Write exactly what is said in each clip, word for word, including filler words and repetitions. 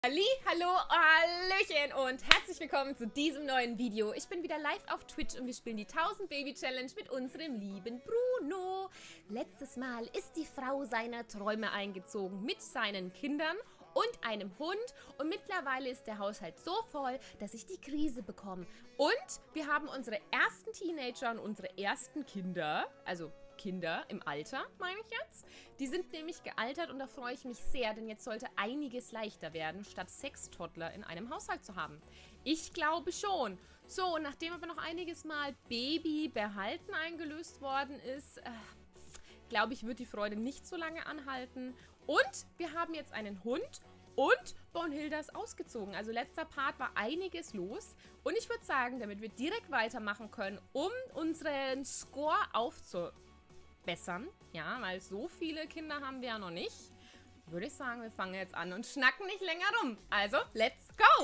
Halli, hallo, hallöchen und herzlich willkommen zu diesem neuen Video. Ich bin wieder live auf Twitch und wir spielen die tausend Baby Challenge mit unserem lieben Bruno. Letztes Mal ist die Frau seiner Träume eingezogen mit seinen Kindern und einem Hund. Und mittlerweile ist der Haushalt so voll, dass ich die Krise bekomme. Und wir haben unsere ersten Teenager und unsere ersten Kinder, also Kinder im Alter, meine ich jetzt. Die sind nämlich gealtert und da freue ich mich sehr, denn jetzt sollte einiges leichter werden, statt sechs Toddler in einem Haushalt zu haben. Ich glaube schon. So, und nachdem aber noch einiges Mal Baby behalten eingelöst worden ist, äh, glaube ich, wird die Freude nicht so lange anhalten. Und wir haben jetzt einen Hund und Bornhilda ist ausgezogen. Also letzter Part war einiges los. Und ich würde sagen, damit wir direkt weitermachen können, um unseren Score aufzubessern, ja, weil so viele Kinder haben wir ja noch nicht, würde ich sagen, wir fangen jetzt an und schnacken nicht länger rum. Also, let's go!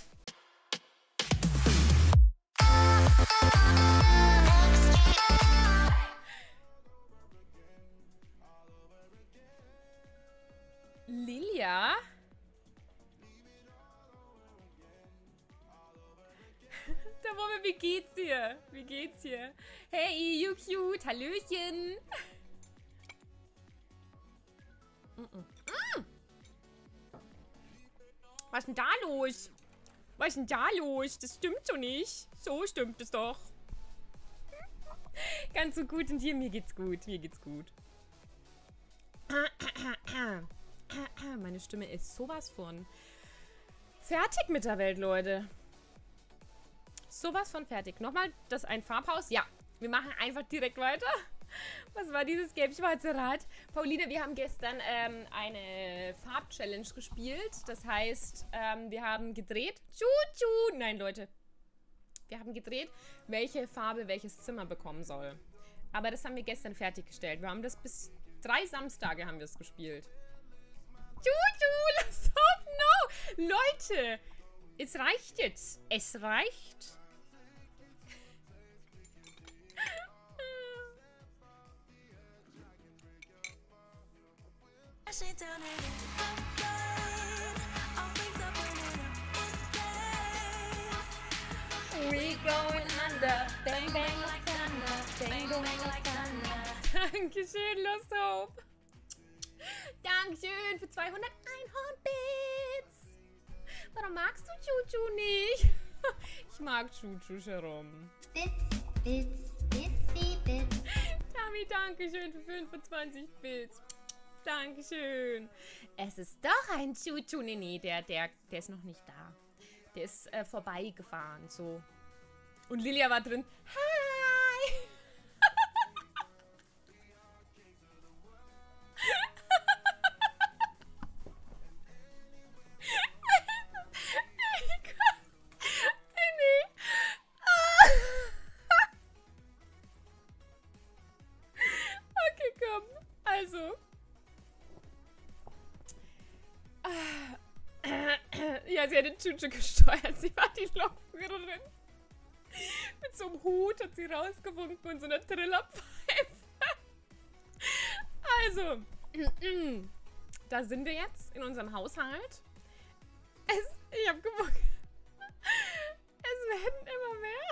Lilia? Da Wumme, wie geht's dir? Wie geht's dir? Hey, you cute, hallöchen. Mm -mm. Mm. Was ist denn da los? Was ist denn da los? Das stimmt so nicht. So stimmt es doch. Ganz so gut und hier, mir geht's gut. Mir geht's gut. Meine Stimme ist sowas von fertig mit der Welt, Leute. Sowas von fertig. Nochmal das ein Farbhaus. Ja, wir machen einfach direkt weiter. Was war dieses gelb-schwarze Rad? Pauline, wir haben gestern ähm, eine Farb-Challenge gespielt. Das heißt, ähm, wir haben gedreht. Tschu-tschu. Nein, Leute. Wir haben gedreht, welche Farbe welches Zimmer bekommen soll. Aber das haben wir gestern fertiggestellt. Wir haben das bis drei Samstage haben wir es gespielt. Tschu-tschu. Let's hope no. Leute, es reicht jetzt. Es reicht. We going under, bang bang like thunder, bang bang like thunder. Dankeschön, Lost Hope. Dankeschön für zweihundert Einhorn-Bits. Warum magst du Chuchu nicht? Ich mag Chuchu, Sharon. Bits, Bits, Bitsy, Bits. Tami, Dankeschön für fünfundzwanzig Bits. Dankeschön. Es ist doch ein Chuchu. Nee, nee, der, der, der ist noch nicht da. Der ist äh, vorbeigefahren, so. Und Lilia war drin. Hi! Okay, komm. Also. Ja, sie hat den Chuchu gesteuert. Sie war die Lokführerin. Mit so einem Hut hat sie rausgewunken und so einer Trillerpfeife. Also, da sind wir jetzt in unserem Haushalt. Es, ich hab gewunken. Es werden immer mehr.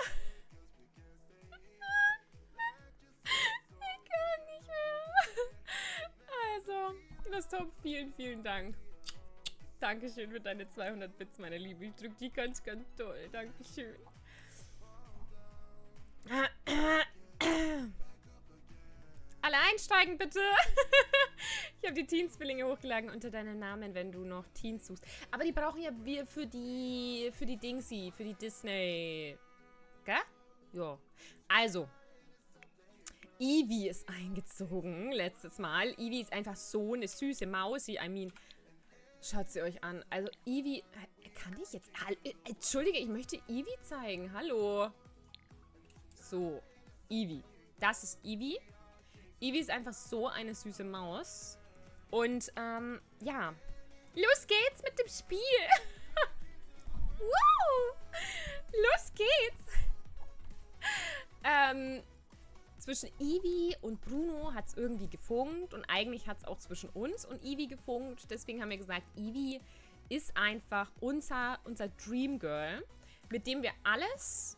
Ich kann nicht mehr. Also, das Top, vielen, vielen Dank. Dankeschön für deine zweihundert Bits, meine Liebe. Ich drück die ganz, ganz toll. Dankeschön. Alle einsteigen, bitte. Ich habe die Teen-Zwillinge hochgeladen unter deinem Namen, wenn du noch Teens suchst. Aber die brauchen ja wir für die, für die Dingsy, für die Disney. Gell? Ja. Also. Ivy ist eingezogen, letztes Mal. Ivy ist einfach so eine süße Mausi. I mean... Schaut sie euch an. Also, Ivy... Kann ich jetzt... Entschuldige, ich möchte Ivy zeigen. Hallo. So. Ivy. Das ist Ivy. Ivy ist einfach so eine süße Maus. Und, ähm, ja. Los geht's mit dem Spiel. Wow. Los geht's. Ähm... Zwischen Ivy und Bruno hat es irgendwie gefunkt und eigentlich hat es auch zwischen uns und Ivy gefunkt. Deswegen haben wir gesagt, Ivy ist einfach unser, unser Dream Girl, mit dem wir alles,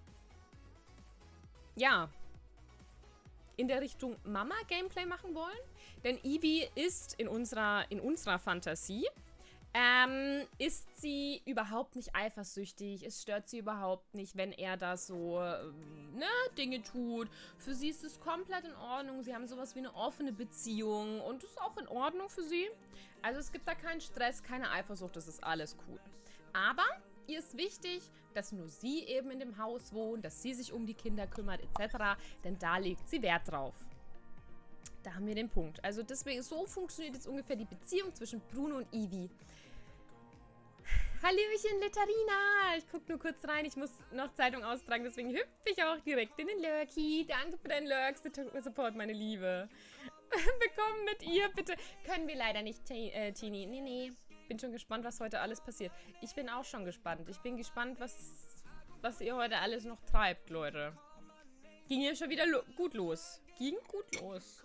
ja, in der Richtung Mama-Gameplay machen wollen. Denn Evie ist in unserer, in unserer Fantasie, ähm, ist sie überhaupt nicht eifersüchtig. Es stört sie überhaupt nicht, wenn er da so, ähm, ne, Dinge tut. Für sie ist es komplett in Ordnung. Sie haben sowas wie eine offene Beziehung und das ist auch in Ordnung für sie. Also es gibt da keinen Stress, keine Eifersucht, das ist alles cool. Aber ihr ist wichtig, dass nur sie eben in dem Haus wohnt, dass sie sich um die Kinder kümmert et cetera. Denn da legt sie Wert drauf. Da haben wir den Punkt. Also deswegen, so funktioniert jetzt ungefähr die Beziehung zwischen Bruno und Evie. Hallöchen, Letterina. Ich gucke nur kurz rein. Ich muss noch Zeitung austragen, deswegen hüpfe ich auch direkt in den Lurky. Danke für deinen Lurk-Support, meine Liebe. Willkommen mit ihr, bitte. Können wir leider nicht, äh, Tini. Nee, nee. Bin schon gespannt, was heute alles passiert. Ich bin auch schon gespannt. Ich bin gespannt, was, was ihr heute alles noch treibt, Leute. Ging hier schon wieder lo gut los. Ging gut los.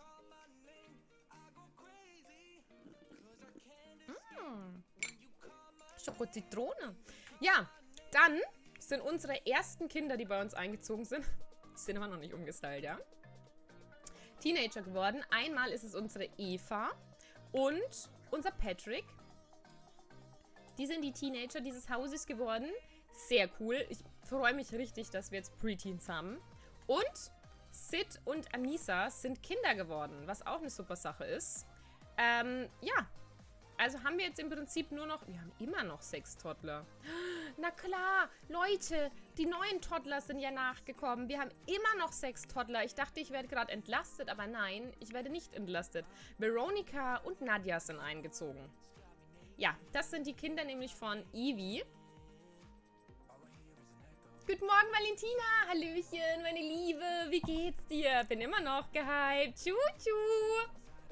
Mm. Schoko-Zitrone. Ja, dann sind unsere ersten Kinder, die bei uns eingezogen sind, sind aber noch nicht umgestylt, ja? Teenager geworden. Einmal ist es unsere Eva und unser Patrick. Die sind die Teenager dieses Hauses geworden. Sehr cool. Ich freue mich richtig, dass wir jetzt Preteens haben. Und Sid und Anissa sind Kinder geworden, was auch eine super Sache ist. Ähm, ja. Also haben wir jetzt im Prinzip nur noch... Wir haben immer noch sechs Toddler. Na klar, Leute, die neuen Toddler sind ja nachgekommen. Wir haben immer noch sechs Toddler. Ich dachte, ich werde gerade entlastet, aber nein, ich werde nicht entlastet. Veronica und Nadja sind eingezogen. Ja, das sind die Kinder nämlich von Evie. Guten Morgen, Valentina. Hallöchen, meine Liebe. Wie geht's dir? Bin immer noch gehypt. Tschu-tschu.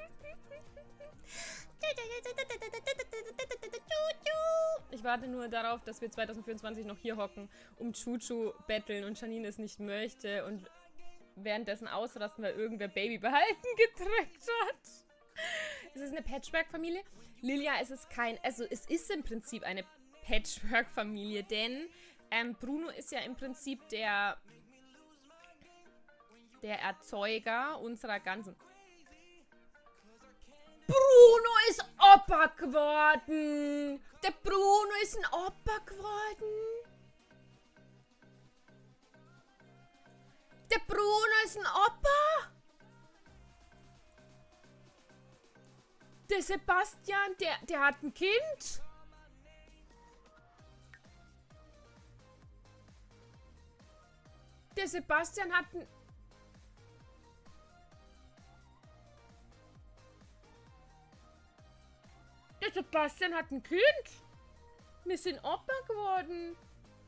Ich warte nur darauf, dass wir zwanzig vierundzwanzig noch hier hocken, um Chuchu betteln und Janine es nicht möchte und währenddessen ausrasten, weil irgendwer Baby behalten gedrückt hat. Es ist eine Patchwork-Familie. Lilia, es ist kein... Also es ist im Prinzip eine Patchwork-Familie, denn ähm, Bruno ist ja im Prinzip der... der Erzeuger unserer ganzen... Bruno ist Opa geworden. Der Bruno ist ein Opa geworden. Der Bruno ist ein Opa. Der Sebastian, der, der hat ein Kind. Der Sebastian hat ein... Der Sebastian hat ein Kind. Wir sind Opa geworden.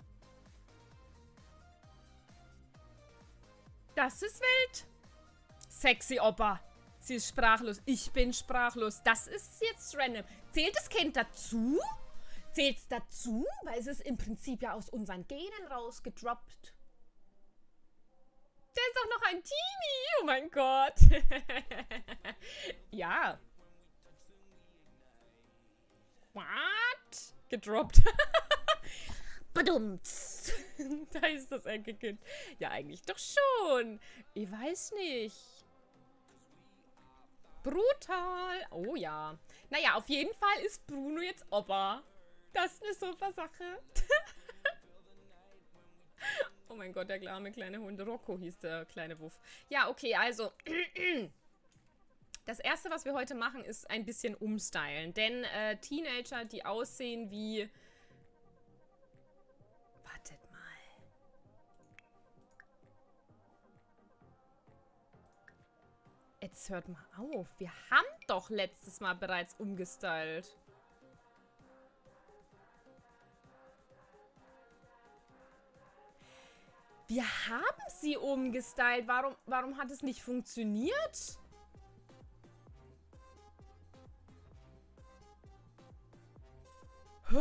Das ist wild. Sexy Opa. Sie ist sprachlos. Ich bin sprachlos. Das ist jetzt random. Zählt das Kind dazu? Zählt es dazu? Weil es ist im Prinzip ja aus unseren Genen rausgedroppt. Der ist doch noch ein Teenie. Oh mein Gott. Ja. What? Gedroppt. Badumts. Da ist das Enkelkind. Ja, eigentlich doch schon. Ich weiß nicht. Brutal. Oh ja. Naja, auf jeden Fall ist Bruno jetzt Opa. Das ist eine super Sache. Oh mein Gott, der arme kleine Hund. Rocco hieß der kleine Wuff. Ja, okay, also... Das erste, was wir heute machen, ist ein bisschen umstylen. Denn äh, Teenager, die aussehen wie... Wartet mal. Jetzt hört mal auf. Wir haben doch letztes Mal bereits umgestylt. Wir haben sie umgestylt. Warum, warum hat es nicht funktioniert? Hä?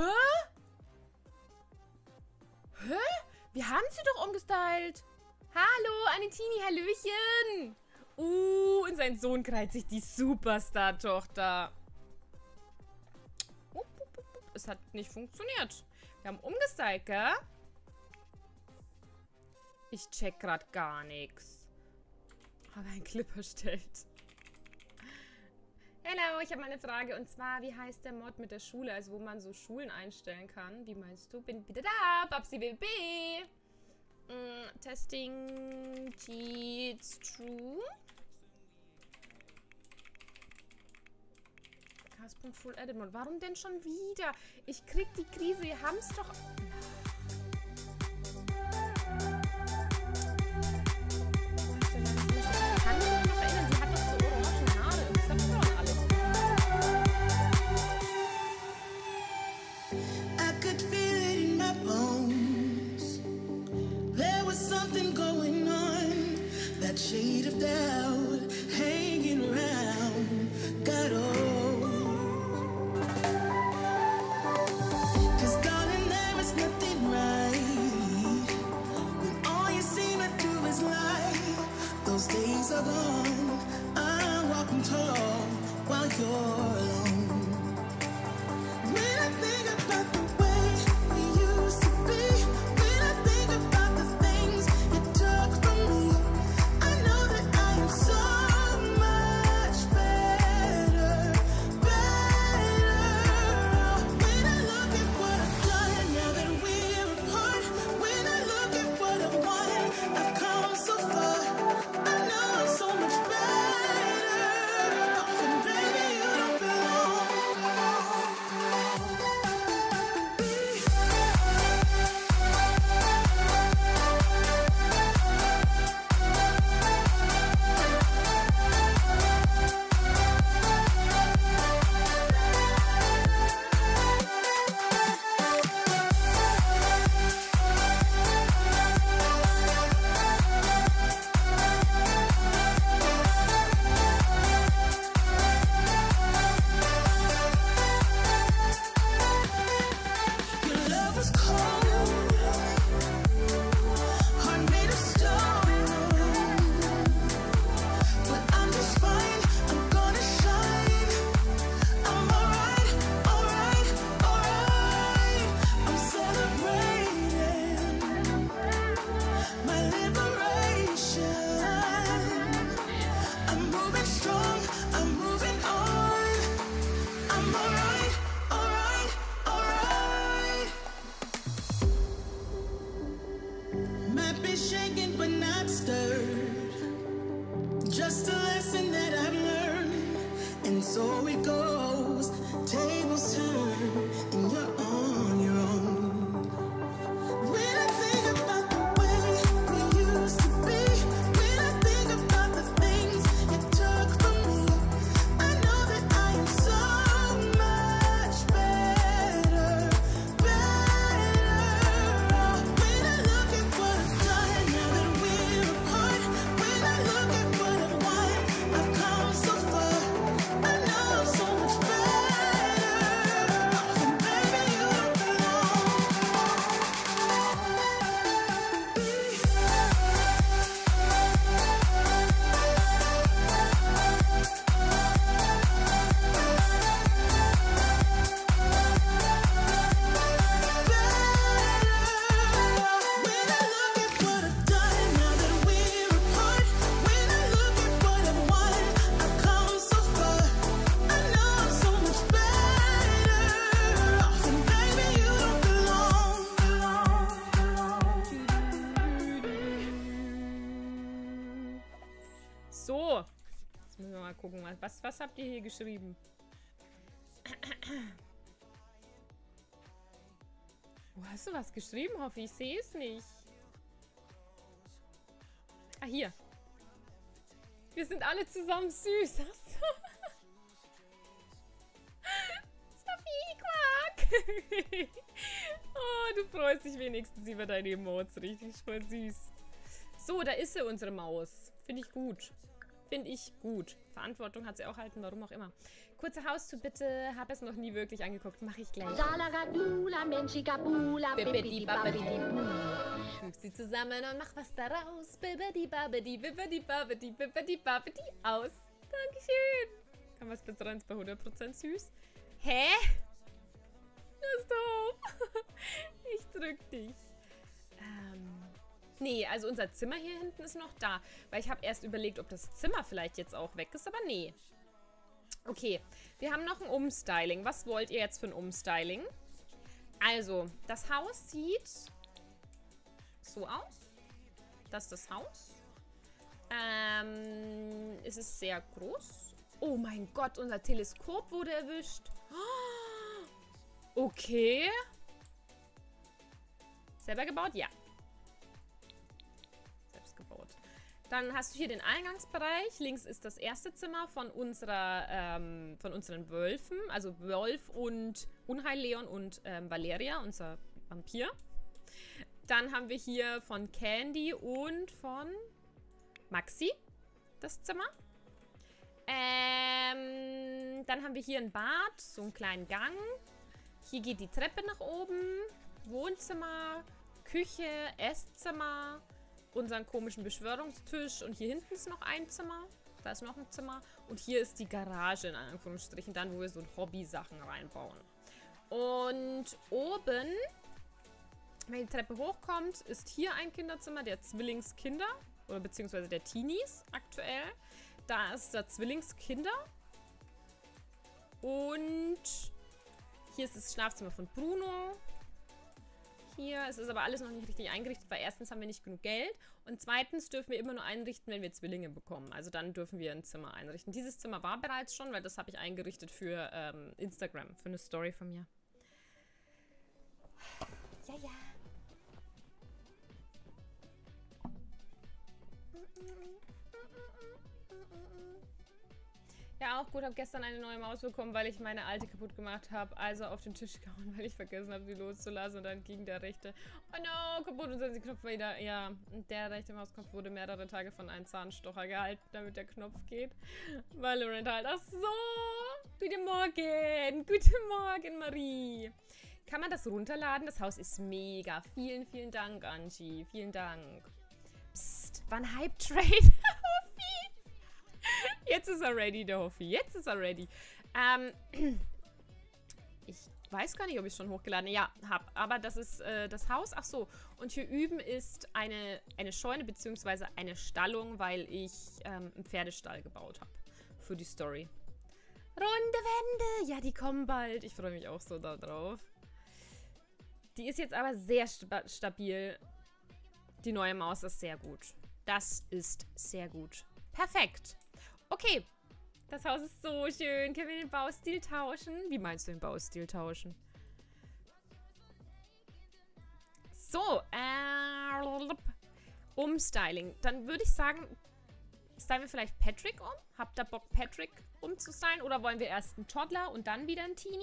Hä? Wir haben sie doch umgestylt. Hallo, Anitini, Hallöchen. Uh, und sein Sohn krallt sich die Superstar-Tochter. es hat nicht funktioniert. Wir haben umgestylt, gell? Ich check gerade gar nichts. Aber ein Clip erstellt. Hallo, ich habe mal eine Frage. Und zwar, wie heißt der Mod mit der Schule? Also, wo man so Schulen einstellen kann. Wie meinst du? Bin wieder da. Babsi B B. Mm, Testing. Cheats. True. Full Edit Mode. Warum denn schon wieder? Ich krieg die Krise. Wir haben es doch... Shade of doubt hanging around, got old. 'Cause darling, there is nothing right when all you seem to do is lie. Those days are gone. I'm walking tall while you're alone. When I think about the way we used to be, when I think about the things you took from me, so much better, better. When I look at what I've done now that we're apart, when I look at what I've won, I've come so far. I know I'm so much better off, and baby, you don't belong. Just a lesson that I've learned, and so it goes. Tables turn, and you're on your own. When I think about the way we used to be, when I think about the things you took from me, I know that I am so much better, better. When I look at what I've done now that we're apart, when I look at what I've won, I've come so far. I know I'm so much better off, and baby, you don't belong. When I look at what I've done now that we're apart, when I look at what I've won, I've come so far. I know I'm so much better off, and baby, you don't belong. So. Jetzt müssen wir mal gucken. Was, was habt ihr hier geschrieben? Wo hast du was geschrieben, Hoffi? Ich sehe es nicht. Ah, hier. Wir sind alle zusammen süß. Ach so. Sophie, Quark. Oh, du freust dich wenigstens über deine Emotes. Richtig voll süß. So, da ist sie, unsere Maus. Finde ich gut. Finde ich gut. Verantwortung hat sie auch halten, warum auch immer. Kurze Haustour bitte. Habe es noch nie wirklich angeguckt. Mache ich gleich. Salagadula, Menschikabula, Bibbidi babbidi Bibbidi-Babbidi. boo. Füg sie zusammen und mach was daraus. Bibbidi babbidi, bibbidi babbidi, bibbidi babbidi aus. Dankeschön. Kann was bitte rein bei hundert Prozent süß? Hä? Gustav. Ich drück dich. Ähm, nee, also unser Zimmer hier hinten ist noch da. Weil ich habe erst überlegt, ob das Zimmer vielleicht jetzt auch weg ist, aber nee. Okay, wir haben noch ein Umstyling. Was wollt ihr jetzt für ein Umstyling? Also, das Haus sieht so aus. Das ist das Haus. Ähm, es ist sehr groß. Oh mein Gott, unser Teleskop wurde erwischt. Okay. Selber gebaut? Ja. Selbst gebaut. Dann hast du hier den Eingangsbereich. Links ist das erste Zimmer von unserer, ähm, von unseren Wölfen. Also Wolf und Unheil-Leon und ähm, Valeria, unser Vampir. Dann haben wir hier von Candy und von Maxi das Zimmer. Ähm, dann haben wir hier ein Bad, so einen kleinen Gang. Hier geht die Treppe nach oben. Wohnzimmer, Küche, Esszimmer, unseren komischen Beschwörungstisch. Und hier hinten ist noch ein Zimmer. Da ist noch ein Zimmer. Und hier ist die Garage in Anführungsstrichen, dann wo wir so Hobby-Sachen reinbauen. Und oben, wenn die Treppe hochkommt, ist hier ein Kinderzimmer der Zwillingskinder. Oder beziehungsweise der Teenies aktuell. Da ist der Zwillingskinder. Und hier ist das Schlafzimmer von Bruno. Hier, es ist aber alles noch nicht richtig eingerichtet, weil erstens haben wir nicht genug Geld und zweitens dürfen wir immer nur einrichten, wenn wir Zwillinge bekommen. Also dann dürfen wir ein Zimmer einrichten. Dieses Zimmer war bereits schon, weil das habe ich eingerichtet für ähm, Instagram, für eine Story von mir. Ja, ja. Ja, auch gut, habe gestern eine neue Maus bekommen, weil ich meine alte kaputt gemacht habe. Also auf den Tisch gehauen, weil ich vergessen habe, sie loszulassen. Und dann ging der rechte, oh no, kaputt. Und dann ist der Knopf wieder, ja. Und der rechte Mausknopf wurde mehrere Tage von einem Zahnstocher gehalten, damit der Knopf geht. Weil Laurent halt, ach so, guten Morgen, guten Morgen, Marie. Kann man das runterladen? Das Haus ist mega. Vielen, vielen Dank, Angie. Vielen Dank. Psst, war ein Hype-Trade. Jetzt ist er ready, der Hoffi. Jetzt ist er ready. Ähm, ich weiß gar nicht, ob ich es schon hochgeladen habe. Ja, hab. Aber das ist äh, das Haus. Ach so. Und hier üben ist eine, eine Scheune bzw. eine Stallung, weil ich ähm, einen Pferdestall gebaut habe. Für die Story. Runde Wände. Ja, die kommen bald. Ich freue mich auch so darauf. Die ist jetzt aber sehr sta stabil. Die neue Maus ist sehr gut. Das ist sehr gut. Perfekt. Okay, das Haus ist so schön. Können wir den Baustil tauschen? Wie meinst du den Baustil tauschen? So, äh, Umstyling. Dann würde ich sagen, stylen wir vielleicht Patrick um? Habt ihr Bock, Patrick umzustylen? Oder wollen wir erst einen Toddler und dann wieder einen Teenie?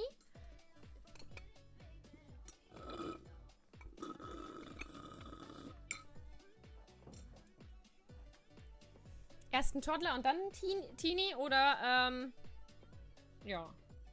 Erst ein Toddler und dann ein Teen Teenie oder, ähm, ja.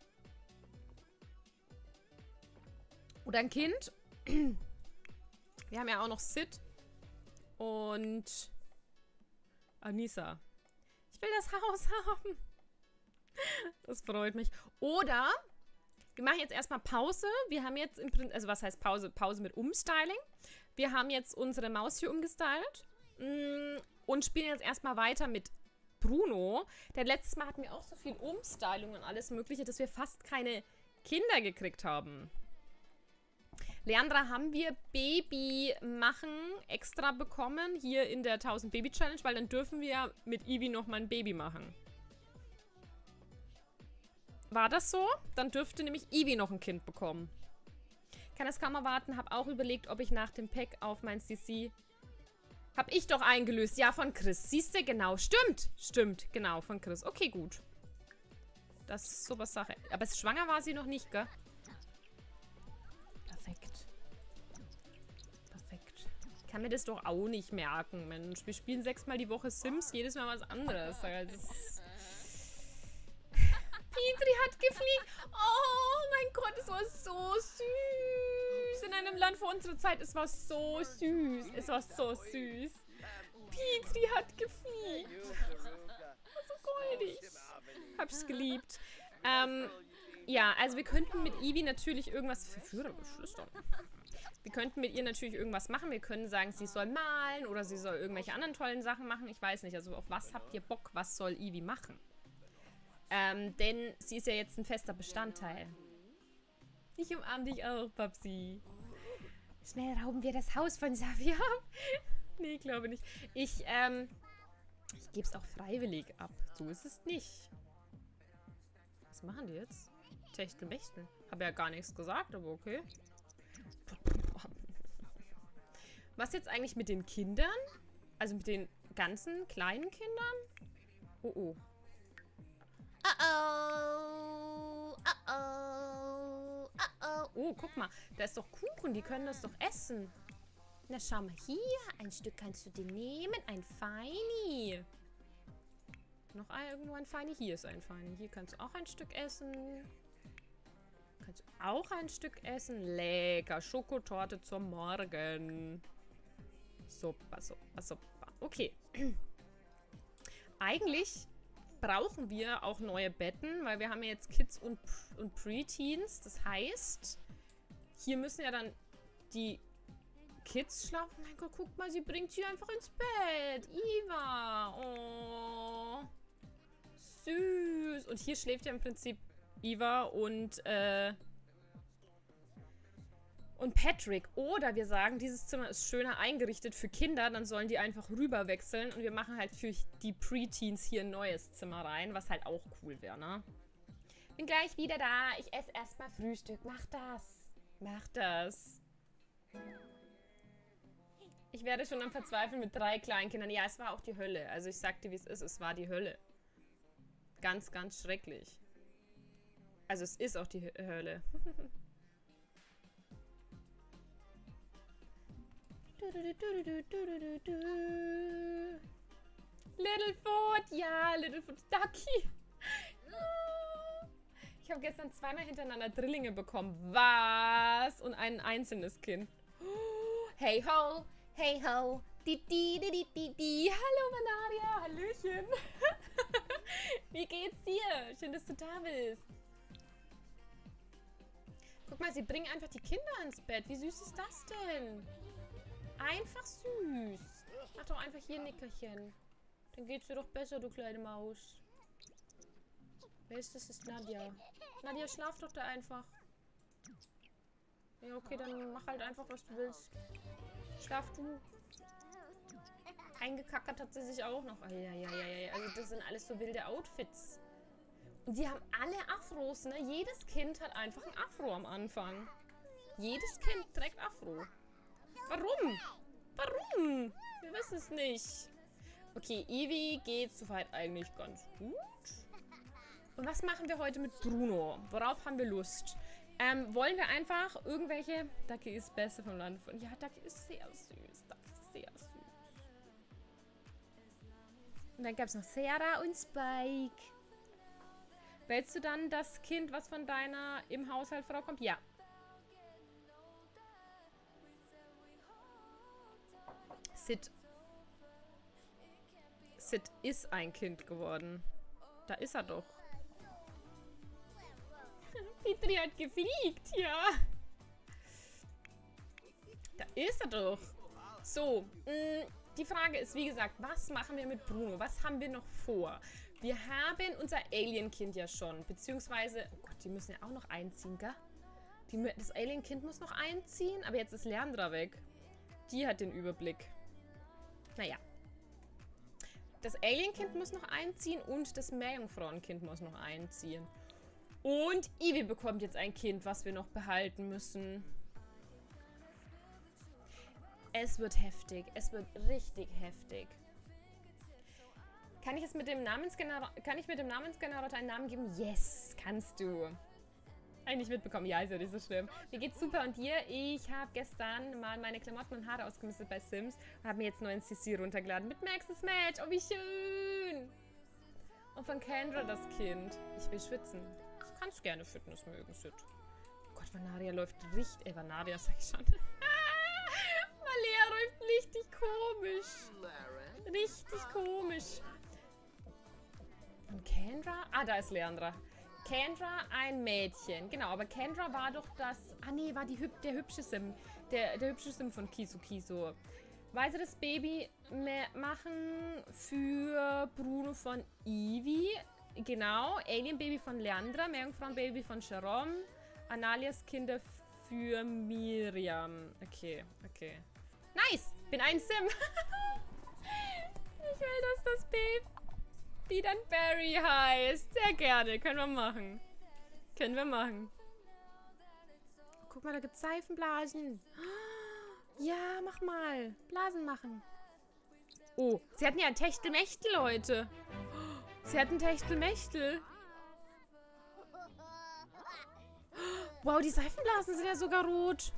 Oder ein Kind. Wir haben ja auch noch Sid und Anissa. Ich will das Haus haben. Das freut mich. Oder wir machen jetzt erstmal Pause. Wir haben jetzt im Prinzip, also was heißt Pause? Pause mit Umstyling. Wir haben jetzt unsere Maus hier umgestylt. Und spielen jetzt erstmal weiter mit Bruno. Denn letztes Mal hatten wir auch so viel Umstyling und alles mögliche, dass wir fast keine Kinder gekriegt haben. Leandra haben wir Baby machen extra bekommen hier in der tausend Baby Challenge, weil dann dürfen wir mit Ivy nochmal ein Baby machen. War das so? Dann dürfte nämlich Ivy noch ein Kind bekommen. Kann es kaum erwarten, habe auch überlegt, ob ich nach dem Pack auf mein C C... Hab ich doch eingelöst. Ja, von Chris. Siehst du, genau. Stimmt. Stimmt, genau, von Chris. Okay, gut. Das ist sowas Sache. Aber schwanger war sie noch nicht, gell? Perfekt. Perfekt. Ich kann mir das doch auch nicht merken, Mensch. Wir spielen sechsmal die Woche Sims, jedes Mal was anderes. Das Petri hat gefliegt. Oh mein Gott, es war so süß. In einem Land vor unserer Zeit, es war so süß. Es war so süß. Petri hat gefliegt. So goldig. Hab's geliebt. Ähm, Ja, also wir könnten mit Ivy natürlich irgendwas verführerisch flüstern. Wir könnten mit ihr natürlich irgendwas machen. Wir können sagen, sie soll malen oder sie soll irgendwelche anderen tollen Sachen machen. Ich weiß nicht, also auf was habt ihr Bock? Was soll Ivy machen? Ähm, denn sie ist ja jetzt ein fester Bestandteil. Ich umarme dich auch, Papsi. Schnell rauben wir das Haus von Xavier ab. Nee, glaube nicht. Ich, ähm, ich gebe es auch freiwillig ab. So ist es nicht. Was machen die jetzt? Techtelmechtel. Habe ja gar nichts gesagt, aber okay. Was jetzt eigentlich mit den Kindern? Also mit den ganzen kleinen Kindern? Oh, oh. Uh-oh. Uh-oh. Uh-oh. Oh, guck mal. Da ist doch Kuchen. Die können das doch essen. Na, schau mal hier. Ein Stück kannst du dir nehmen. Ein Feini. Noch ein, irgendwo ein Feini. Hier ist ein Feini. Hier kannst du auch ein Stück essen. Kannst du auch ein Stück essen. Lecker. Schokotorte zum Morgen. Super, super, super. Okay. Eigentlich brauchen wir auch neue Betten, weil wir haben ja jetzt Kids und, und Preteens. Das heißt, hier müssen ja dann die Kids schlafen. Mein Gott, guck mal, sie bringt sie einfach ins Bett. Eva. Oh. Süß. Und hier schläft ja im Prinzip Eva und, äh, und Patrick. Oder wir sagen, dieses Zimmer ist schöner eingerichtet für Kinder, dann sollen die einfach rüber wechseln und wir machen halt für die Preteens hier ein neues Zimmer rein, was halt auch cool wäre, ne? Bin gleich wieder da. Ich esse erstmal Frühstück. Mach das. Mach das. Ich werde schon am Verzweifeln mit drei Kleinkindern. Ja, es war auch die Hölle. Also ich sagte, wie es ist. Es war die Hölle. Ganz, ganz schrecklich. Also es ist auch die Hölle. Littlefoot, ja, Littlefoot Ducky. Ich habe gestern zweimal hintereinander Drillinge bekommen. Was? Und ein einzelnes Kind. Hey ho, hey ho, di di di di di di. Hallo Manaria, hallöchen. Wie geht's dir? Schön, dass du da bist. Guck mal, sie bringen einfach die Kinder ins Bett. Wie süß ist das denn? Einfach süß. Mach doch einfach hier ein Nickerchen. Dann geht's dir doch besser, du kleine Maus. Wer ist das? Das ist Nadja. Nadja, schlaf doch da einfach. Ja, okay, dann mach halt einfach, was du willst. Schlaf du. Eingekackert hat sie sich auch noch. Eieieiei. Also das sind alles so wilde Outfits. Und die haben alle Afros, ne? Jedes Kind hat einfach ein Afro am Anfang. Jedes Kind trägt Afro. Warum? Warum? Wir wissen es nicht. Okay, Ivy geht soweit eigentlich ganz gut. Und was machen wir heute mit Bruno? Worauf haben wir Lust? Ähm, wollen wir einfach irgendwelche... Ducky ist besser vom Land von... Ja, Ducky ist sehr süß. Ducky ist sehr süß. Und dann gab es noch Sarah und Spike. Wählst du dann das Kind, was von deiner im Haushalt Frau kommt? Ja. Sid. Sid ist ein Kind geworden. Da ist er doch. Petri hat gefliegt, ja. Da ist er doch. So, mh, die Frage ist, wie gesagt, was machen wir mit Bruno? Was haben wir noch vor? Wir haben unser Alien-Kind ja schon, beziehungsweise, oh Gott, die müssen ja auch noch einziehen, gell? Die, das Alien-Kind muss noch einziehen, aber jetzt ist Leandra weg. Die hat den Überblick. Naja. Das Alien-Kind muss noch einziehen und das Meerjungfrauenkind muss noch einziehen. Und Ivy bekommt jetzt ein Kind, was wir noch behalten müssen. Es wird heftig. Es wird richtig heftig. Kann ich es mit dem Namensgenerator, kann ich mit dem Namensgenerator einen Namen geben? Yes, kannst du. Eigentlich mitbekommen. Ja, ist ja nicht so schlimm. Mir geht's super und dir? Ich habe gestern mal meine Klamotten und Haare ausgemistet bei Sims und habe mir jetzt neuen C C runtergeladen mit Max's Match. Oh, wie schön. Und von Kendra das Kind. Ich will schwitzen. Du kannst gerne Fitness mögen, Sid. Oh Gott, Vanaria läuft richtig... Äh, Vanaria sag ich schon. Malea läuft richtig komisch. Richtig komisch. Und Kendra? Ah, da ist Leandra. Kendra ein Mädchen. Genau, aber Kendra war doch das... Ah nee, war die Hüb der hübsche Sim. Der, der hübsche Sim von Kisu Kisu. Weiteres Baby machen für Bruno von Ivy. Genau. Alien Baby von Leandra. Meerjungfrauen Baby von Jerome. Analias Kinder für Miriam. Okay, okay. Nice! Bin ein Sim. Ich will, dass das Baby dann Barry heißt. Sehr gerne. Können wir machen. Können wir machen. Guck mal, da gibt's Seifenblasen. Ja, mach mal. Blasen machen. Oh, sie hatten ja ein Techtelmechtel, Leute. Sie hatten Techtelmechtel. Wow, die Seifenblasen sind ja sogar rot.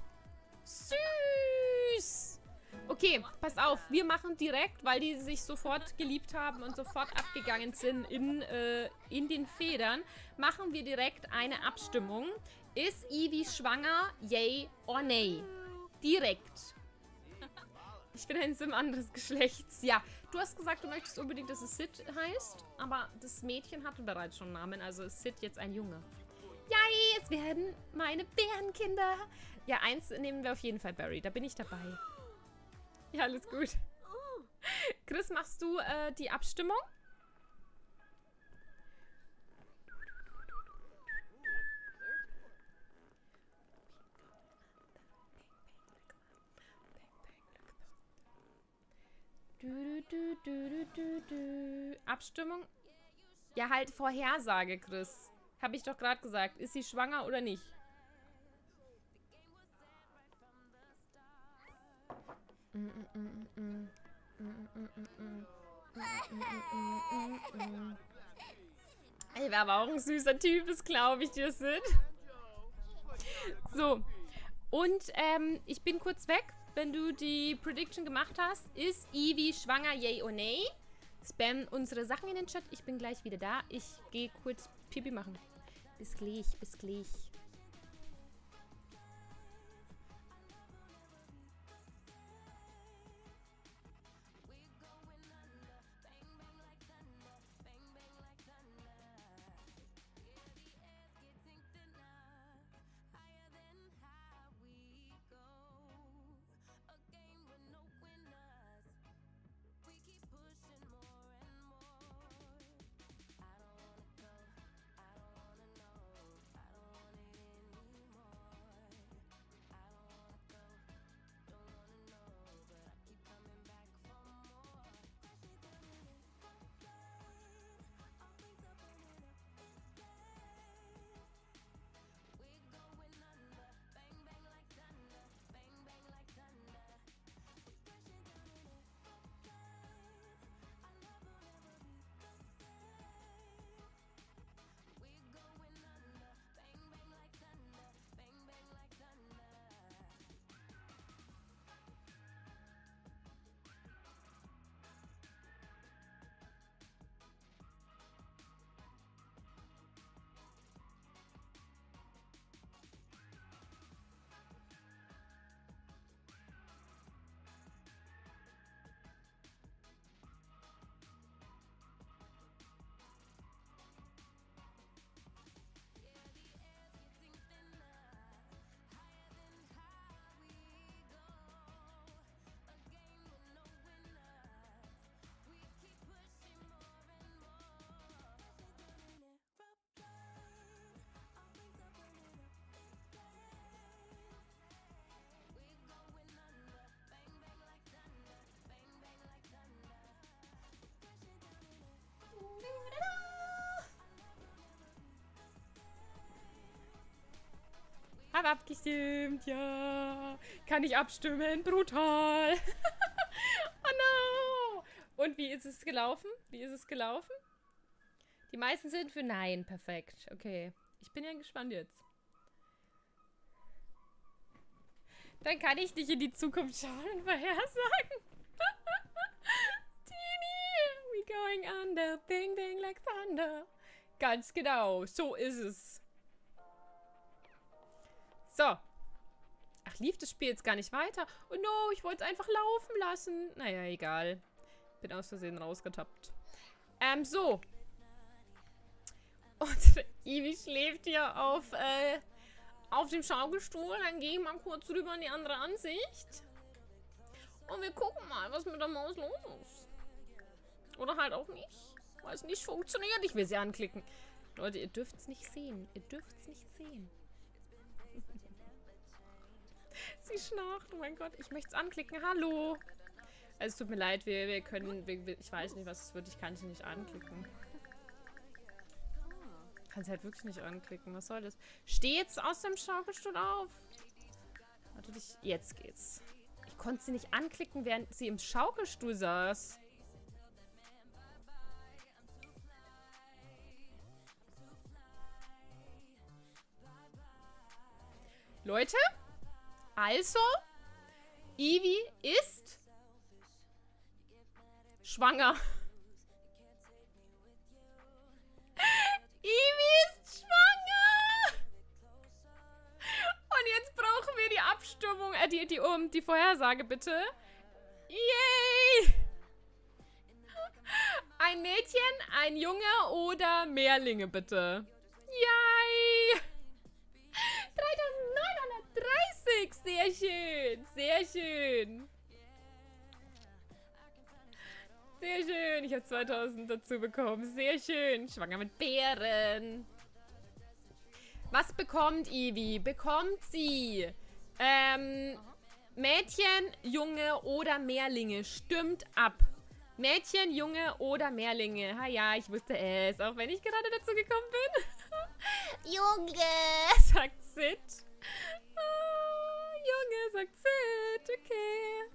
Süß. Okay, pass auf. Wir machen direkt, weil die sich sofort geliebt haben und sofort abgegangen sind in, äh, in den Federn, machen wir direkt eine Abstimmung. Ist Ivy schwanger? Yay or nay? Direkt. Ich bin ein Sim anderes Geschlechts. Ja, du hast gesagt, du möchtest unbedingt, dass es Sid heißt, aber das Mädchen hatte bereits schon einen Namen, also ist Sid jetzt ein Junge. Yay, es werden meine Bärenkinder. Ja, eins nehmen wir auf jeden Fall Barry, da bin ich dabei. Ja, alles gut. Chris, machst du äh, die Abstimmung? Du, du, du, du, du. Abstimmung? Ja, halt Vorhersage, Chris. Habe ich doch gerade gesagt. Ist sie schwanger oder nicht? Ey, wer aber auch ein süßer Typ ist, glaube ich dir, Sid. So. Und ähm, ich bin kurz weg. Wenn du die Prediction gemacht hast, ist Ivy schwanger, yay or nay? Spam unsere Sachen in den Chat. Ich bin gleich wieder da. Ich gehe kurz Pipi machen. Bis gleich, bis gleich. Hab abgestimmt, ja. Kann ich abstimmen? Brutal. Oh no. Und wie ist es gelaufen? Wie ist es gelaufen? Die meisten sind für Nein. Perfekt. Okay. Ich bin ja gespannt jetzt. Dann kann ich nicht in die Zukunft schauen und vorhersagen. Teenie, we going under. Bing, bing like thunder. Ganz genau. So ist es. So. Ach, lief das Spiel jetzt gar nicht weiter? Oh no, ich wollte es einfach laufen lassen. Naja, egal. Bin aus Versehen rausgetappt. Ähm, so. Unsere Ivy schläft hier auf, äh, auf dem Schaukelstuhl. Dann gehe ich mal kurz rüber in die andere Ansicht. Und wir gucken mal, was mit der Maus los ist. Oder halt auch nicht. Weil es nicht funktioniert. Ich will sie anklicken. Leute, ihr dürft es nicht sehen. Ihr dürft es nicht sehen. Sie schnarcht. Oh mein Gott. Ich möchte es anklicken. Hallo. Also, es tut mir leid. Wir, wir können... Wir, ich weiß nicht, was es wird. Ich kann sie nicht anklicken. Ich kann sie halt wirklich nicht anklicken. Was soll das? Steh jetzt aus dem Schaukelstuhl auf. Warte dich. Jetzt geht's. Ich konnte sie nicht anklicken, während sie im Schaukelstuhl saß. Leute, also, Ivy ist schwanger. Ivy ist schwanger! Und jetzt brauchen wir die Abstimmung, äh, die, die, um, die Vorhersage, bitte. Yay! Ein Mädchen, ein Junge oder Mehrlinge, bitte. Yay! dreitausendneunhundertdreißig! Sehr schön, sehr schön. Sehr schön, ich habe zweitausend dazu bekommen. Sehr schön, schwanger mit Bären. Was bekommt Ivy? Bekommt sie ähm, Mädchen, Junge oder Mehrlinge? Stimmt ab. Mädchen, Junge oder Mehrlinge? Ha ja, ich wusste es, auch wenn ich gerade dazu gekommen bin. Junge, sagt Sid. Ah, Junge, sagt Sid. Okay.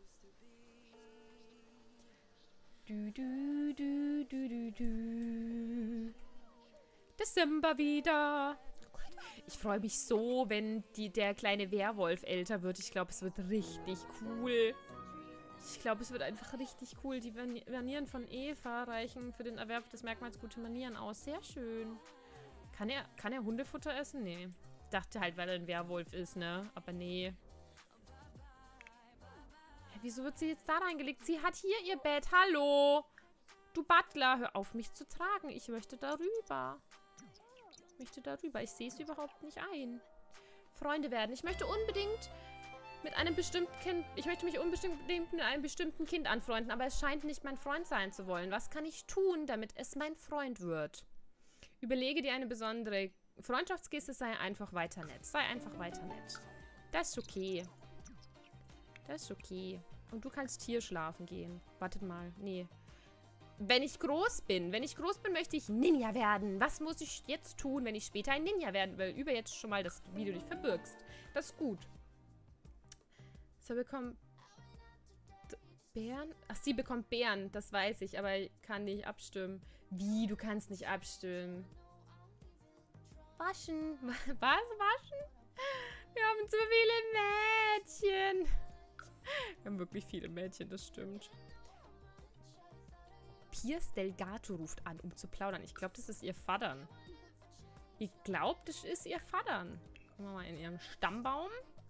Du, du, du, du, du, du. Dezember wieder. Ich freue mich so, wenn die, der kleine Werwolf älter wird. Ich glaube, es wird richtig cool. Ich glaube, es wird einfach richtig cool. Die Manieren von Eva reichen für den Erwerb des Merkmals gute Manieren aus. Sehr schön. Kann er, kann er Hundefutter essen? Nee. Ich dachte halt, weil er ein Werwolf ist, ne? Aber nee. Hä, wieso wird sie jetzt da reingelegt? Sie hat hier ihr Bett. Hallo. Du Butler, hör auf, mich zu tragen. Ich möchte darüber. Ich möchte darüber. Ich sehe es überhaupt nicht ein. Freunde werden. Ich möchte unbedingt mit einem bestimmten Kind... Ich möchte mich unbedingt mit einem bestimmten Kind anfreunden, aber es scheint nicht mein Freund sein zu wollen. Was kann ich tun, damit es mein Freund wird? Überlege dir eine besondere Freundschaftsgeste, sei einfach weiter nett. Sei einfach weiter nett. Das ist okay. Das ist okay. Und du kannst hier schlafen gehen. Wartet mal. Nee. Wenn ich groß bin, wenn ich groß bin, möchte ich Ninja werden. Was muss ich jetzt tun, wenn ich später ein Ninja werden will? Über jetzt schon mal, dass du, wie du dich verbirgst. Das ist gut. So, bekommt Bären? Ach, sie bekommt Bären, das weiß ich, aber ich kann nicht abstimmen. Wie? Du kannst nicht abstimmen. Waschen. Was? Waschen? Wir haben zu viele Mädchen. Wir haben wirklich viele Mädchen, das stimmt. Piers Delgato ruft an, um zu plaudern. Ich glaube, das ist ihr Vater. Ich glaube, das ist ihr Vater. Gucken wir mal in ihren Stammbaum.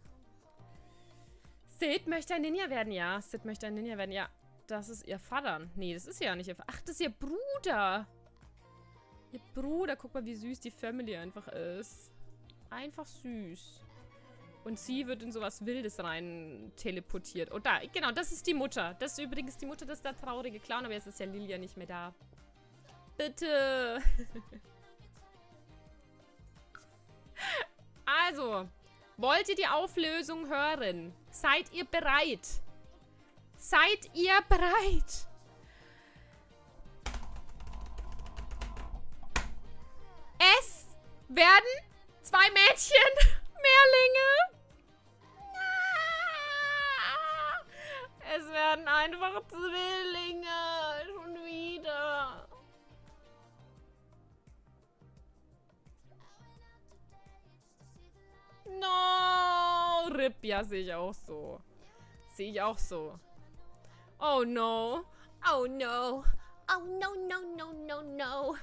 Sid möchte ein Ninja werden, ja. Sid möchte ein Ninja werden, ja. Das ist ihr Vater. Nee, das ist ja nicht ihr Vater. Ach, das ist ihr Bruder. Ihr Bruder. Guck mal, wie süß die Family einfach ist. Einfach süß. Und sie wird in sowas Wildes rein teleportiert. Oh, da. Genau, das ist die Mutter. Das ist übrigens die Mutter, das ist der traurige Clown. Aber jetzt ist ja Lilia nicht mehr da. Bitte. Also, wollt ihr die Auflösung hören? Seid ihr bereit? Seid ihr bereit? Es werden zwei Mädchen Mehrlinge. Es werden einfach Zwillinge. Schon wieder. No. Rip, ja, sehe ich auch so. Sehe ich auch so. Oh no. Oh no. Oh no, no, no, no, no.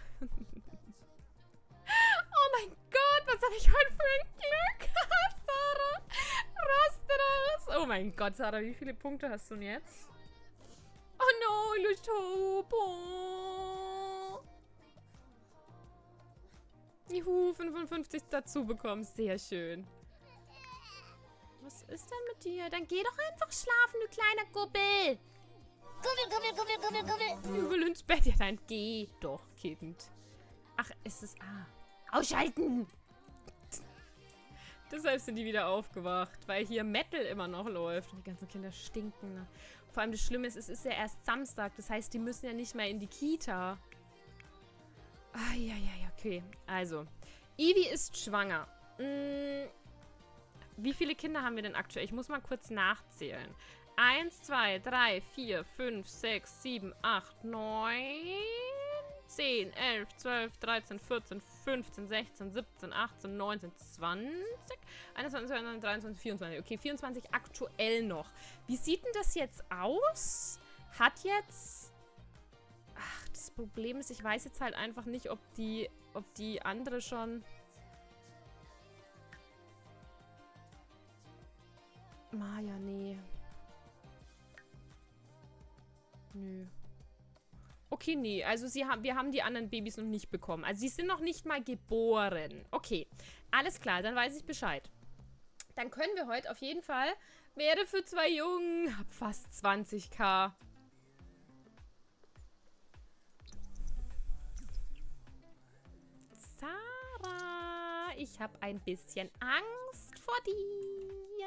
Oh mein Gott, was habe ich heute für ein Glück? Sarah, raste raus. Oh mein Gott, Sarah, wie viele Punkte hast du denn jetzt? Oh no, Lustopo. Juhu, fünfundfünfzig dazu bekommen. Sehr schön. Was ist denn mit dir? Dann geh doch einfach schlafen, du kleiner Gubbel. Gubbel, gubbel, gubbel, gubbel, gubbel. Übel ins Bett. Ja, dann geh doch, Kind. Ach, ist es... Ah. Ausschalten! Deshalb sind die wieder aufgewacht, weil hier Metal immer noch läuft. Und die ganzen Kinder stinken. Vor allem das Schlimme ist, es ist ja erst Samstag. Das heißt, die müssen ja nicht mehr in die Kita. Ah, ja, ja, ja, okay. Also, Ivy ist schwanger. Hm, wie viele Kinder haben wir denn aktuell? Ich muss mal kurz nachzählen. eins, zwei, drei, vier, fünf, sechs, sieben, acht, neun, zehn, elf, zwölf, dreizehn, vierzehn, fünfzehn, sechzehn, siebzehn, achtzehn, neunzehn, zwanzig, einundzwanzig, zweiundzwanzig, dreiundzwanzig, vierundzwanzig. Okay, vierundzwanzig aktuell noch. Wie sieht denn das jetzt aus? Hat jetzt... Ach, das Problem ist, ich weiß jetzt halt einfach nicht, ob die, ob die andere schon... Maja, nee. Nö. Okay, nee. Also sie haben, wir haben die anderen Babys noch nicht bekommen. Also sie sind noch nicht mal geboren. Okay. Alles klar, dann weiß ich Bescheid. Dann können wir heute auf jeden Fall... Wäre für zwei Jungen... Hab fast zwanzigtausend. Sarah, ich habe ein bisschen Angst vor dir.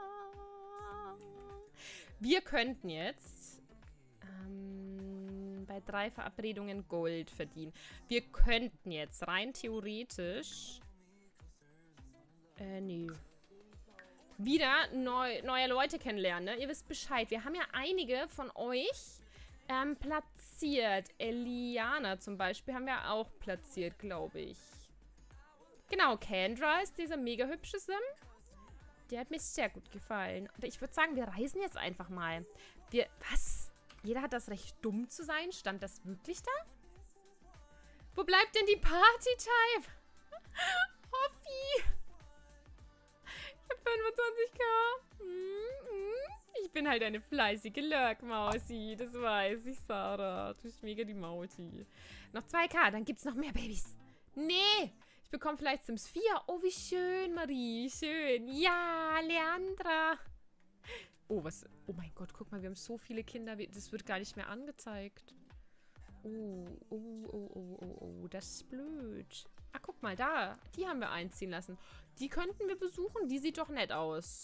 Wir könnten jetzt ähm, bei drei Verabredungen Gold verdienen. Wir könnten jetzt rein theoretisch äh, nee. wieder neu, neue Leute kennenlernen, ne? Ihr wisst Bescheid. Wir haben ja einige von euch ähm, platziert. Eliana zum Beispiel haben wir auch platziert, glaube ich. Genau, Kendra ist dieser mega hübsche Sim. Der hat mir sehr gut gefallen. Und ich würde sagen, wir reisen jetzt einfach mal. Wir, was? Jeder hat das Recht, dumm zu sein? Stand das wirklich da? Wo bleibt denn die Party-Time? Hoffi! Ich hab fünfundzwanzigtausend. Ich bin halt eine fleißige Lurk-Mausi. Das weiß ich, Sarah. Du bist mega die Mausi. Noch zwei K, dann gibt's noch mehr Babys. Nee! Ich bekomme vielleicht Sims vier. Oh, wie schön, Marie. Schön. Ja, Leandra. Oh, was? Oh mein Gott, guck mal, wir haben so viele Kinder. Das wird gar nicht mehr angezeigt. Oh, oh, oh, oh, oh, oh. Das ist blöd. Ah, guck mal, da. Die haben wir einziehen lassen. Die könnten wir besuchen. Die sieht doch nett aus.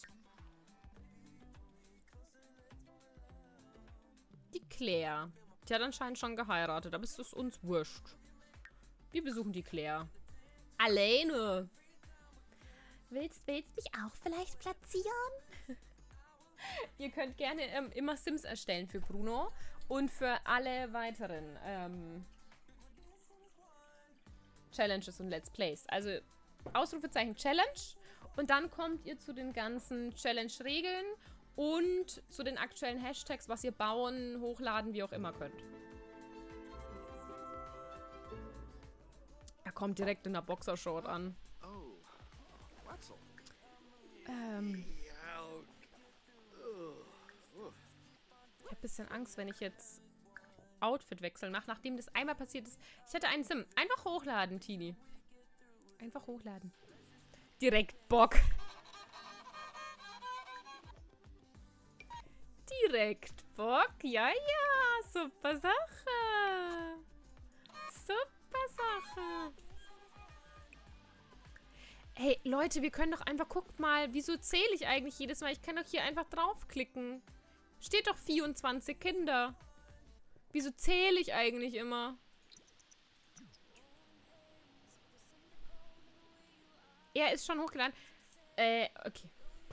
Die Claire. Die hat anscheinend schon geheiratet. Aber es ist uns wurscht. Wir besuchen die Claire. Alleine. Willst, willst mich auch vielleicht platzieren? Ihr könnt gerne ähm, immer Sims erstellen für Bruno und für alle weiteren ähm, Challenges und Let's Plays. Also Ausrufezeichen Challenge und dann kommt ihr zu den ganzen Challenge-Regeln und zu den aktuellen Hashtags, was ihr bauen, hochladen, wie auch immer könnt. Er kommt direkt in der Boxershort an. Ähm. Ich habe ein bisschen Angst, wenn ich jetzt Outfit wechseln mache, nachdem das einmal passiert ist. Ich hätte einen Sim. Einfach hochladen, Tini. Einfach hochladen. Direkt Bock. Direkt Bock. Ja, ja. Super Sache. Super Sache. Hey, Leute, wir können doch einfach, guckt mal, wieso zähle ich eigentlich jedes Mal? Ich kann doch hier einfach draufklicken. Steht doch vierundzwanzig Kinder. Wieso zähle ich eigentlich immer? Er ist schon hochgeladen. Äh, okay.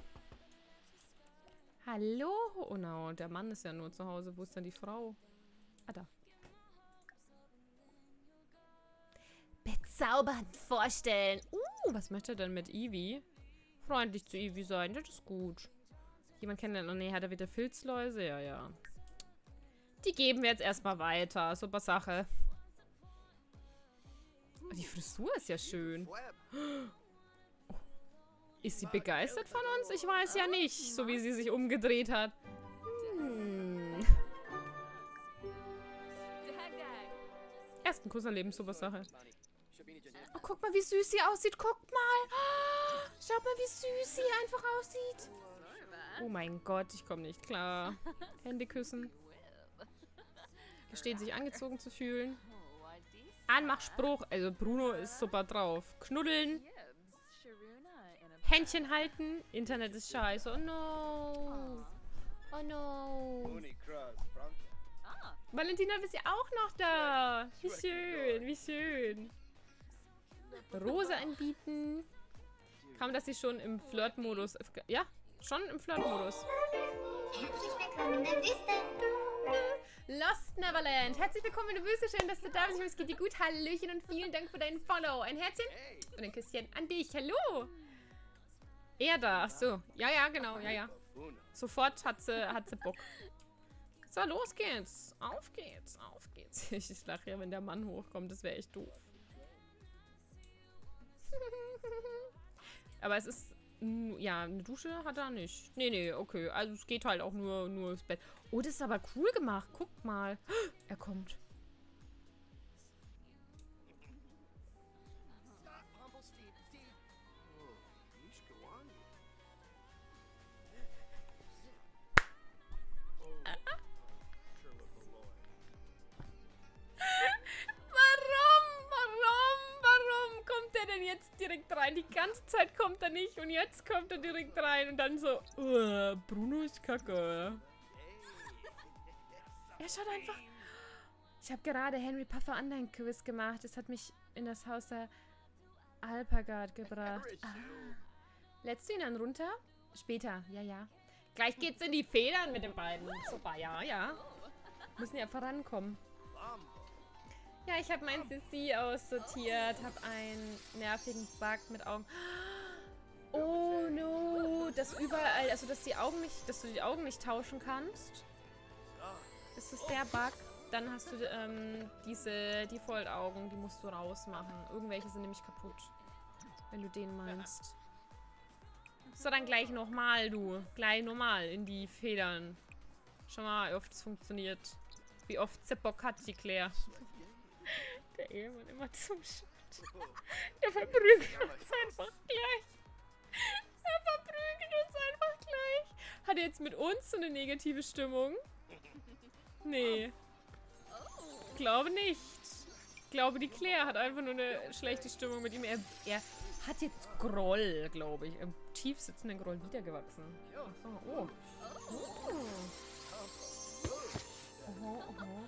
Hallo? Oh no, der Mann ist ja nur zu Hause. Wo ist denn die Frau? Ah, da. Bezaubernd vorstellen. Uh, was möchte er denn mit Ivy? Freundlich zu Ivy sein, das ist gut. Jemand kennenlernen? Oh nee, hat er wieder Filzläuse? Ja, ja. Die geben wir jetzt erstmal weiter. Super Sache. Oh, die Frisur ist ja schön. Oh. Ist sie begeistert von uns? Ich weiß ja nicht, so wie sie sich umgedreht hat. Hm. Ersten Kuss erleben, super Sache. Oh, guck guck mal, wie süß sie aussieht. Guck mal. Oh, schaut mal, wie süß sie einfach aussieht. Oh mein Gott, ich komme nicht klar. Hände küssen. Versteht sich angezogen zu fühlen. Anmachspruch. Also Bruno ist super drauf. Knuddeln. Händchen halten. Internet ist scheiße. Oh no. Oh no. Valentina, bist ja auch noch da. Wie schön, wie schön. Rose anbieten. Kaum, dass sie schon im Flirtmodus... Ja, schon im Flirtmodus. Herzlich willkommen in der Wüste. Lost Neverland. Herzlich willkommen, du bist so schön, dass du da bist. Es geht dir gut. Hallöchen und vielen Dank für deinen Follow. Ein Herzchen und ein Küsschen an dich. Hallo. Er da. Ach so. Ja, ja, genau. Ja, ja. Sofort hat sie, hat sie Bock. So, los geht's. Auf geht's. Auf geht's. Ich lache ja, wenn der Mann hochkommt. Das wäre echt doof. Aber es ist... Ja, eine Dusche hat er nicht. Nee, nee, okay. Also es geht halt auch nur, nur ins Bett. Oh, das ist aber cool gemacht. Guckt mal. Er kommt. Direkt rein. Die ganze Zeit kommt er nicht und jetzt kommt er direkt rein und dann so, uh, Bruno ist kacke. Er schaut einfach... Ich habe gerade Henry Puffer Online-Quiz gemacht. Das hat mich in das Haus der Alpagard gebracht. Ah. Lädst du ihn dann runter? Später, ja, ja. Gleich geht's in die Federn mit den beiden. Super, ja, ja. Müssen ja vorankommen. Ja, ich habe mein C C aussortiert, habe einen nervigen Bug mit Augen. Oh no, dass überall, also dass die Augen nicht, dass du die Augen nicht tauschen kannst. Ist das der Bug? Dann hast du ähm, diese Default-Augen, die musst du rausmachen. Irgendwelche sind nämlich kaputt, wenn du den meinst. So, dann gleich nochmal, du. Gleich nochmal in die Federn. Schau mal, wie oft es funktioniert. Wie oft sie Bock hat, die Claire. Der Ehemann immer zuschaut. Der verprügelt uns einfach gleich. Er verprügelt uns einfach gleich. Hat er jetzt mit uns so eine negative Stimmung? Nee. Glaube nicht. Ich glaube, die Claire hat einfach nur eine schlechte Stimmung mit ihm. Er, er hat jetzt Groll, glaube ich. Im tief sitzenden Groll wiedergewachsen. Ach so, oh. Oh. Oho, oho.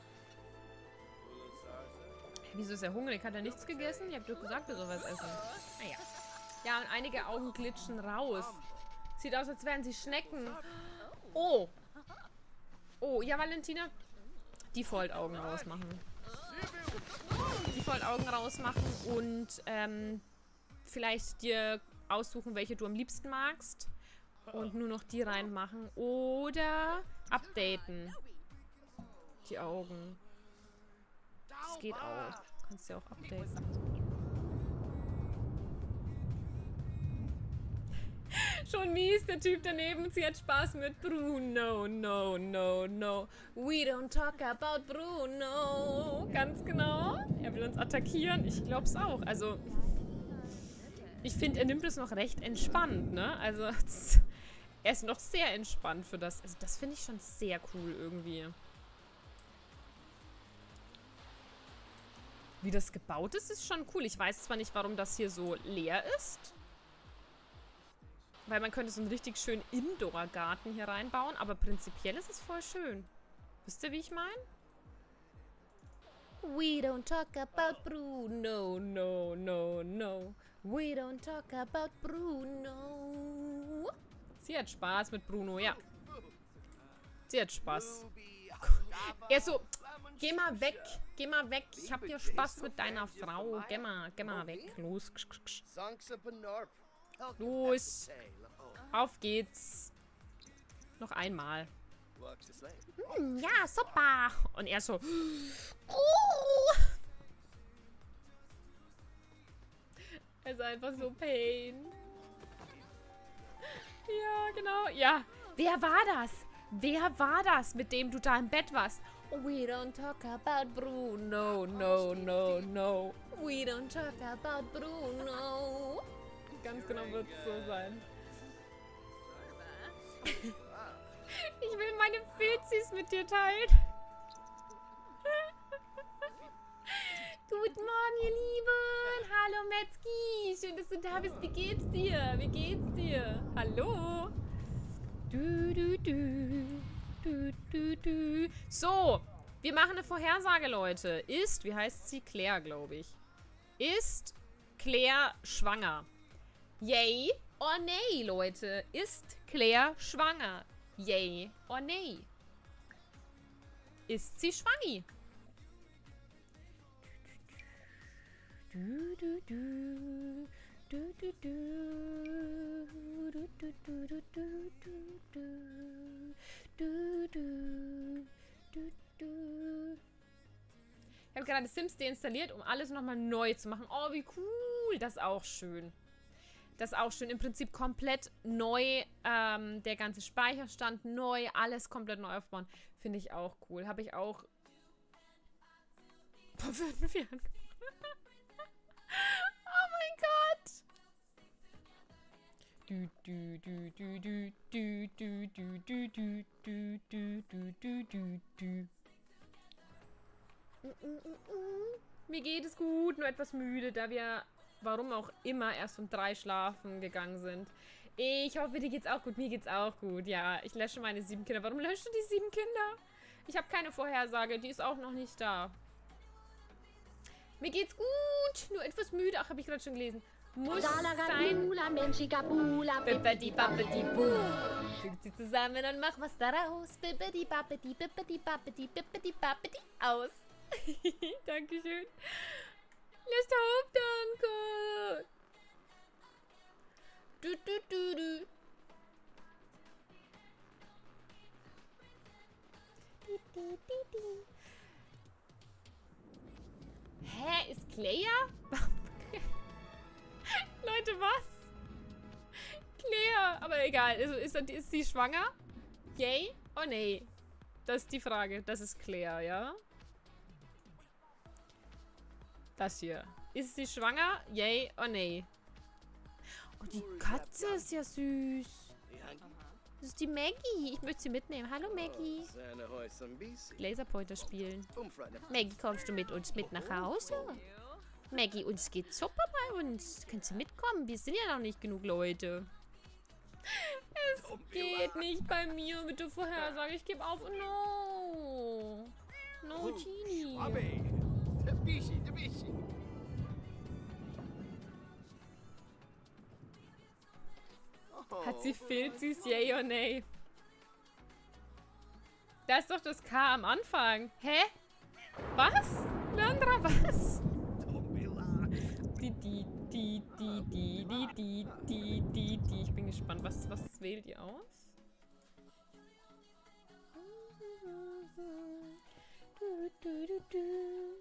Wieso ist er hungrig? Hat er nichts gegessen? Ich hab doch gesagt, er soll was essen. Naja. Ja, und einige Augen glitschen raus. Sieht aus, als wären sie Schnecken. Oh. Oh, ja, Valentina. Default-Augen rausmachen. Default-Augen rausmachen und ähm, vielleicht dir aussuchen, welche du am liebsten magst. Und nur noch die reinmachen. Oder updaten. Die Augen. Das geht auch. Kannst du ja auch updaten. Schon mies, der Typ daneben. Sie hat Spaß mit Bruno. No, no, no. We don't talk about Bruno. Ganz genau. Er will uns attackieren. Ich glaub's auch. Also, ich finde, er nimmt es noch recht entspannt, ne? Also, er ist noch sehr entspannt für das. Also, das finde ich schon sehr cool irgendwie. Wie das gebaut ist, ist schon cool. Ich weiß zwar nicht, warum das hier so leer ist. Weil man könnte so einen richtig schönen Indoor-Garten hier reinbauen. Aber prinzipiell ist es voll schön. Wisst ihr, wie ich meine? We don't talk about Bruno. No, no, no. We don't talk about Bruno. Sie hat Spaß mit Bruno, ja. Sie hat Spaß. Er ist so... Geh mal weg, geh mal weg. Ich hab hier Spaß mit deiner Frau. Geh mal, geh mal weg. Los. Los. Auf geht's. Noch einmal. Hm, ja, super. Und er so. Oh. Er ist einfach so pain. Ja, genau. Ja. Wer war das? Wer war das, mit dem du da im Bett warst? We don't talk about Bruno, no, no, no. We don't talk about Bruno. Ganz genau wird es so sein. Ich will meine Fezis mit dir teilen. Guten Morgen, ihr Lieben. Hallo, Metzki. Schön, dass du da bist. Wie geht's dir? Wie geht's dir? Hallo. Du, du, du. Du, du, du. So, wir machen eine Vorhersage, Leute. Ist, wie heißt sie? Claire, glaube ich. Ist Claire schwanger? Yay or nay, Leute? Ist Claire schwanger? Yay or nay? Ist sie schwangi? Du, du, du. Du, du, du. Du, du, du, du, du, du. Du, du. Du, du. Ich habe gerade Sims deinstalliert, um alles nochmal neu zu machen. Oh, wie cool. Das ist auch schön. Das ist auch schön. Im Prinzip komplett neu. Ähm, der ganze Speicherstand neu. Alles komplett neu aufbauen. Finde ich auch cool. Habe ich auch vor fünf Jahren. Oh mein Gott. Du, du, du, du, du, du, du, du, du, du, du, du, du, du, du. Mir geht es gut, nur etwas müde, da wir, warum auch immer, erst um drei schlafen gegangen sind. Ich hoffe, dir geht's auch gut. Mir geht's auch gut. Ja, ich lösche meine sieben Kinder. Warum löschst du die sieben Kinder? Ich habe keine Vorhersage, die ist auch noch nicht da. Mir geht's gut, nur etwas müde. Ach, habe ich gerade schon gelesen. Muss sein. Bippidi bappidi boo. Fügt sie zusammen und mach was daraus. Bippidi bappidi bippidi bappidi bippidi bappidi aus. Dankeschön. Let's hope, danke. Du, du, du, du. Di, di, di, di. Hä, ist Claire? Leute, was? Claire, aber egal. Also ist, ist sie schwanger? Yay oder nee? Das ist die Frage. Das ist Claire, ja? Das hier. Ist sie schwanger? Yay oder nee? Oh, die Katze ist ja süß. Das ist die Maggie. Ich möchte sie mitnehmen. Hallo, Maggie. Laserpointer spielen. Maggie, kommst du mit uns mit nach Hause? Maggie, uns geht's super bei uns. Kannst du mitkommen? Wir sind ja noch nicht genug Leute. Es geht nicht bei mir mit der Vorhersage. Ich gebe auf. No. No, Genie. Hat sie Filzis, yay oder nay? Da ist doch das K am Anfang. Hä? Was? Leandra, was? Die, die, die, die, die, die, die, die, die, die. Ich bin gespannt. Was, was wählt ihr aus? Du, du, du, du.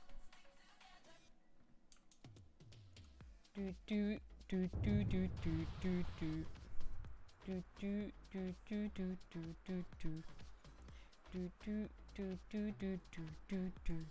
Du, du, du, du, du, du, du, du. Du, du, du, du, du, du, du, du. Du, du, du, du, du, du, du, du.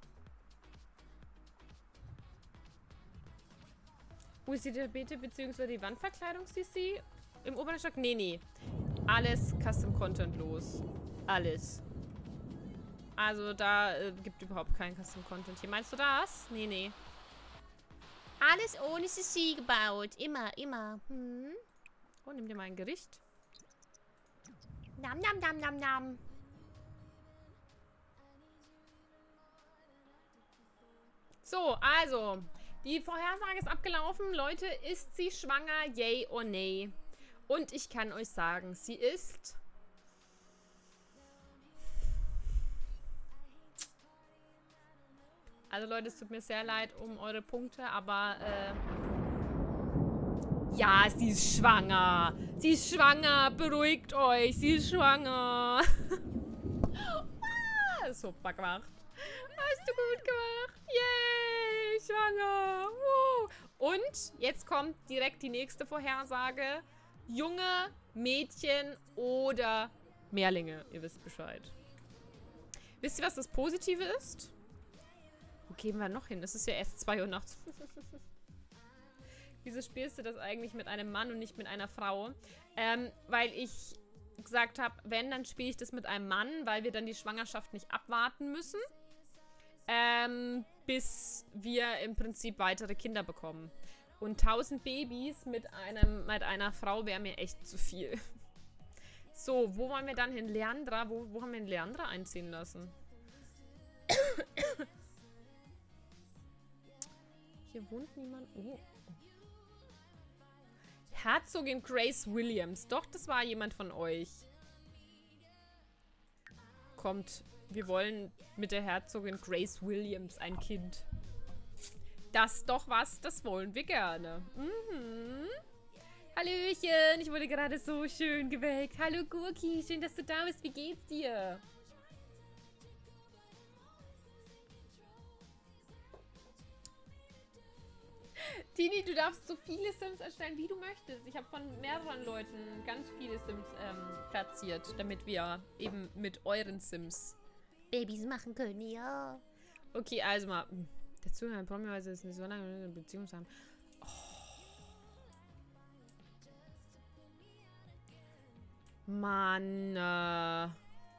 Wo ist die Tapete bzw. die Wandverkleidung, C C? Im oberen Stock? Nee, nee. Alles Custom Content los. Alles. Also da äh, gibt überhaupt keinen Custom Content hier. Meinst du das? Nee, nee. Alles ohne C C gebaut. Immer, immer. Hm? Oh, nimm dir mal ein Gericht. Nam, nam, nam, nam, nam. So, also. Die Vorhersage ist abgelaufen. Leute, ist sie schwanger? Yay or nay? Und ich kann euch sagen, sie ist... Also Leute, es tut mir sehr leid um eure Punkte, aber... Äh ja, sie ist schwanger. Sie ist schwanger. Beruhigt euch. Sie ist schwanger. Ah, super gemacht. Hast du gut gemacht. Yay, schwanger. Wow. Und jetzt kommt direkt die nächste Vorhersage. Junge, Mädchen oder Mehrlinge, ihr wisst Bescheid. Wisst ihr, was das Positive ist? Wo gehen wir noch hin? Es ist ja erst zwei Uhr nachts. Wieso spielst du das eigentlich mit einem Mann und nicht mit einer Frau? Ähm, weil ich gesagt habe, wenn, dann spiele ich das mit einem Mann, weil wir dann die Schwangerschaft nicht abwarten müssen. Ähm, bis wir im Prinzip weitere Kinder bekommen. Und tausend Babys mit, einem, mit einer Frau wäre mir echt zu viel. So, wo wollen wir dann hin? Leandra? Wo, wo haben wir den Leandra einziehen lassen? Hier wohnt niemand. Oh. Herzogin Grace Williams. Doch, das war jemand von euch. Kommt, wir wollen mit der Herzogin Grace Williams ein Kind. Das doch was, das wollen wir gerne. Mhm. Hallöchen, ich wurde gerade so schön geweckt. Hallo Gurki, schön, dass du da bist. Wie geht's dir? Tini, du darfst so viele Sims erstellen, wie du möchtest. Ich habe von mehreren Leuten ganz viele Sims ähm, platziert, damit wir eben mit euren Sims Babys machen können, ja. Okay, also mal. Der Zuhörer promiweise ist nicht so lange eine Beziehung zu haben. Oh. Mann. Äh.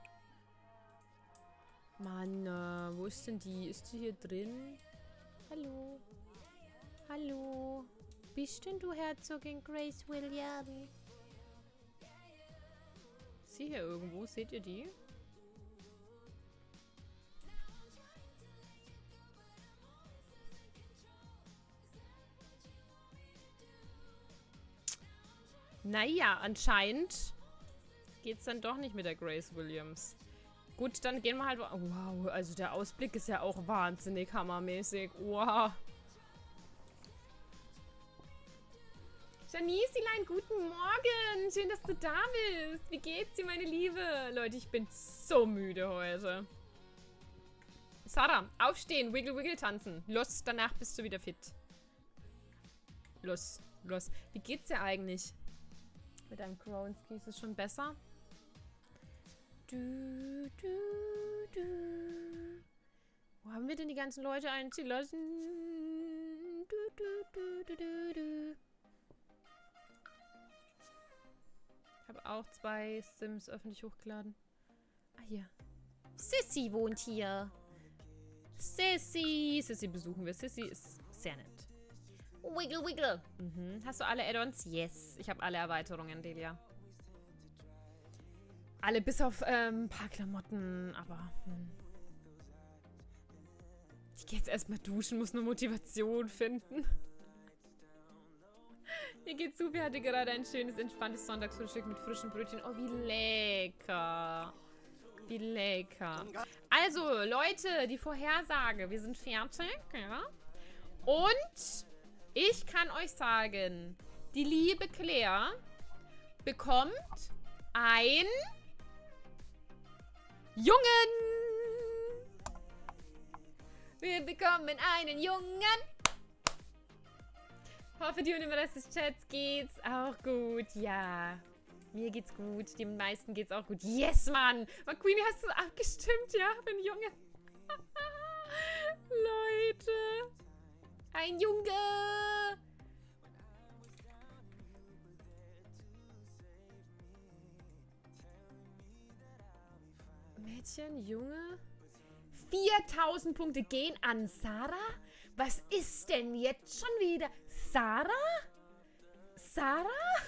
Mann, äh. Wo ist denn die? Ist die hier drin? Hallo? Hallo? Bist denn du Herzogin Grace Williams? Ist sie hier irgendwo? Seht ihr die? Naja, anscheinend geht's dann doch nicht mit der Grace Williams. Gut, dann gehen wir halt... Wow, also der Ausblick ist ja auch wahnsinnig hammermäßig. Wow. Janiselein, guten Morgen. Schön, dass du da bist. Wie geht's dir, meine Liebe? Leute, ich bin so müde heute. Sarah, aufstehen, wiggle, wiggle tanzen. Los, danach bist du wieder fit. Los, los. Wie geht's dir eigentlich? Mit deinem Kronski ist es schon besser? Du, du, du. Wo haben wir denn die ganzen Leute einziehen lassen? Du, du, du, du, du, du. Ich habe auch zwei Sims öffentlich hochgeladen. Ah, hier. Sissy wohnt hier. Sissy. Sissy besuchen wir. Sissy ist sehr nett. Wiggle, wiggle. Mhm. Hast du alle Add-ons? Yes. Ich habe alle Erweiterungen, Delia. Alle bis auf ein ähm, paar Klamotten, aber... Hm. Ich gehe jetzt erstmal duschen, muss nur Motivation finden. Mir geht's super. Hatte gerade ein schönes, entspanntes Sonntagsfrühstück mit frischen Brötchen. Oh, wie lecker. Wie lecker. Also, Leute, die Vorhersage. Wir sind fertig, ja. Und ich kann euch sagen, die liebe Claire bekommt ein Jungen. Wir bekommen einen Jungen. Hoffe, dir und dem Rest des Chats geht's auch gut. Ja, mir geht's gut. Den meisten geht's auch gut. Yes, Mann. McQueenie, hast du abgestimmt? Ja, für einen Jungen. Leute. Ein Junge. Mädchen, Junge. viertausend Punkte gehen an Sarah? Was ist denn jetzt schon wieder? Sarah? Sarah?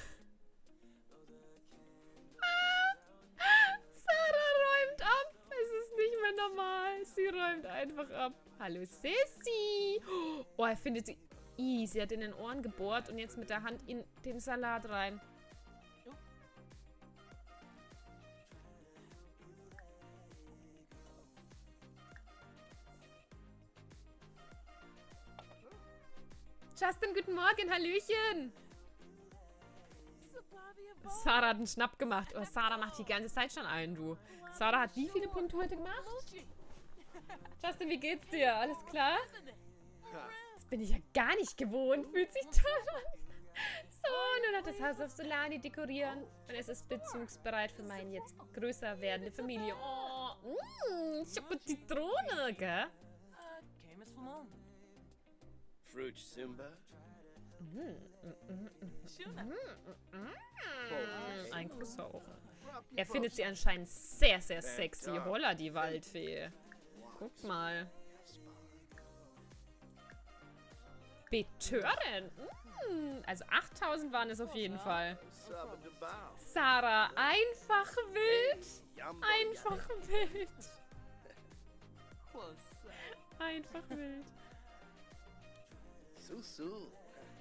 Ah, Sarah räumt ab. Es ist nicht mehr normal. Sie räumt einfach ab. Hallo Sissy. Oh, er findet sie. Ih, sie hat in den Ohren gebohrt und jetzt mit der Hand in den Salat rein. Justin, guten Morgen, Hallöchen. Sarah hat einen Schnapp gemacht. Oh, Sarah macht die ganze Zeit schon einen, du. Sarah hat wie viele Punkte heute gemacht? Justin, wie geht's dir? Alles klar? Das bin ich ja gar nicht gewohnt. Fühlt sich toll an. So, nun hat das Haus auf Solani dekorieren und es ist bezugsbereit für meine jetzt größer werdende Familie. Oh, mh, Schokoditrone, gell? Fruit Simba. Ein Croissant. Er findet sie anscheinend sehr, sehr sexy. Holla, die Waldfee. Guck mal. Betören. Mm, also achttausend waren es auf jeden Fall. Sarah, einfach wild. Einfach wild. Einfach wild. Susu.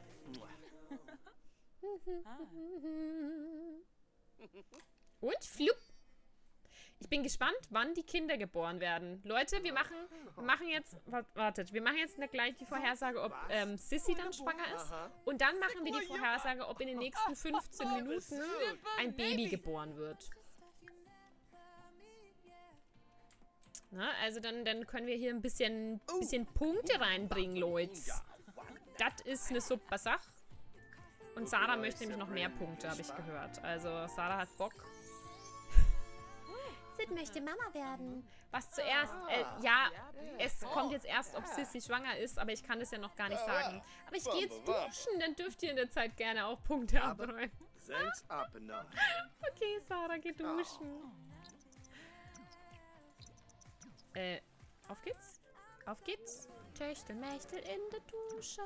Und flupp. Ich bin gespannt, wann die Kinder geboren werden. Leute, wir machen, wir machen jetzt, wartet, wir machen jetzt gleich die Vorhersage, ob ähm, Sissy dann schwanger ist. Und dann machen wir die Vorhersage, ob in den nächsten fünfzehn Minuten ein Baby geboren wird. Na, also dann, dann können wir hier ein bisschen, bisschen Punkte reinbringen, Leute. Das ist eine super Sache. Und Sarah möchte nämlich noch mehr Punkte, habe ich gehört. Also Sarah hat Bock. Sid möchte Mama werden. Was zuerst, äh, ja, es kommt jetzt erst, ob Sissy schwanger ist, aber ich kann das ja noch gar nicht sagen. Aber ich gehe jetzt duschen, dann dürft ihr in der Zeit gerne auch Punkte abräumen. Okay, Sarah, geh duschen. Äh, auf geht's. Auf geht's. Techtelmechtel in der Dusche.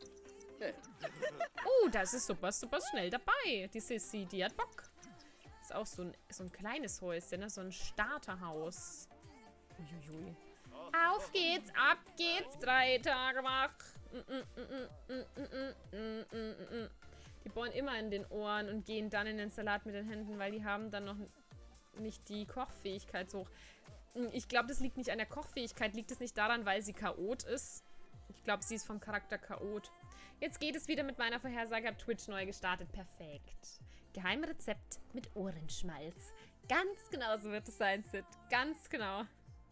Oh, das ist super, super schnell dabei. Die Sissy, die hat Bock. Ist auch so ein, so ein kleines Häuschen, ne? So ein Starterhaus. Uiuiui. Auf geht's, ab geht's. Drei Tage wach. Die bohren immer in den Ohren und gehen dann in den Salat mit den Händen, weil die haben dann noch nicht die Kochfähigkeit so hoch. Ich glaube, das liegt nicht an der Kochfähigkeit. Liegt es nicht daran, weil sie Chaot ist? Ich glaube, sie ist vom Charakter Chaot. Jetzt geht es wieder mit meiner Vorhersage. Hab Twitch neu gestartet. Perfekt. Geheimrezept mit Ohrenschmalz. Ganz genau so wird es sein, Sid. Ganz genau.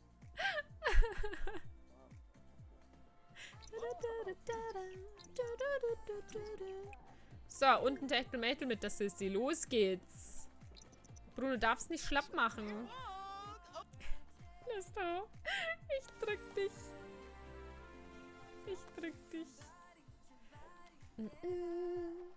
So, unten Techtelmechtel mit der Sissy. Los geht's. Bruno, darfst nicht schlapp machen. Listo. Ich drück dich. Ich drück dich. Mm -mm.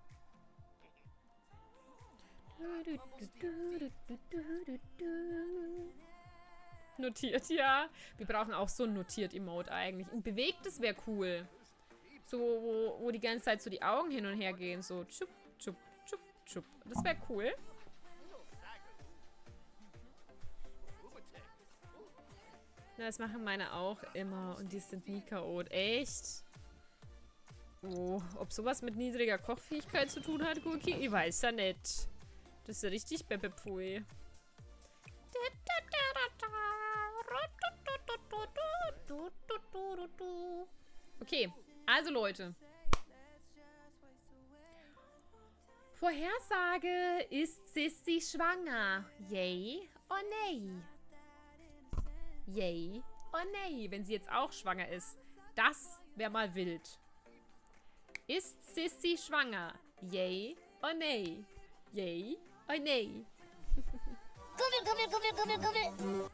Notiert, ja. Wir brauchen auch so ein Notiert-Emote eigentlich. Ein bewegtes wäre cool. So, wo, wo die ganze Zeit so die Augen hin und her gehen. So, tschupp, tschupp, tschupp, tschupp. Das wäre cool. Na, das machen meine auch immer. Und die sind nie chaot. Echt? Oh, ob sowas mit niedriger Kochfähigkeit zu tun hat, Cookie? Ich weiß ja nicht. Das ist ja richtig Beppe-Pfui. Okay, also Leute. Vorhersage, ist Sissy schwanger? Yay or nay? Yay or nay, wenn sie jetzt auch schwanger ist. Das wäre mal wild. Ist Sissy schwanger? Yay or nay? Yay or nay? Gummel, gummel, gummel, gummel, gummel.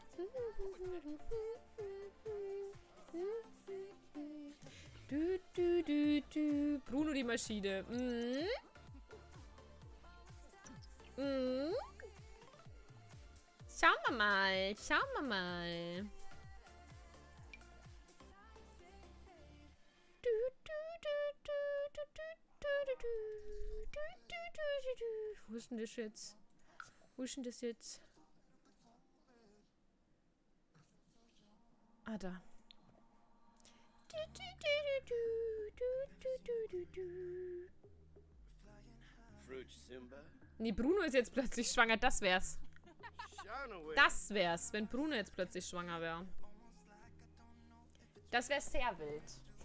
Du, du, du, du. Bruno die Maschine. Mm. Mm. Schauen wir mal. Schauen wir mal. Du, du, du, du, du, du, du, du, du, du, du, du. Wo ist denn das jetzt? Wo ist denn das jetzt? Ah, da. Nee, Bruno ist jetzt plötzlich schwanger. Das wär's. Das wär's, wenn Bruno jetzt plötzlich schwanger wäre. Das wäre sehr wild.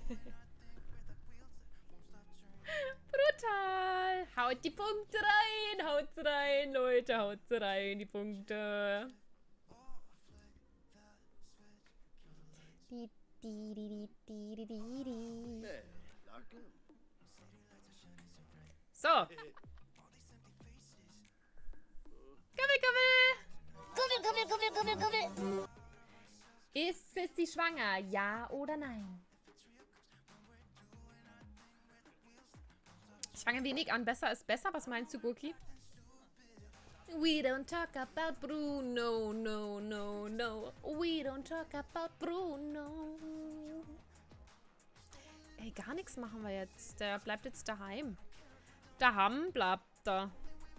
Brutal. Haut die Punkte rein. Haut's rein, Leute. Haut's rein, die Punkte. Die, die, die, die, die, die, die. So. Kubbel, kubbel. Kubbel, kubbel, kubbel, kubbel, kubbel. Ist Sissy schwanger? Ja oder nein? Ich fange wenig an. Besser ist besser. Was meinst du, Gurki? We don't talk about Bruno, no, no, no. We don't talk about Bruno. Ey, gar nichts machen wir jetzt. Der bleibt jetzt daheim. Daheim bleibt er.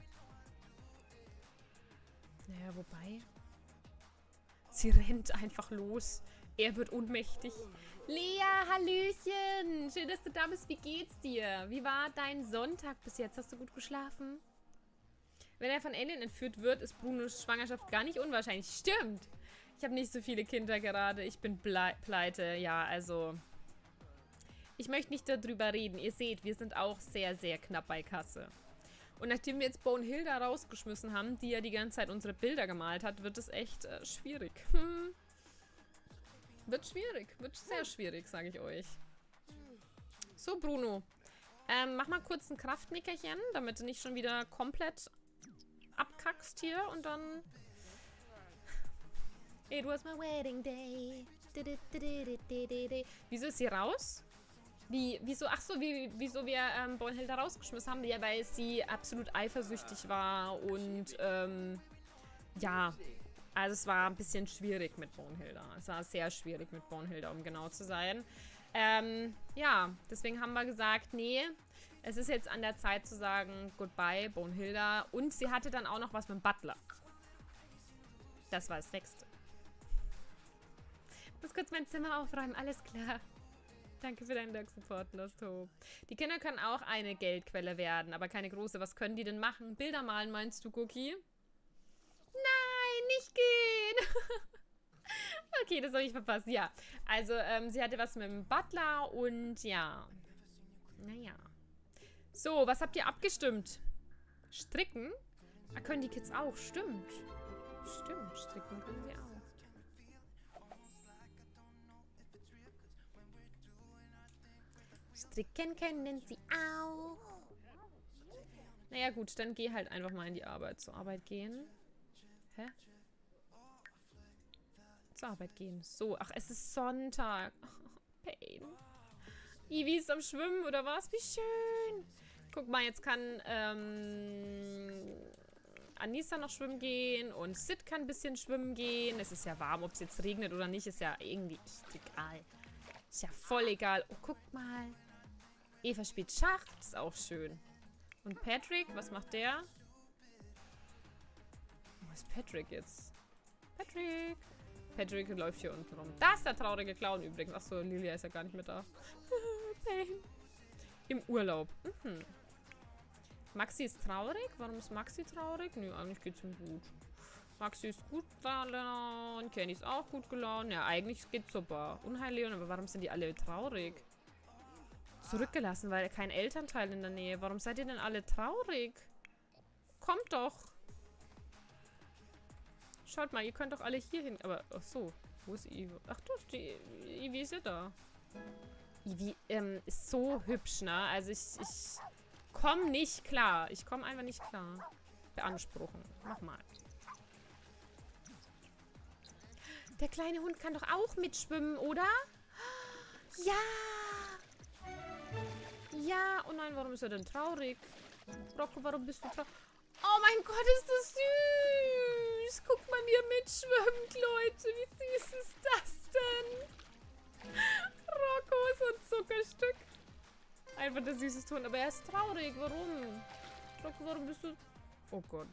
Naja, wobei... Sie rennt einfach los. Er wird ohnmächtig. Lea, Hallöchen. Schön, dass du da bist. Wie geht's dir? Wie war dein Sonntag bis jetzt? Hast du gut geschlafen? Wenn er von Alien entführt wird, ist Brunos Schwangerschaft gar nicht unwahrscheinlich. Stimmt. Ich habe nicht so viele Kinder gerade. Ich bin pleite. Ja, also... Ich möchte nicht darüber reden. Ihr seht, wir sind auch sehr, sehr knapp bei Kasse. Und nachdem wir jetzt Bonehilda rausgeschmissen haben, die ja die ganze Zeit unsere Bilder gemalt hat, wird es echt äh, schwierig. Hm. Wird schwierig. Wird sehr schwierig, sage ich euch. So, Bruno. Ähm, mach mal kurz ein Kraftnickerchen, damit du nicht schon wieder komplett abkackst hier und dann... It was my wedding day. Wieso ist sie raus? Wie, wieso, ach so, wie, wieso wir ähm, Bonehilda rausgeschmissen haben? Ja, weil sie absolut eifersüchtig war und, ähm, ja, also es war ein bisschen schwierig mit Bonehilda. Es war sehr schwierig mit Bonehilda, um genau zu sein. Ähm, ja, deswegen haben wir gesagt, nee, es ist jetzt an der Zeit zu sagen, goodbye, Bonehilda. Und sie hatte dann auch noch was mit dem Butler. Das war das Nächste. Ich muss kurz mein Zimmer aufräumen, alles klar. Danke für deinen Dog-Support, Lost Hope. Die Kinder können auch eine Geldquelle werden, aber keine große. Was können die denn machen? Bilder malen, meinst du, Cookie? Nein, nicht gehen! Okay, das habe ich verpasst. Ja, also ähm, sie hatte was mit dem Butler und ja. Naja. So, was habt ihr abgestimmt? Stricken? Ah, können die Kids auch. Stimmt. Stimmt, stricken können sie auch. Stricken können sie auch. Naja gut, dann geh halt einfach mal in die Arbeit. Zur Arbeit gehen. Hä? Zur Arbeit gehen. So, ach, es ist Sonntag. Oh, Pain. Ivy ist am Schwimmen, oder was? Wie schön. Guck mal, jetzt kann ähm, Anissa noch schwimmen gehen und Sid kann ein bisschen schwimmen gehen. Es ist ja warm, ob es jetzt regnet oder nicht, ist ja irgendwie echt egal. Ist ja voll egal. Oh, guck mal. Eva spielt Schach, das ist auch schön. Und Patrick, was macht der? Wo ist Patrick jetzt? Patrick! Patrick läuft hier unten rum. Da ist der traurige Clown übrigens. Achso, Lilia ist ja gar nicht mehr da. Im Urlaub. Mhm. Maxi ist traurig? Warum ist Maxi traurig? Nö, eigentlich geht's ihm gut. Maxi ist gut gelaunt. Kenny ist auch gut gelaunt. Ja, eigentlich geht's super. Unheil Leon, aber warum sind die alle traurig? Zurückgelassen, weil kein Elternteil in der Nähe. Warum seid ihr denn alle traurig? Kommt doch. Schaut mal, ihr könnt doch alle hier hin. Aber, ach so, wo ist Ivy? Ach doch, die Ivy ist ja da. Ivy ähm, ist so hübsch, ne? Also ich, ich komme nicht klar. Ich komme einfach nicht klar. Beanspruchen. Nochmal. Der kleine Hund kann doch auch mitschwimmen, oder? Ja! Ja, oh nein, warum ist er denn traurig? Rocco, warum bist du traurig? Oh mein Gott, ist das süß! Guck mal, wie er mitschwimmt, Leute. Wie süß ist das denn? Rocco ist so ein Zuckerstück. Einfach der süßeste Hund, aber er ist traurig. Warum? Rocco, warum bist du... Oh Gott.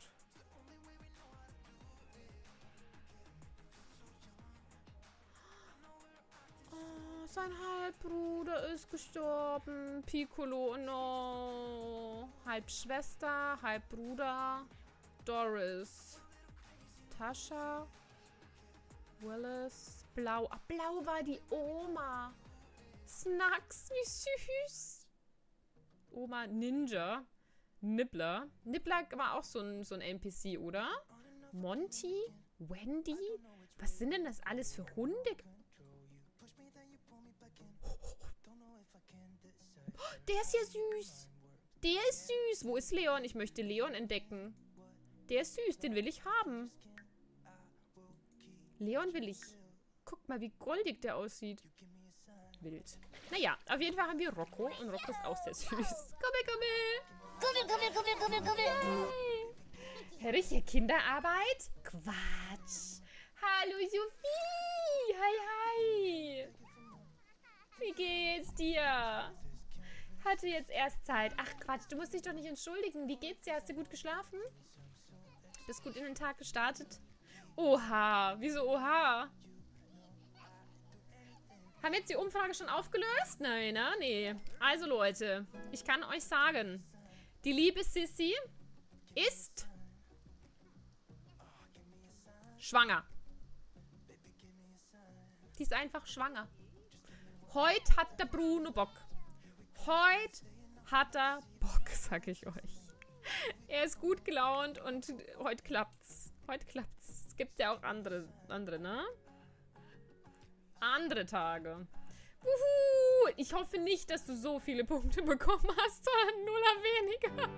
Sein Halbbruder ist gestorben. Piccolo, no. Halbschwester, Halbbruder. Doris. Tascha. Willis. Blau. Ah, Blau war die Oma. Snacks, wie süß. Oma Ninja. Nibbler. Nibbler war auch so ein, so ein N P C, oder? Monty? Wendy? Was sind denn das alles für Hunde? Der ist ja süß. Der ist süß. Wo ist Leon? Ich möchte Leon entdecken. Der ist süß. Den will ich haben. Leon will ich. Guck mal, wie goldig der aussieht. Wild. Naja, auf jeden Fall haben wir Rocco. Und Rocco ist auch sehr süß. Kummel, kummel. Kummel, kummel, kummel, kummel, kummel. Herrliche Kinderarbeit? Quatsch. Hallo Sophie. Hi, hi. Wie geht's dir? Hatte jetzt erst Zeit. Ach Quatsch, du musst dich doch nicht entschuldigen. Wie geht's dir? Hast du gut geschlafen? Bist gut in den Tag gestartet? Oha. Wieso oha? Haben wir jetzt die Umfrage schon aufgelöst? Nein, ne? Nee. Also Leute, ich kann euch sagen, die liebe Sissy ist schwanger. Die ist einfach schwanger. Heute hat der Bruno Bock. Heute hat er Bock, sag ich euch. Er ist gut gelaunt und heute klappt's. Heute klappt's. Es gibt ja auch andere, andere, ne? Andere Tage. Wuhu! Ich hoffe nicht, dass du so viele Punkte bekommen hast, sondern nuller weniger.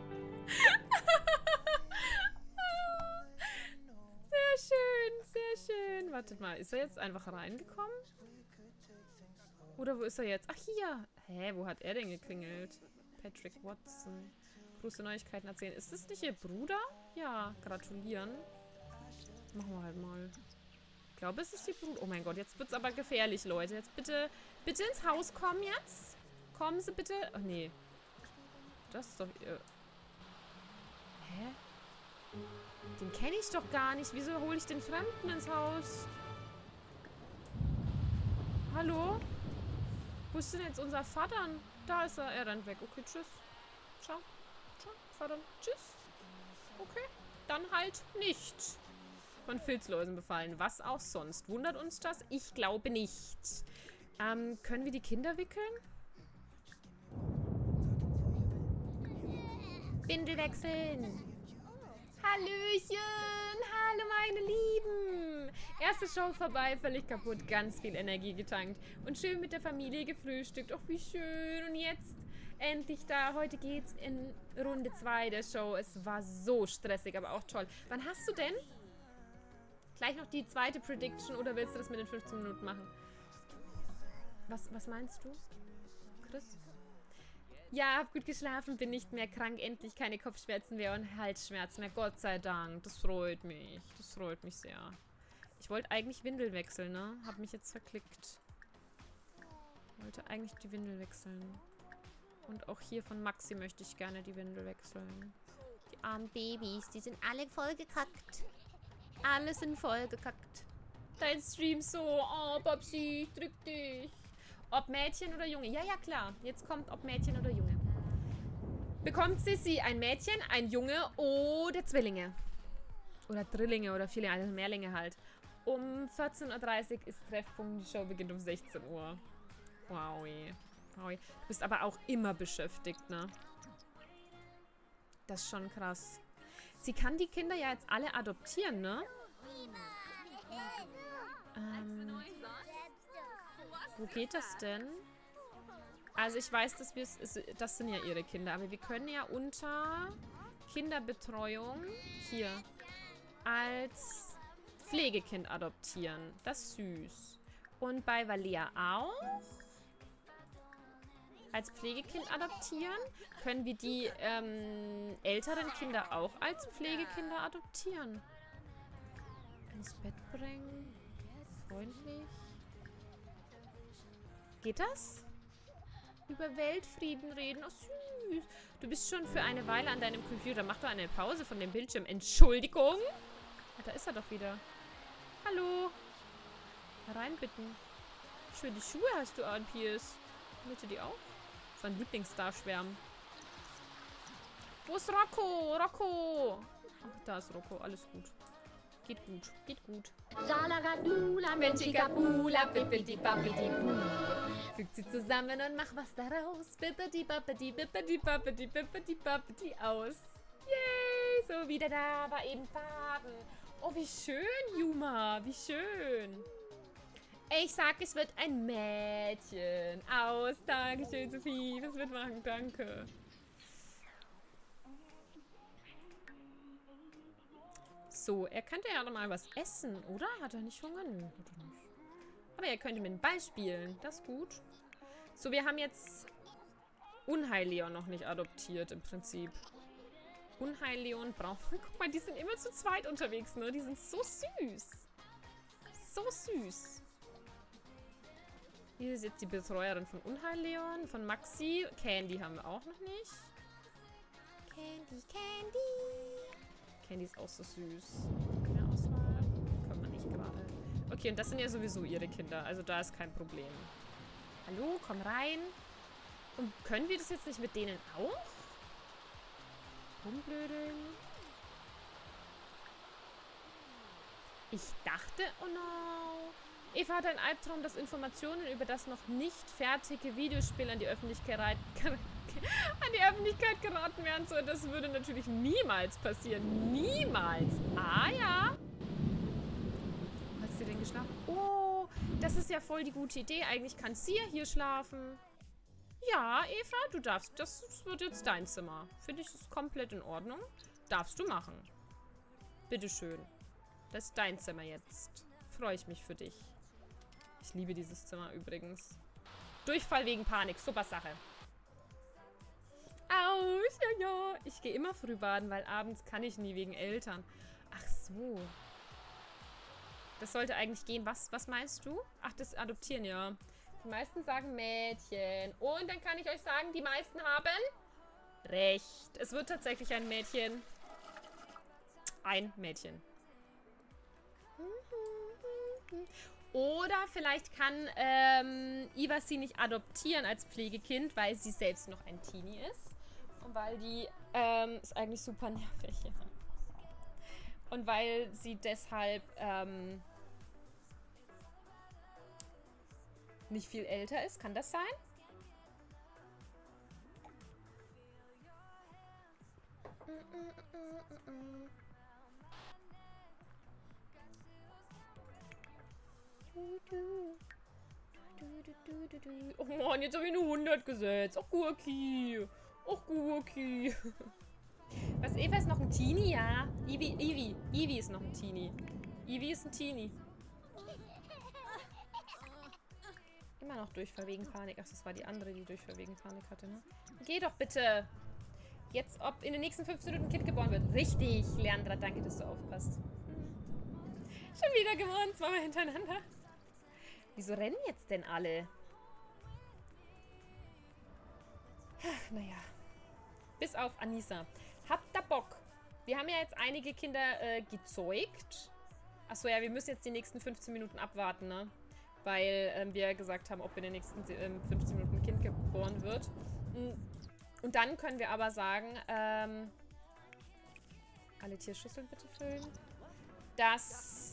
Sehr schön, sehr schön. Wartet mal, ist er jetzt einfach reingekommen? Oder wo ist er jetzt? Ach, hier. Hä, wo hat er denn geklingelt? Patrick Watson. Große Neuigkeiten erzählen. Ist das nicht ihr Bruder? Ja, gratulieren. Machen wir halt mal. Ich glaube, es ist ihr Bruder. Oh mein Gott, jetzt wird es aber gefährlich, Leute. Jetzt bitte, bitte ins Haus kommen jetzt. Kommen Sie bitte. Ach nee. Das ist doch ihr... Hä? Den kenne ich doch gar nicht. Wieso hole ich den Fremden ins Haus? Hallo? Wo ist denn jetzt unser Vater? Da ist er. Er rennt weg. Okay, tschüss. Ciao. Ciao, Vater. Tschüss. Okay. Dann halt nicht. Von Filzläusen befallen. Was auch sonst. Wundert uns das? Ich glaube nicht. Ähm, können wir die Kinder wickeln? Windel wechseln. Hallöchen. Hallo meine Lieben. Erste Show vorbei, völlig kaputt. Ganz viel Energie getankt. Und schön mit der Familie gefrühstückt. Och, wie schön. Und jetzt endlich da. Heute geht's in Runde zwei der Show. Es war so stressig, aber auch toll. Wann hast du denn? Gleich noch die zweite Prediction oder willst du das mit den fünfzehn Minuten machen? Was, was meinst du, Chris? Ja, hab gut geschlafen, bin nicht mehr krank, endlich keine Kopfschmerzen mehr und Halsschmerzen mehr. Gott sei Dank, das freut mich. Das freut mich sehr. Ich wollte eigentlich Windel wechseln, ne? Hab mich jetzt verklickt. Wollte eigentlich die Windel wechseln. Und auch hier von Maxi möchte ich gerne die Windel wechseln. Die armen Babys, die sind alle voll gekackt. Alle sind voll gekackt. Dein Stream so. Oh, Babsi, ich drück dich. Ob Mädchen oder Junge? Ja, ja, klar. Jetzt kommt, ob Mädchen oder Junge. Bekommt Sissy ein Mädchen, ein Junge oder Zwillinge? Oder Drillinge oder viele, also Mehrlinge halt. Um vierzehn Uhr dreißig ist Treffpunkt. Die Show beginnt um sechzehn Uhr. Wow. wow. Du bist aber auch immer beschäftigt, ne? Das ist schon krass. Sie kann die Kinder ja jetzt alle adoptieren, ne? Ähm... Wo geht das denn? Also ich weiß, dass wir es, das sind ja ihre Kinder, aber wir können ja unter Kinderbetreuung hier als Pflegekind adoptieren. Das ist süß. Und bei Valea auch als Pflegekind adoptieren. Können wir die ähm, älteren Kinder auch als Pflegekinder adoptieren? Ins Bett bringen. Freundlich. Geht das? Über Weltfrieden reden. Oh, süß. Du bist schon für eine Weile an deinem Computer. Mach doch eine Pause von dem Bildschirm. Entschuldigung. Ah, da ist er doch wieder. Hallo. Herein bitten. Schöne Schuhe hast du an, Piers. Möchte die auch? Sein Lieblingsstar-Schwärmen. Wo ist Rocco? Rocco. Ach, da ist Rocco. Alles gut. Geht gut, geht gut. Fügt sie zusammen und mach was daraus. Bippidi bappidi bippidi bappidi bippidi bappidi aus. Yay, so wieder da, aber eben Farben. Oh, wie schön, Juma, wie schön. Ich sag, es wird ein Mädchen. Aus, Dankeschön, Sophie. Das wird machen, danke. So, er könnte ja noch mal was essen, oder? Hat er nicht Hunger? Nö, hat er nicht. Aber er könnte mit dem Ball spielen. Das ist gut. So, wir haben jetzt Unheil-Leon noch nicht adoptiert, im Prinzip. Unheil-Leon brauchen... Guck mal, die sind immer zu zweit unterwegs, ne? Die sind so süß. So süß. Hier ist jetzt die Betreuerin von Unheil-Leon, von Maxi. Candy haben wir auch noch nicht. Candy, Candy. Candy ist auch so süß. Keine Auswahl. Können wir nicht gerade. Okay, und das sind ja sowieso ihre Kinder. Also da ist kein Problem. Hallo, komm rein. Und können wir das jetzt nicht mit denen auch? Rumblödeln. Ich dachte, oh no. Eva hat einen Albtraum, dass Informationen über das noch nicht fertige Videospiel an die Öffentlichkeit, an die Öffentlichkeit geraten werden. So, das würde natürlich niemals passieren. Niemals. Ah ja. Hat sie denn geschlafen? Oh, das ist ja voll die gute Idee. Eigentlich kann sie ja hier schlafen. Ja, Eva, du darfst. Das wird jetzt dein Zimmer. Finde ich das komplett in Ordnung. Darfst du machen. Bitteschön. Das ist dein Zimmer jetzt. Freue ich mich für dich. Ich liebe dieses Zimmer übrigens. Durchfall wegen Panik. Super Sache. Aus, ja, ja. Ich gehe immer früh baden, weil abends kann ich nie wegen Eltern. Ach so. Das sollte eigentlich gehen. Was, was meinst du? Ach, das Adoptieren, ja. Die meisten sagen Mädchen. Und dann kann ich euch sagen, die meisten haben recht. Es wird tatsächlich ein Mädchen. Ein Mädchen. Oder vielleicht kann ähm, Eva sie nicht adoptieren als Pflegekind, weil sie selbst noch ein Teenie ist. Und weil die ähm, ist eigentlich super nervig. Ja. Und weil sie deshalb ähm, nicht viel älter ist. Kann das sein? Oh Mann, jetzt habe ich nur hundert gesetzt. Oh Gurki. Oh Gurki. Was, Eva ist noch ein Teenie? Ja. Ivi, Ivi. Ivi ist noch ein Teenie. Ivi ist ein Teenie. Immer noch Durchfall wegen Panik. Ach, das war die andere, die Durchfall wegen Panik hatte, ne? Geh doch bitte. Jetzt, ob in den nächsten fünfzehn Minuten ein Kind geboren wird. Richtig, Leandra, danke, dass du aufpasst. Schon wieder gewonnen, zweimal hintereinander. Wieso rennen jetzt denn alle? Ach, naja. Bis auf Anissa. Habt ihr Bock? Wir haben ja jetzt einige Kinder äh, gezeugt. Achso, ja, wir müssen jetzt die nächsten fünfzehn Minuten abwarten, ne? Weil ähm, wir gesagt haben, ob in den nächsten ähm, fünfzehn Minuten ein Kind geboren wird. Und dann können wir aber sagen, ähm, alle Tierschüsseln bitte füllen, dass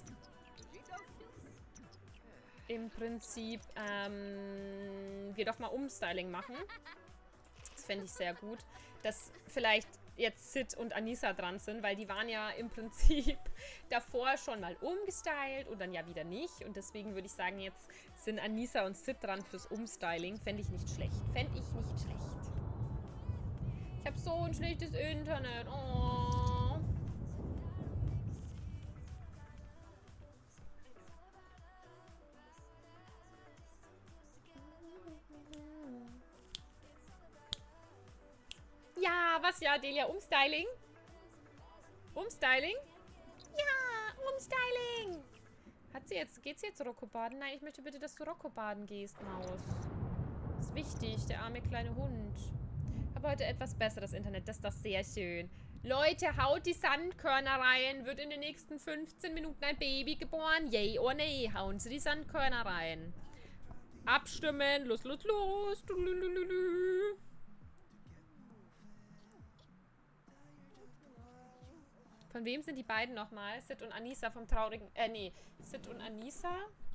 im Prinzip ähm, wir doch mal Umstyling machen. Das fände ich sehr gut. Dass vielleicht jetzt Sid und Anissa dran sind, weil die waren ja im Prinzip davor schon mal umgestylt und dann ja wieder nicht. Und deswegen würde ich sagen, jetzt sind Anissa und Sid dran fürs Umstyling. Fände ich nicht schlecht. Fände ich nicht schlecht. Ich habe so ein schlechtes Internet. Oh. Ja, was ja, Delia? Umstyling? Umstyling? Ja, Umstyling! Hat sie jetzt, geht sie jetzt Rocco baden? Nein, ich möchte bitte, dass du Rocco baden gehst, Maus. Das ist wichtig, der arme kleine Hund. Aber heute etwas besseres Internet, das ist doch sehr schön. Leute, haut die Sandkörner rein. Wird in den nächsten fünfzehn Minuten ein Baby geboren? Yay oder nee? Hauen Sie die Sandkörner rein. Abstimmen. Los, los, los. Von wem sind die beiden nochmal? Sid und Anissa vom traurigen... Äh, nee. Sid und Anissa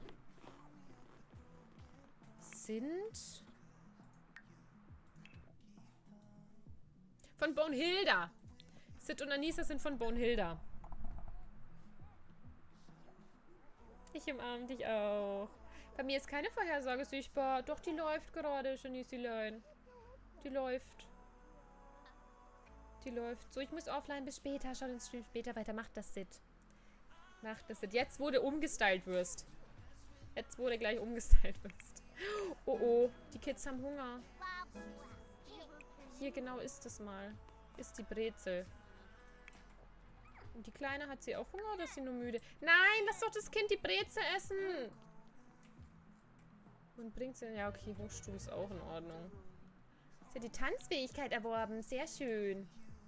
sind... Von Bonehilda. Sid und Anissa sind von Bonehilda. Ich umarme dich auch. Bei mir ist keine Vorhersage sichtbar. Doch, die läuft gerade, Janice-Lein. Die läuft. Die läuft. So, ich muss offline bis später. Schaut den Stream später weiter. Macht das, Sid. Mach das nicht. Jetzt, wo du umgestylt wirst. Jetzt, wo du gleich umgestylt wirst. Oh, oh. Die Kids haben Hunger. Hier genau ist es mal. Ist die Brezel. Und die Kleine, hat sie auch Hunger oder ist sie nur müde? Nein, lass doch das Kind die Brezel essen. Und bringt sie... Ja, okay, Hochstuhl ist auch in Ordnung. Sie hat die Tanzfähigkeit erworben. Sehr schön.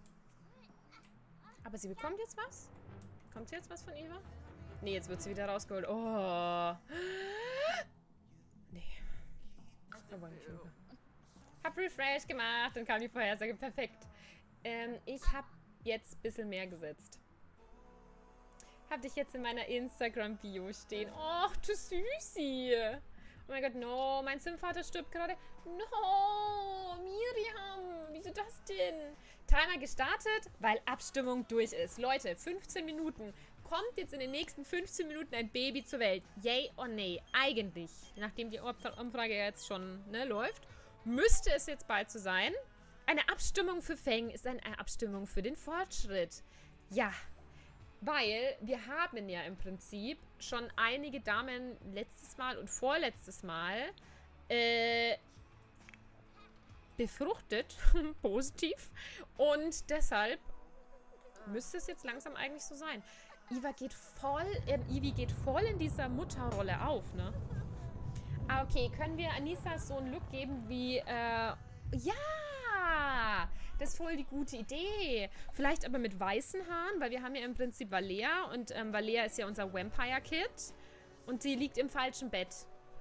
Aber sie bekommt jetzt was? Kommt jetzt was von Eva? Nee, jetzt wird sie wieder rausgeholt. Oh. Nee. Aber nicht Eva. Hab Refresh gemacht und kam die Vorhersage. Perfekt. Ähm, ich hab jetzt ein bisschen mehr gesetzt. Hab dich jetzt in meiner Instagram-Bio stehen. Och, du Süßi. Oh mein Gott, no. Mein Sim-Vater stirbt gerade. No. Miriam. Wieso das denn? Timer gestartet, weil Abstimmung durch ist. Leute, fünfzehn Minuten. Kommt jetzt in den nächsten fünfzehn Minuten ein Baby zur Welt? Yay or nay? Eigentlich, nachdem die Umfrage jetzt schon ne, läuft, müsste es jetzt bald so sein. Eine Abstimmung für Feng ist eine Abstimmung für den Fortschritt. Ja, weil wir haben ja im Prinzip schon einige Damen letztes Mal und vorletztes Mal äh, befruchtet, positiv. Und deshalb müsste es jetzt langsam eigentlich so sein. Eva geht voll, äh, Ivy geht voll in dieser Mutterrolle auf, ne? Ah, okay, können wir Anissa so einen Look geben wie, äh, ja, das ist voll die gute Idee. Vielleicht aber mit weißen Haaren, weil wir haben ja im Prinzip Valea und ähm, Valea ist ja unser Vampire-Kid und sie liegt im falschen Bett.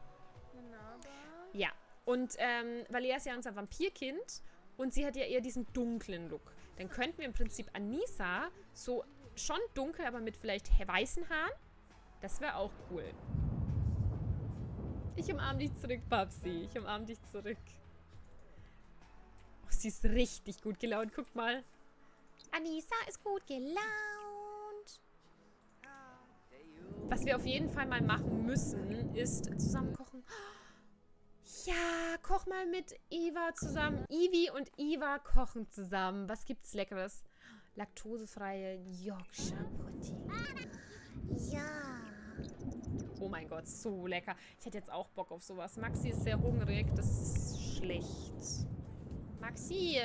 Ja, und ähm, Valea ist ja unser Vampirkind und sie hat ja eher diesen dunklen Look. Dann könnten wir im Prinzip Anissa so schon dunkel, aber mit vielleicht weißen Haaren. Das wäre auch cool. Ich umarme dich zurück, Babsi. Ich umarme dich zurück. Oh, sie ist richtig gut gelaunt. Guck mal. Anissa ist gut gelaunt. Was wir auf jeden Fall mal machen müssen, ist zusammen kochen. Ja, koch mal mit Eva zusammen. Ivy und Eva kochen zusammen. Was gibt's Leckeres? Laktosefreie Yorkshire Pudding. Ja. Oh mein Gott, so lecker. Ich hätte jetzt auch Bock auf sowas. Maxi ist sehr hungrig. Das ist schlecht. Maxi!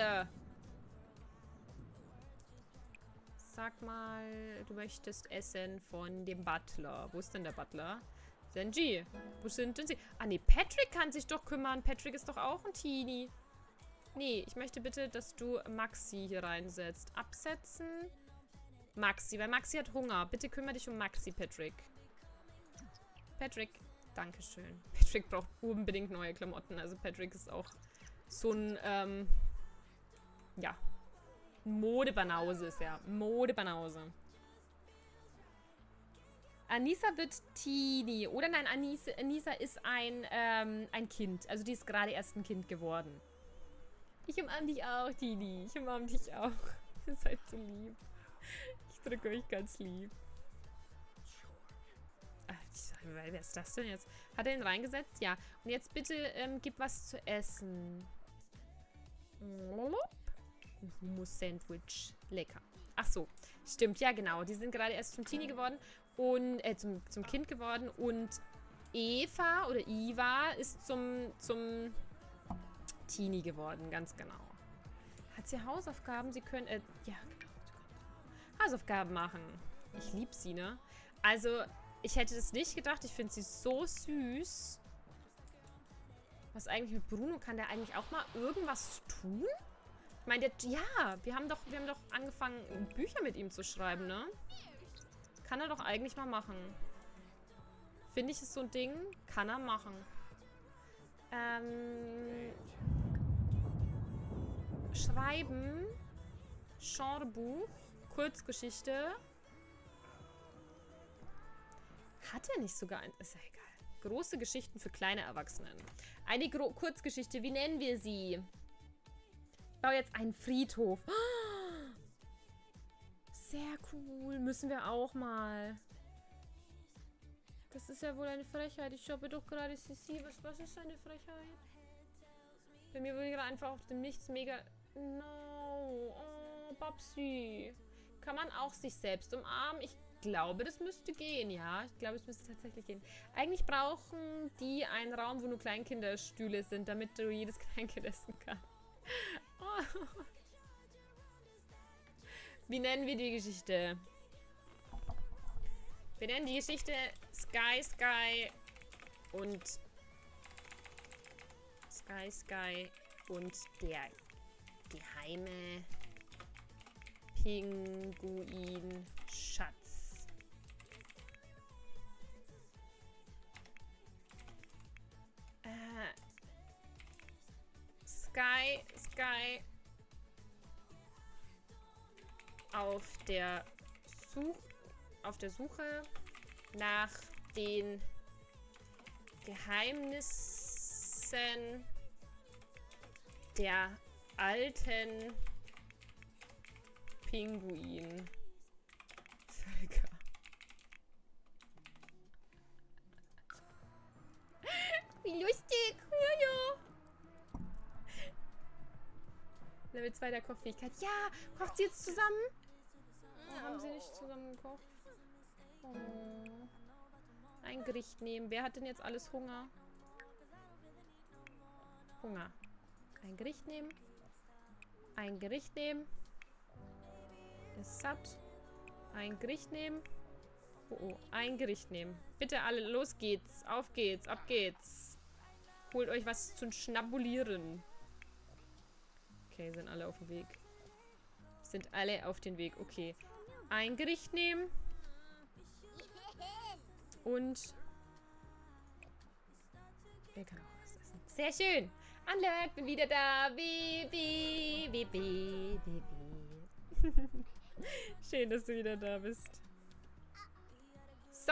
Sag mal, du möchtest essen von dem Butler. Wo ist denn der Butler? Senji, wo sind denn sie? Ah, nee, Patrick kann sich doch kümmern. Patrick ist doch auch ein Teenie. Nee, ich möchte bitte, dass du Maxi hier reinsetzt. Absetzen. Maxi, weil Maxi hat Hunger. Bitte kümmere dich um Maxi, Patrick. Patrick, dankeschön. Patrick braucht unbedingt neue Klamotten. Also Patrick ist auch so ein, ähm, ja, Modebanause ist er. Modebanause. Anissa wird Teenie. Oder nein, Anissa, Anissa ist ein, ähm, ein Kind. Also die ist gerade erst ein Kind geworden. Ich umarme dich auch, Teenie. Ich umarme dich auch. Ihr seid so lieb. Ich drücke euch ganz lieb. Ach, wer ist das denn jetzt? Hat er ihn reingesetzt? Ja. Und jetzt bitte ähm, gib was zu essen. Ein Hummus-Sandwich. Lecker. Ach so. Stimmt, ja genau. Die sind gerade erst zum Teenie geworden. Und, äh, zum, zum Kind geworden. Und Eva oder Iva ist zum, zum Teenie geworden. Ganz genau. Hat sie Hausaufgaben? Sie können, äh, ja, genau. Hausaufgaben machen. Ich liebe sie, ne? Also, ich hätte das nicht gedacht. Ich finde sie so süß. Was eigentlich mit Bruno? Kann der eigentlich auch mal irgendwas tun? Ich meine, der, ja, wir haben doch, wir haben doch angefangen, Bücher mit ihm zu schreiben, ne? Kann er doch eigentlich mal machen. Finde ich, ist so ein Ding. Kann er machen. Ähm... Schreiben. Genrebuch. Kurzgeschichte. Hat er nicht sogar ein... Ist ja egal. Große Geschichten für kleine Erwachsene. Eine Gro Kurzgeschichte. Wie nennen wir sie? Ich baue jetzt einen Friedhof. Sehr cool. Müssen wir auch mal. Das ist ja wohl eine Frechheit. Ich shoppe doch gerade C C. Was, was ist eine Frechheit? Bei mir wurde gerade einfach auf dem Nichts mega... No. Oh, Babsi. Kann man auch sich selbst umarmen? Ich glaube, das müsste gehen, ja. Ich glaube, es müsste tatsächlich gehen. Eigentlich brauchen die einen Raum, wo nur Kleinkinderstühle sind, damit du jedes Kleinkind essen kannst. Oh. Wie nennen wir die Geschichte? Wir nennen die Geschichte Sky Sky und Sky Sky und der geheime Pinguin-Schatz. Äh, Sky, Sky auf der Such, auf der Suche nach den Geheimnissen der alten Pinguin. Völker. Wie lustig. Ja, ja. Level zwei der Kochfähigkeit. Ja, kocht sie jetzt zusammen? Oh, haben sie nicht zusammen gekocht? Oh. Ein Gericht nehmen. Wer hat denn jetzt alles Hunger? Hunger. Ein Gericht nehmen. Ein Gericht nehmen. Ist satt. Ein Gericht nehmen. Oh, oh. Ein Gericht nehmen. Bitte alle, los geht's. Auf geht's. Ab geht's. Holt euch was zum Schnabulieren. Okay, sind alle auf dem Weg. Sind alle auf den Weg. Okay. Ein Gericht nehmen. Und wer kann auch was essen? Sehr schön. Unlocked, bin wieder da. Wie, wie, wie, wie, wie, wie. Schön, dass du wieder da bist. So.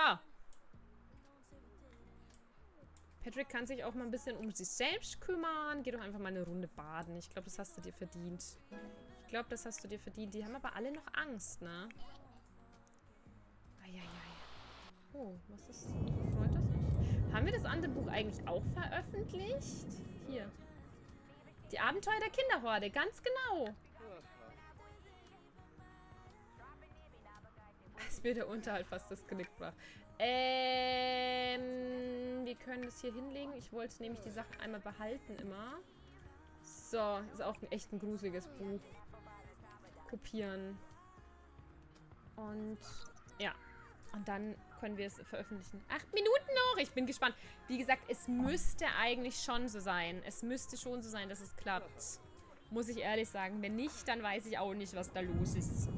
Patrick kann sich auch mal ein bisschen um sich selbst kümmern. Geh doch einfach mal eine Runde baden. Ich glaube, das hast du dir verdient. Ich glaube, das hast du dir verdient. Die haben aber alle noch Angst, ne? Eieiei. Oh, was ist... Freut das nicht? Haben wir das andere Buch eigentlich auch veröffentlicht? Hier. Die Abenteuer der Kinderhorde. Ganz genau. Als mir der Unterhalt fast das Genick brach. Ähm, wir können das hier hinlegen. Ich wollte nämlich die Sachen einmal behalten immer. So, ist auch ein echt ein gruseliges Buch. Kopieren. Und ja. Und dann können wir es veröffentlichen. Acht Minuten noch! Ich bin gespannt. Wie gesagt, es müsste eigentlich schon so sein. Es müsste schon so sein, dass es klappt. Muss ich ehrlich sagen. Wenn nicht, dann weiß ich auch nicht, was da los ist.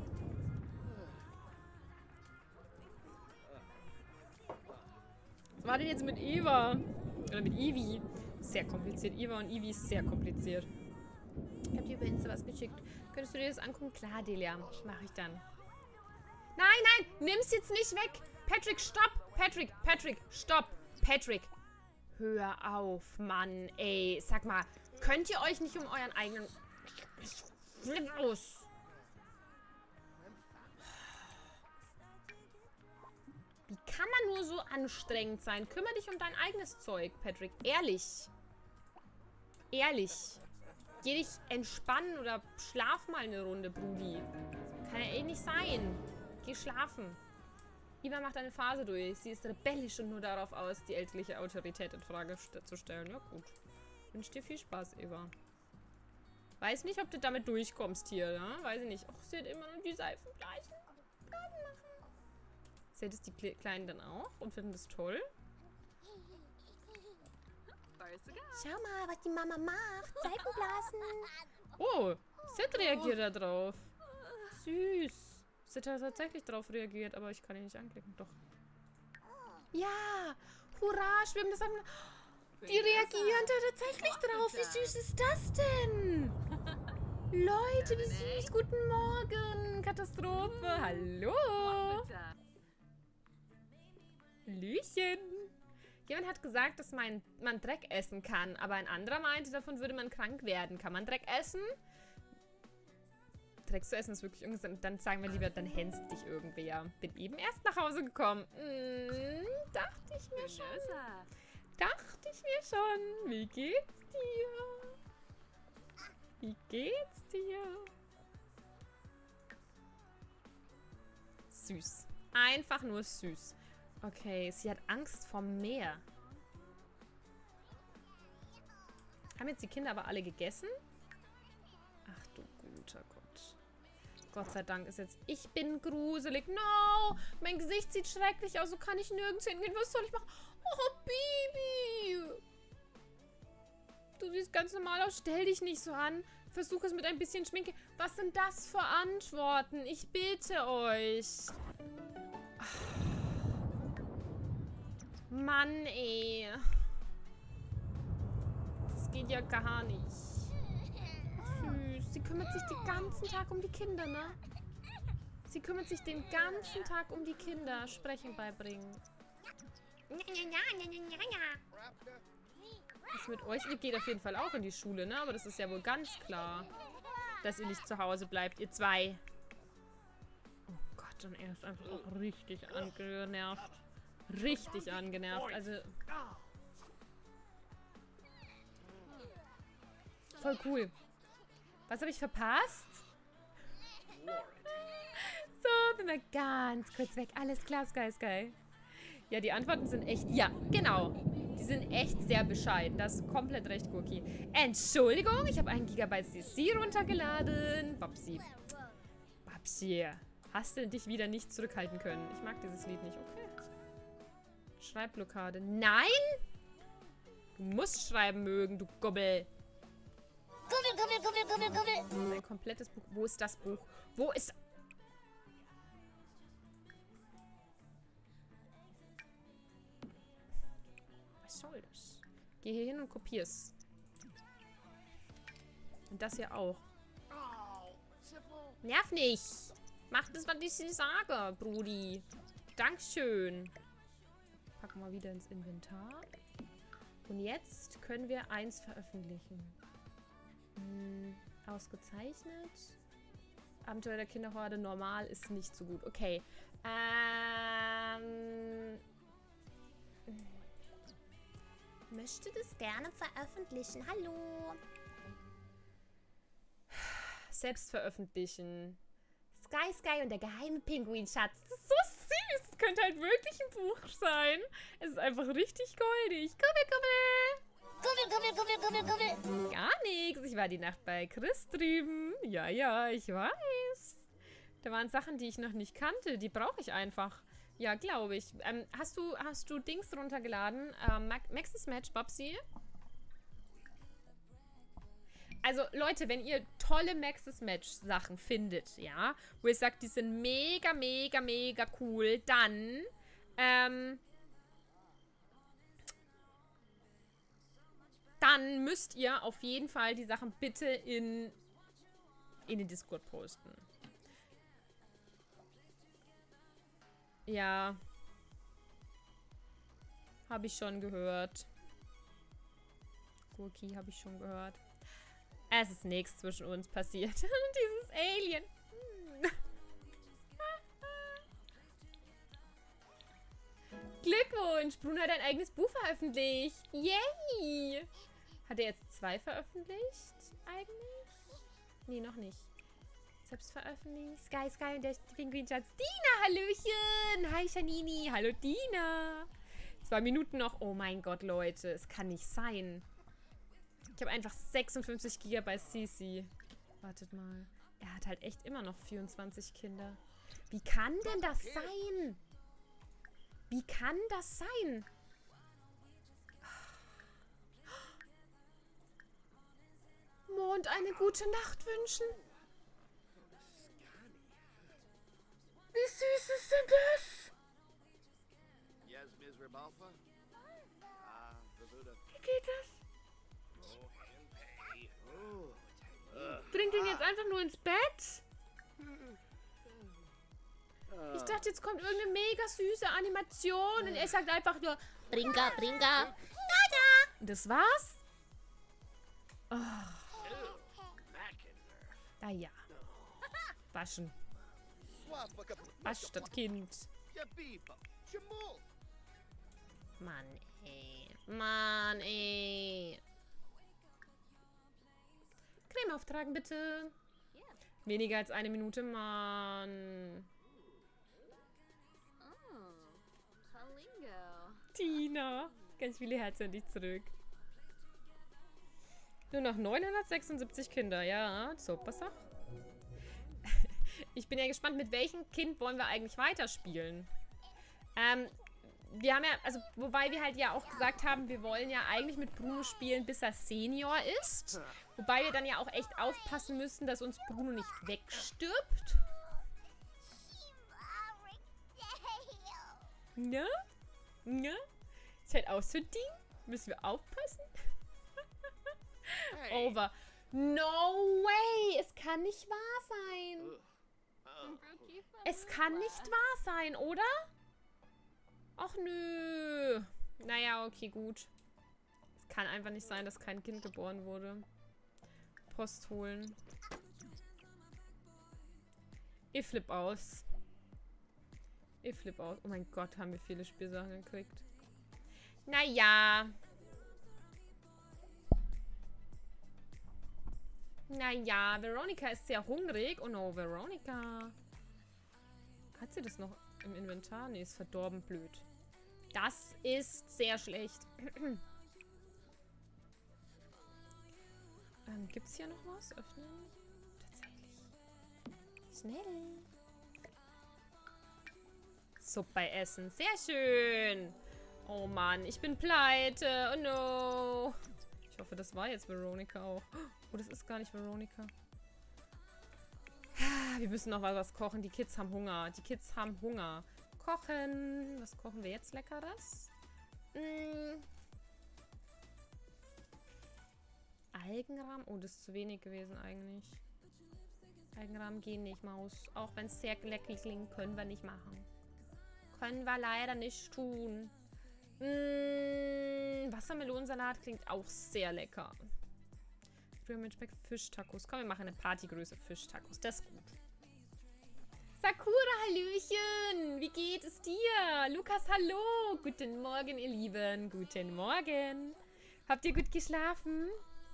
Was war denn jetzt mit Eva? Oder mit Eevee? Sehr kompliziert. Eva und Eevee ist sehr kompliziert. Ich hab dir über Insta was geschickt. Könntest du dir das angucken? Klar, Delia. Mach ich dann. Nein, nein! Nimm's jetzt nicht weg! Patrick, stopp! Patrick, Patrick, stopp! Patrick! Hör auf, Mann, ey. Sag mal, könnt ihr euch nicht um euren eigenen... Ich flipp aus! Wie kann man nur so anstrengend sein? Kümmere dich um dein eigenes Zeug, Patrick. Ehrlich. Ehrlich. Geh dich entspannen oder schlaf mal eine Runde, Brudi. Kann ja eh nicht sein. Geh schlafen. Eva macht eine Phase durch. Sie ist rebellisch und nur darauf aus, die elterliche Autorität in Frage zu stellen. Ja, gut. Wünsche dir viel Spaß, Eva. Weiß nicht, ob du damit durchkommst hier, ne? Weiß ich nicht. Och, sie hat immer nur die Seifenbleichen. Seht es die Kle Kleinen dann auch und finden das toll? Schau mal, was die Mama macht. Seifenblasen. Oh, Sid reagiert da drauf. Süß. Sid hat tatsächlich drauf reagiert, aber ich kann ihn nicht anklicken. Doch. Ja, hurra, schwimmen das an. Die reagieren da tatsächlich drauf. Wie süß ist das denn? Leute, wie süß. Guten Morgen. Katastrophe. Hallo. Hallöchen. Jemand hat gesagt, dass man, man Dreck essen kann, aber ein anderer meinte, davon würde man krank werden. Kann man Dreck essen? Dreck zu essen ist wirklich ungesund. Dann sagen wir lieber, dann hänst dich irgendwer. Bin eben erst nach Hause gekommen. Hm, dachte ich mir schon. Dachte ich mir schon. Wie geht's dir? Wie geht's dir? Süß. einfach nur süß. Okay, sie hat Angst vom Meer. Haben jetzt die Kinder aber alle gegessen? Ach du guter Gott. Gott sei Dank ist jetzt... Ich bin gruselig. No! Mein Gesicht sieht schrecklich aus. So kann ich nirgends hingehen. Was soll ich machen? Oh, Baby! Du siehst ganz normal aus. Stell dich nicht so an. Versuch es mit ein bisschen Schminke. Was sind das für Antworten? Ich bitte euch. Ach. Mann, ey. Das geht ja gar nicht. Süß. Sie kümmert sich den ganzen Tag um die Kinder, ne? Sie kümmert sich den ganzen Tag um die Kinder. Sprechen beibringen. Was mit euch? Ihr geht auf jeden Fall auch in die Schule, ne? Aber das ist ja wohl ganz klar, dass ihr nicht zu Hause bleibt, ihr zwei. Oh Gott, und er ist einfach auch richtig angenervt. Richtig angenervt. Also... Voll cool. Was habe ich verpasst? So, bin mal ganz kurz weg. Alles klar, Sky, Sky. Ja, die Antworten sind echt... Ja, genau. Die sind echt sehr bescheiden. Das ist komplett recht, Cookie. Entschuldigung, ich habe einen Gigabyte C C runtergeladen. Babsi. Babsi. Hast du dich wieder nicht zurückhalten können? Ich mag dieses Lied nicht. Okay. Schreibblockade. Nein! Du musst schreiben mögen, du Gobbel. Gubbel, gubbel, gubbel, gubbel, gubbel. Ein komplettes Buch. Wo ist das Buch? Wo ist... Was soll das? Geh hier hin und kopier's. Und das hier auch. Nerv nicht! Mach das, was ich dir sage, Brudi. Dankeschön. Packen wir wieder ins Inventar. Und jetzt können wir eins veröffentlichen. Hm, ausgezeichnet. Abenteuer der Kinderhorde normal ist nicht so gut. Okay. Ähm... Möchte das gerne veröffentlichen. Hallo. Selbst veröffentlichen. Sky Sky und der geheime Pinguinschatz. Das ist so süß. Das könnte halt wirklich ein Buch sein. Es ist einfach richtig goldig. Kubbel, kubbel. Gubbel, gubbel, gubbel, gubbel, gubbel. Gar nichts. Ich war die Nacht bei Chris drüben. Ja, ja, ich weiß. Da waren Sachen, die ich noch nicht kannte. Die brauche ich einfach. Ja, glaube ich. Ähm, hast du, hast du Dings runtergeladen? Ähm, Max's Match, Babsi? Also, Leute, wenn ihr tolle Max's Match Sachen findet, ja, wo ihr sagt, die sind mega, mega, mega cool, dann, ähm, dann müsst ihr auf jeden Fall die Sachen bitte in, in den Discord posten. Ja. Habe ich schon gehört. Gurki habe ich schon gehört. Es ist nichts zwischen uns passiert. Dieses Alien. Glückwunsch! Bruno hat ein eigenes Buch veröffentlicht. Yay! Hat er jetzt zwei veröffentlicht? Eigentlich? Nee, noch nicht. Selbst veröffentlicht. Sky Sky und der Pinguinschatz. Dina, hallöchen! Hi, Janini. Hallo, Dina. Zwei Minuten noch. Oh mein Gott, Leute. Es kann nicht sein. Ich habe einfach sechsundfünfzig Gigabyte C C. Wartet mal. Er hat halt echt immer noch vierundzwanzig Kinder. Wie kann denn das sein? Wie kann das sein? Mond, eine gute Nacht wünschen. Wie süß ist denn das? Wie geht das? Bringt ihn jetzt einfach nur ins Bett? Ich dachte, jetzt kommt irgendeine mega süße Animation und er sagt einfach nur Bringa, bringa. und das war's? Oh. Ah ja. Waschen. Wasch das Kind. Mann, ey. Mann, ey. Creme auftragen, bitte. Weniger als eine Minute, Mann. Tina. Ganz viele Herzen an dich zurück. Nur noch neunhundertsechsundsiebzig Kinder. Ja, so, pass auf. Ich bin ja gespannt, mit welchem Kind wollen wir eigentlich weiterspielen. Ähm, wir haben ja, also, wobei wir halt ja auch gesagt haben, wir wollen ja eigentlich mit Bruno spielen, bis er Senior ist. Wobei wir dann ja auch echt aufpassen müssen, dass uns Bruno nicht wegstirbt. Ne? Ne? Ist halt auch so ein Ding. Müssen wir aufpassen. Over. No way! Es kann nicht wahr sein. Es kann nicht wahr sein, oder? Ach nö. Naja, okay, gut. Es kann einfach nicht sein, dass kein Kind geboren wurde. Post holen. Ich flipp aus. Ich flipp aus. Oh mein Gott, haben wir viele Spielsachen gekriegt. Naja. Naja, Veronica ist sehr hungrig. Oh no, Veronica. Hat sie das noch im Inventar? Nee, ist verdorben blöd. Das ist sehr schlecht. ähm, gibt's hier noch was? Öffnen? Tatsächlich. Schnell. Suppe essen. Sehr schön. Oh Mann, ich bin pleite. Oh no. Ich hoffe, das war jetzt Veronica auch. Oh, das ist gar nicht Veronica. Wir müssen noch was kochen. Die Kids haben Hunger. Die Kids haben Hunger. Kochen. Was kochen wir jetzt Leckeres? Hm. Algenrahmen. Oh, das ist zu wenig gewesen eigentlich. Algenrahmen gehen nicht, Maus. Auch wenn es sehr lecker klingt, können wir nicht machen. Können wir leider nicht tun. Mmh, Wassermelonensalat klingt auch sehr lecker. Früher mit Speck Fischtacos. Komm, wir machen eine Partygröße Fischtacos. Das ist gut. Sakura, Hallöchen. Wie geht es dir? Lukas, hallo. Guten Morgen, ihr Lieben. Guten Morgen. Habt ihr gut geschlafen?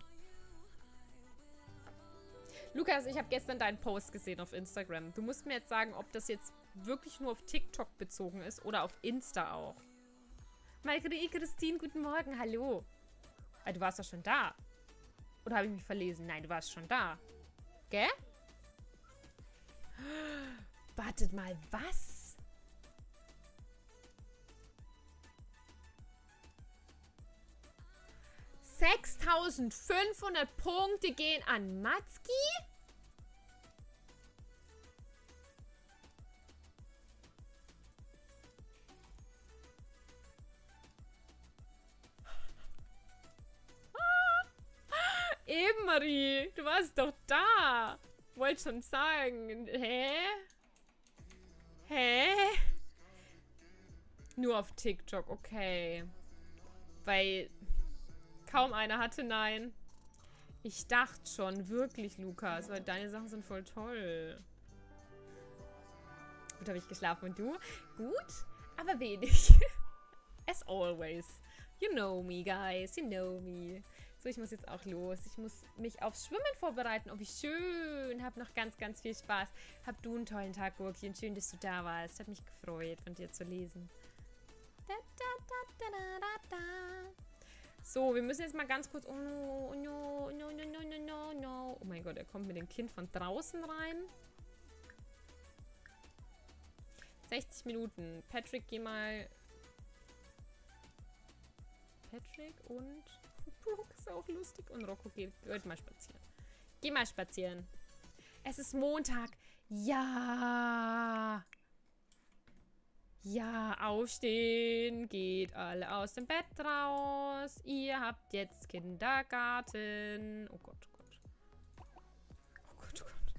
Lukas, ich habe gestern deinen Post gesehen auf Instagram. Du musst mir jetzt sagen, ob das jetzt wirklich nur auf TikTok bezogen ist oder auf Insta auch. Marie Christine, guten Morgen, hallo. Ah, du warst doch schon da. Oder habe ich mich verlesen? Nein, du warst schon da. Gell? Wartet mal, was? sechstausendfünfhundert Punkte gehen an Matzki? Eben, Marie. Du warst doch da. Wollte schon sagen. Hä? Hä? Nur auf TikTok, okay. Weil kaum einer hatte Nein. Ich dachte schon, wirklich, Lukas, weil deine Sachen sind voll toll. Gut, habe ich geschlafen und du? Gut, aber wenig. As always. You know me, guys. You know me. So, ich muss jetzt auch los. Ich muss mich aufs Schwimmen vorbereiten. Oh, wie schön. Hab noch ganz, ganz viel Spaß. Hab du einen tollen Tag, Gurkchen. Schön, dass du da warst. Hat mich gefreut, von dir zu lesen. Da, da, da, da, da, da. So, wir müssen jetzt mal ganz kurz... Oh no, oh no, no, no, no, no, no, no. Oh mein Gott, er kommt mit dem Kind von draußen rein. sechzig Minuten. Patrick, geh mal... Patrick und... Brooke ist auch lustig. Und Rocco geht, geht mal spazieren. Geh mal spazieren. Es ist Montag. Ja. Ja, aufstehen. Geht alle aus dem Bett raus. Ihr habt jetzt Kindergarten. Oh Gott, oh Gott. Oh Gott, oh Gott.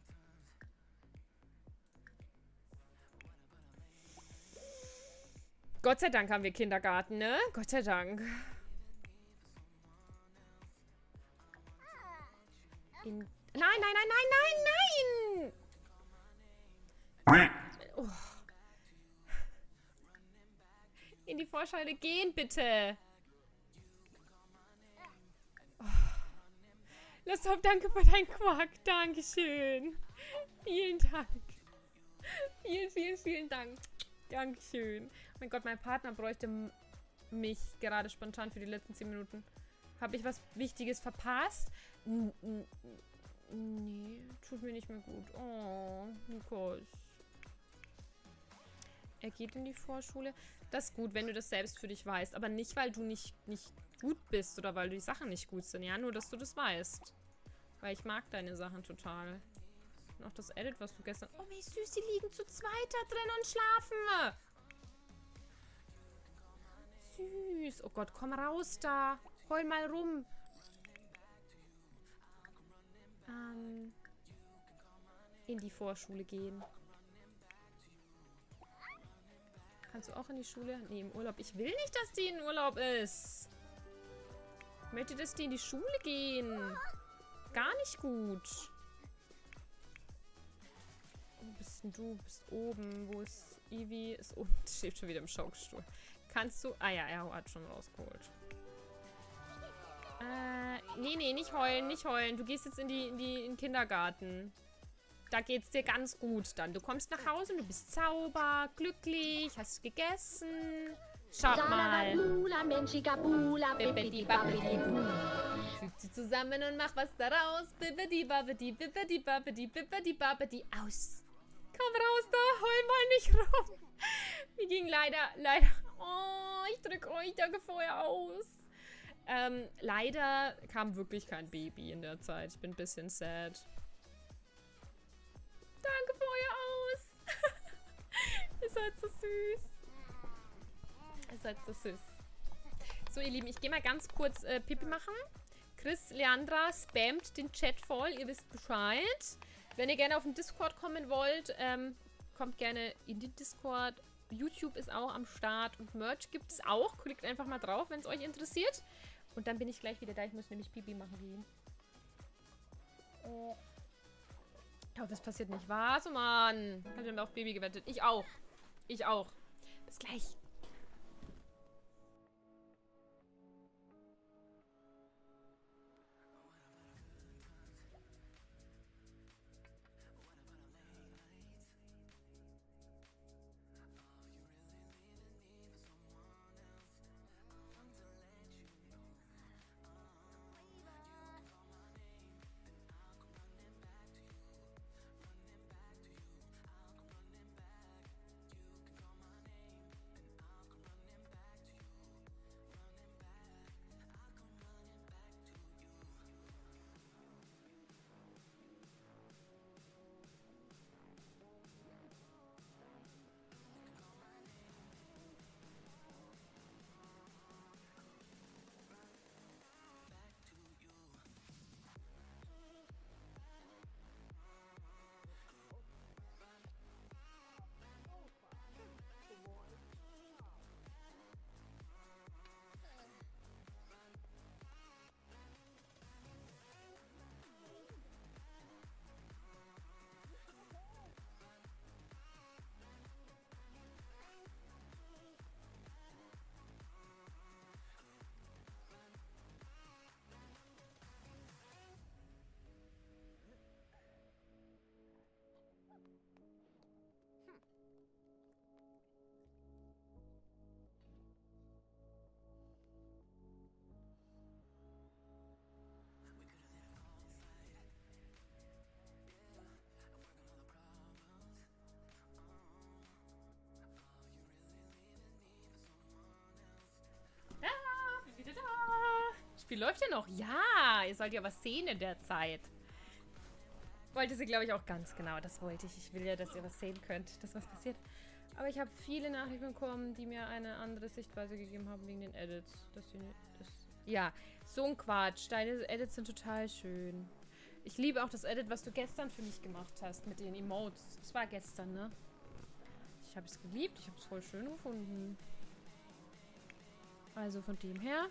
Gott sei Dank haben wir Kindergarten, ne? Gott sei Dank. In nein, nein, nein, nein, nein, nein! Oh. In die Vorscheide gehen, bitte! Oh. Lass auf, danke für deinen Quark. Dankeschön. Vielen Dank. Vielen, vielen, vielen Dank. Dankeschön. Oh mein Gott, mein Partner bräuchte mich gerade spontan für die letzten zehn Minuten? Habe ich was Wichtiges verpasst? N n nee, tut mir nicht mehr gut. Oh, Nikos. Er geht in die Vorschule. Das ist gut, wenn du das selbst für dich weißt. Aber nicht, weil du nicht, nicht gut bist oder weil die Sachen nicht gut sind. Ja, nur, dass du das weißt. Weil ich mag deine Sachen total. Und auch das Edit, was du gestern... Oh, wie süß, die liegen zu zweit da drin und schlafen. Süß. Oh Gott, komm raus da. Heul mal rum. Ähm, in die Vorschule gehen. Kannst du auch in die Schule? Nee, im Urlaub. Ich will nicht, dass die in Urlaub ist. Ich möchte, dass die in die Schule gehen. Gar nicht gut. Wo bist denn du? Bist oben. Wo ist Ivy? Ist unten. Steht schon wieder im Schaukelstuhl. Kannst du... Ah ja, er hat schon rausgeholt. Äh, nee, nee, nicht heulen, nicht heulen. Du gehst jetzt in, die, in, die, in den Kindergarten. Da geht's dir ganz gut dann. Du kommst nach Hause und du bist sauber, glücklich, hast gegessen. Schaut mal. Füg sie zusammen und mach was daraus. Bibbidi babbidi, bibbidi babbidi, bibbidi babbidi. Aus. Komm raus da, heul mal nicht rum. Wir gingen leider, leider... Oh, ich drück euch da vorher aus. Ähm, leider kam wirklich kein Baby in der Zeit. Ich bin ein bisschen sad. Danke für euer Aus. Ihr seid so süß. Ihr seid so süß. So, ihr Lieben, ich gehe mal ganz kurz äh, Pipi machen. Chris, Leandra spammt den Chat voll. Ihr wisst Bescheid. Wenn ihr gerne auf den Discord kommen wollt, ähm, kommt gerne in den Discord. YouTube ist auch am Start und Merch gibt es auch. Klickt einfach mal drauf, wenn es euch interessiert. Und dann bin ich gleich wieder da. Ich muss nämlich Pipi machen gehen. Oh. Ich hoffe, es passiert nicht. Was? Oh Mann. Ich habe auf Baby gewettet. Ich auch. Ich auch. Bis gleich. Spiel läuft ja noch. Ja, ihr sollt ja was sehen in der Zeit. Wollte sie, glaube ich, auch ganz genau. Das wollte ich. Ich will ja, dass ihr was sehen könnt, dass was passiert. Aber ich habe viele Nachrichten bekommen, die mir eine andere Sichtweise gegeben haben wegen den Edits. Dass die, das, ja, so ein Quatsch. Deine Edits sind total schön. Ich liebe auch das Edit, was du gestern für mich gemacht hast mit den Emotes. Das war gestern, ne? Ich habe es geliebt. Ich habe es voll schön gefunden. Also von dem her...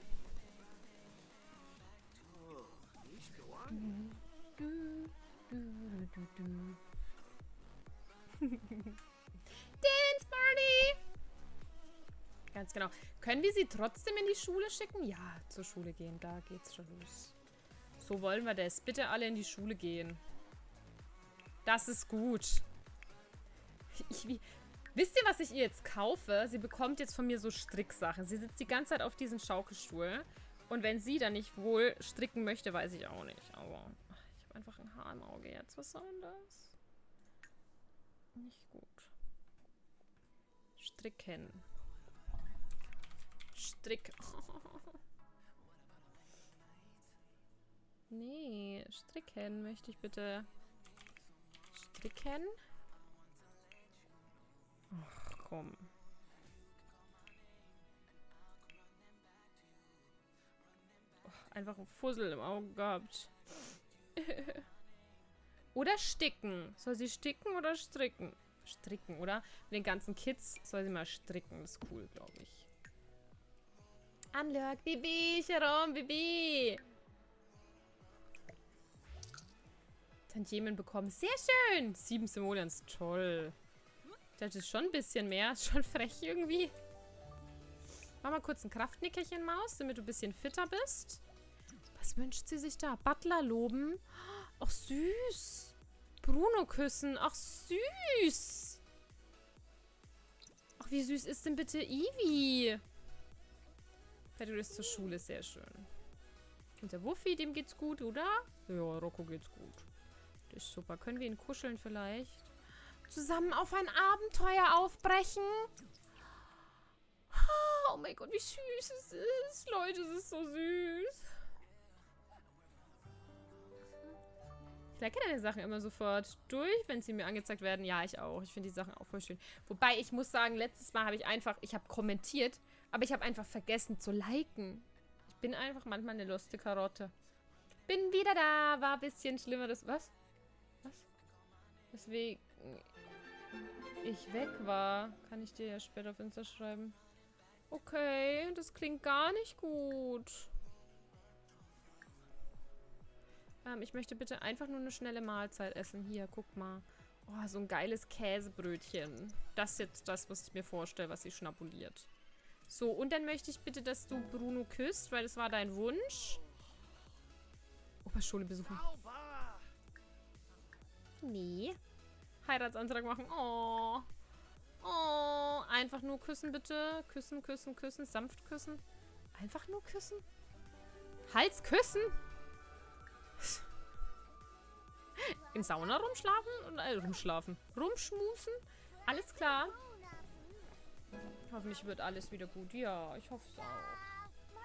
Du, du, du, du, du. Dance Party! Ganz genau. Können wir sie trotzdem in die Schule schicken? Ja, zur Schule gehen. Da geht's schon los. So wollen wir das. Bitte alle in die Schule gehen. Das ist gut. Ich, wie, Wisst ihr, was ich ihr jetzt kaufe? Sie bekommt jetzt von mir so Stricksachen. Sie sitzt die ganze Zeit auf diesem Schaukelstuhl. Und wenn sie dann nicht wohl stricken möchte, weiß ich auch nicht. Aber ich habe einfach ein Haar im Auge jetzt. Was soll denn das? Nicht gut. Stricken. Strick. Nee, stricken möchte ich bitte. Stricken? Ach, komm. Oh, einfach ein Fussel im Auge gehabt. Oder sticken. Soll sie sticken oder stricken? Stricken, oder? Mit den ganzen Kids soll sie mal stricken. Das ist cool, glaube ich. Anlög, Bibi, Sharon, Bibi. Tantiemen bekommen. Sehr schön. Sieben Simoleons. Toll. Das ist schon ein bisschen mehr. Ist schon frech irgendwie. Mach mal kurz ein Kraftnickerchen, Maus, damit du ein bisschen fitter bist. Was wünscht sie sich da? Butler loben. Ach, süß. Bruno küssen. Ach, süß. Ach, wie süß ist denn bitte Ivy? Fertig ist zur Schule. Sehr schön. Und der Wuffi, dem geht's gut, oder? Ja, Rocco geht's gut. Das ist super. Können wir ihn kuscheln vielleicht? Zusammen auf ein Abenteuer aufbrechen? Oh mein Gott, wie süß es ist. Leute, es ist so süß. Ich lecke deine Sachen immer sofort durch, wenn sie mir angezeigt werden. Ja, ich auch. Ich finde die Sachen auch voll schön. Wobei, ich muss sagen, letztes Mal habe ich einfach, ich habe kommentiert, aber ich habe einfach vergessen zu liken. Ich bin einfach manchmal eine lustige Karotte. Bin wieder da. War ein bisschen schlimmer. Das, was? Was? Deswegen ich weg war, kann ich dir ja später auf Insta schreiben. Okay, das klingt gar nicht gut. Ähm, ich möchte bitte einfach nur eine schnelle Mahlzeit essen. Hier, guck mal. Oh, so ein geiles Käsebrötchen. Das ist jetzt das, was ich mir vorstelle, was sie schnabuliert. So, und dann möchte ich bitte, dass du Bruno küsst, weil das war dein Wunsch. Oberschule besuchen. Nee. Heiratsantrag machen. Oh. Oh. Einfach nur küssen, bitte. Küssen, küssen, küssen. Sanft küssen. Einfach nur küssen. Hals küssen. In Sauna rumschlafen? Äh, rumschlafen. Rumschmusen? Alles klar. Hoffentlich wird alles wieder gut. Ja, ich hoffe es auch.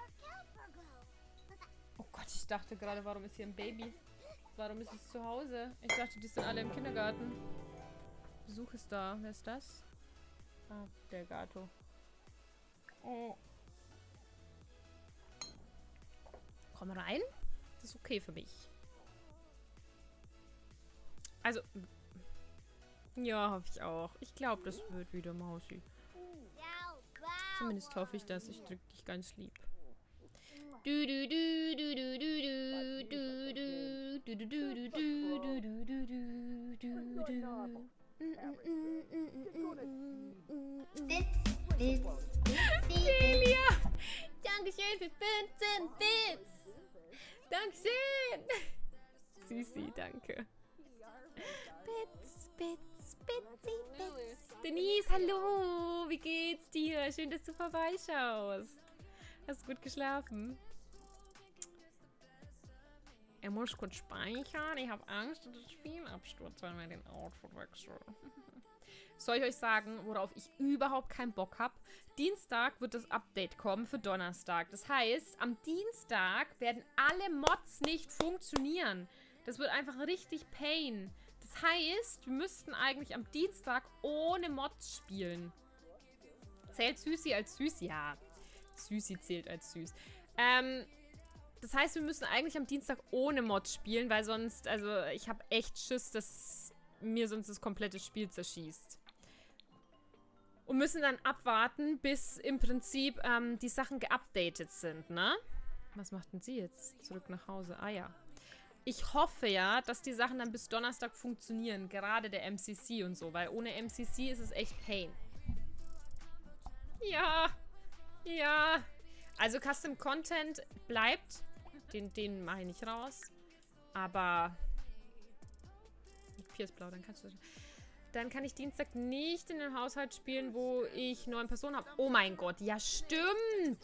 Oh Gott, ich dachte gerade, warum ist hier ein Baby? Warum ist es zu Hause? Ich dachte, die sind alle im Kindergarten. Besuch ist da. Wer ist das? Ah, der Gato. Oh. Komm rein. Das ist okay für mich. Also. Ja, hoffe ich auch. Ich glaube, das wird wieder Mausi. Zumindest hoffe ich das. Ich drücke dich ganz lieb. Du du du du du du du du du du du du du du du. Delia! Dankeschön für fünfzehn Bits! Dankeschön! Süßi, danke. Bits, Bits, Bitsy, Bits. Denise, hallo! Wie geht's dir? Schön, dass du vorbeischaust. Hast du gut geschlafen? Er muss kurz speichern. Ich habe Angst, dass das Spiel abstürzt, wenn wir den Outfit wechseln. Soll ich euch sagen, worauf ich überhaupt keinen Bock habe? Dienstag wird das Update kommen für Donnerstag. Das heißt, am Dienstag werden alle Mods nicht funktionieren. Das wird einfach richtig Pain. Das heißt, wir müssten eigentlich am Dienstag ohne Mods spielen. Zählt Süßi als süß? Ja. Süßi zählt als süß. Ähm... Das heißt, wir müssen eigentlich am Dienstag ohne Mods spielen, weil sonst, also ich habe echt Schiss, dass mir sonst das komplette Spiel zerschießt. Und müssen dann abwarten, bis im Prinzip ähm, die Sachen geupdatet sind, ne? Was macht denn sie jetzt? Zurück nach Hause. Ah ja. Ich hoffe ja, dass die Sachen dann bis Donnerstag funktionieren, gerade der M C C und so, weil ohne M C C ist es echt Pain. Ja. Ja. Also Custom Content bleibt. Den, den mache ich nicht raus. Aber Pierce Blau, dann kannst du... Dann kann ich Dienstag nicht in den Haushalt spielen, wo ich neun Personen habe. Oh mein Gott, ja stimmt.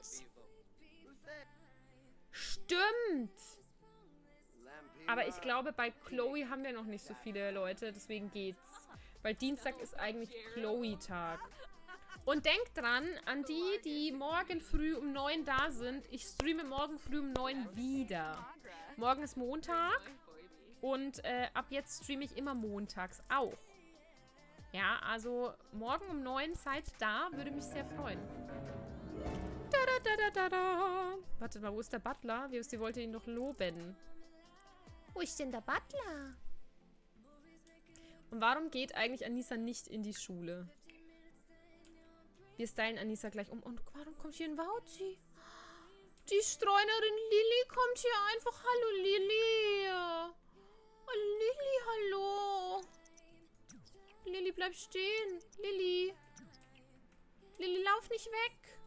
Stimmt. Aber ich glaube, bei Chloe haben wir noch nicht so viele Leute, deswegen geht's. Weil Dienstag ist eigentlich Chloe-Tag. Und denkt dran, an die, die morgen früh um neun da sind, ich streame morgen früh um neun wieder. Morgen ist Montag und äh, ab jetzt streame ich immer montags auch. Ja, also morgen um neun seid da, würde mich sehr freuen. Da, da, da, da, da, da. Warte mal, wo ist der Butler? Sie wollte ihn doch loben. Wo ist denn der Butler? Und warum geht eigentlich Anissa nicht in die Schule? Wir stylen Anissa gleich um. Und warum kommt hier ein Wauzi? Die Streunerin Lilly kommt hier einfach. Hallo Lilly. Oh, Lilly, hallo. Lilly, bleib stehen. Lilly. Lilly, lauf nicht weg.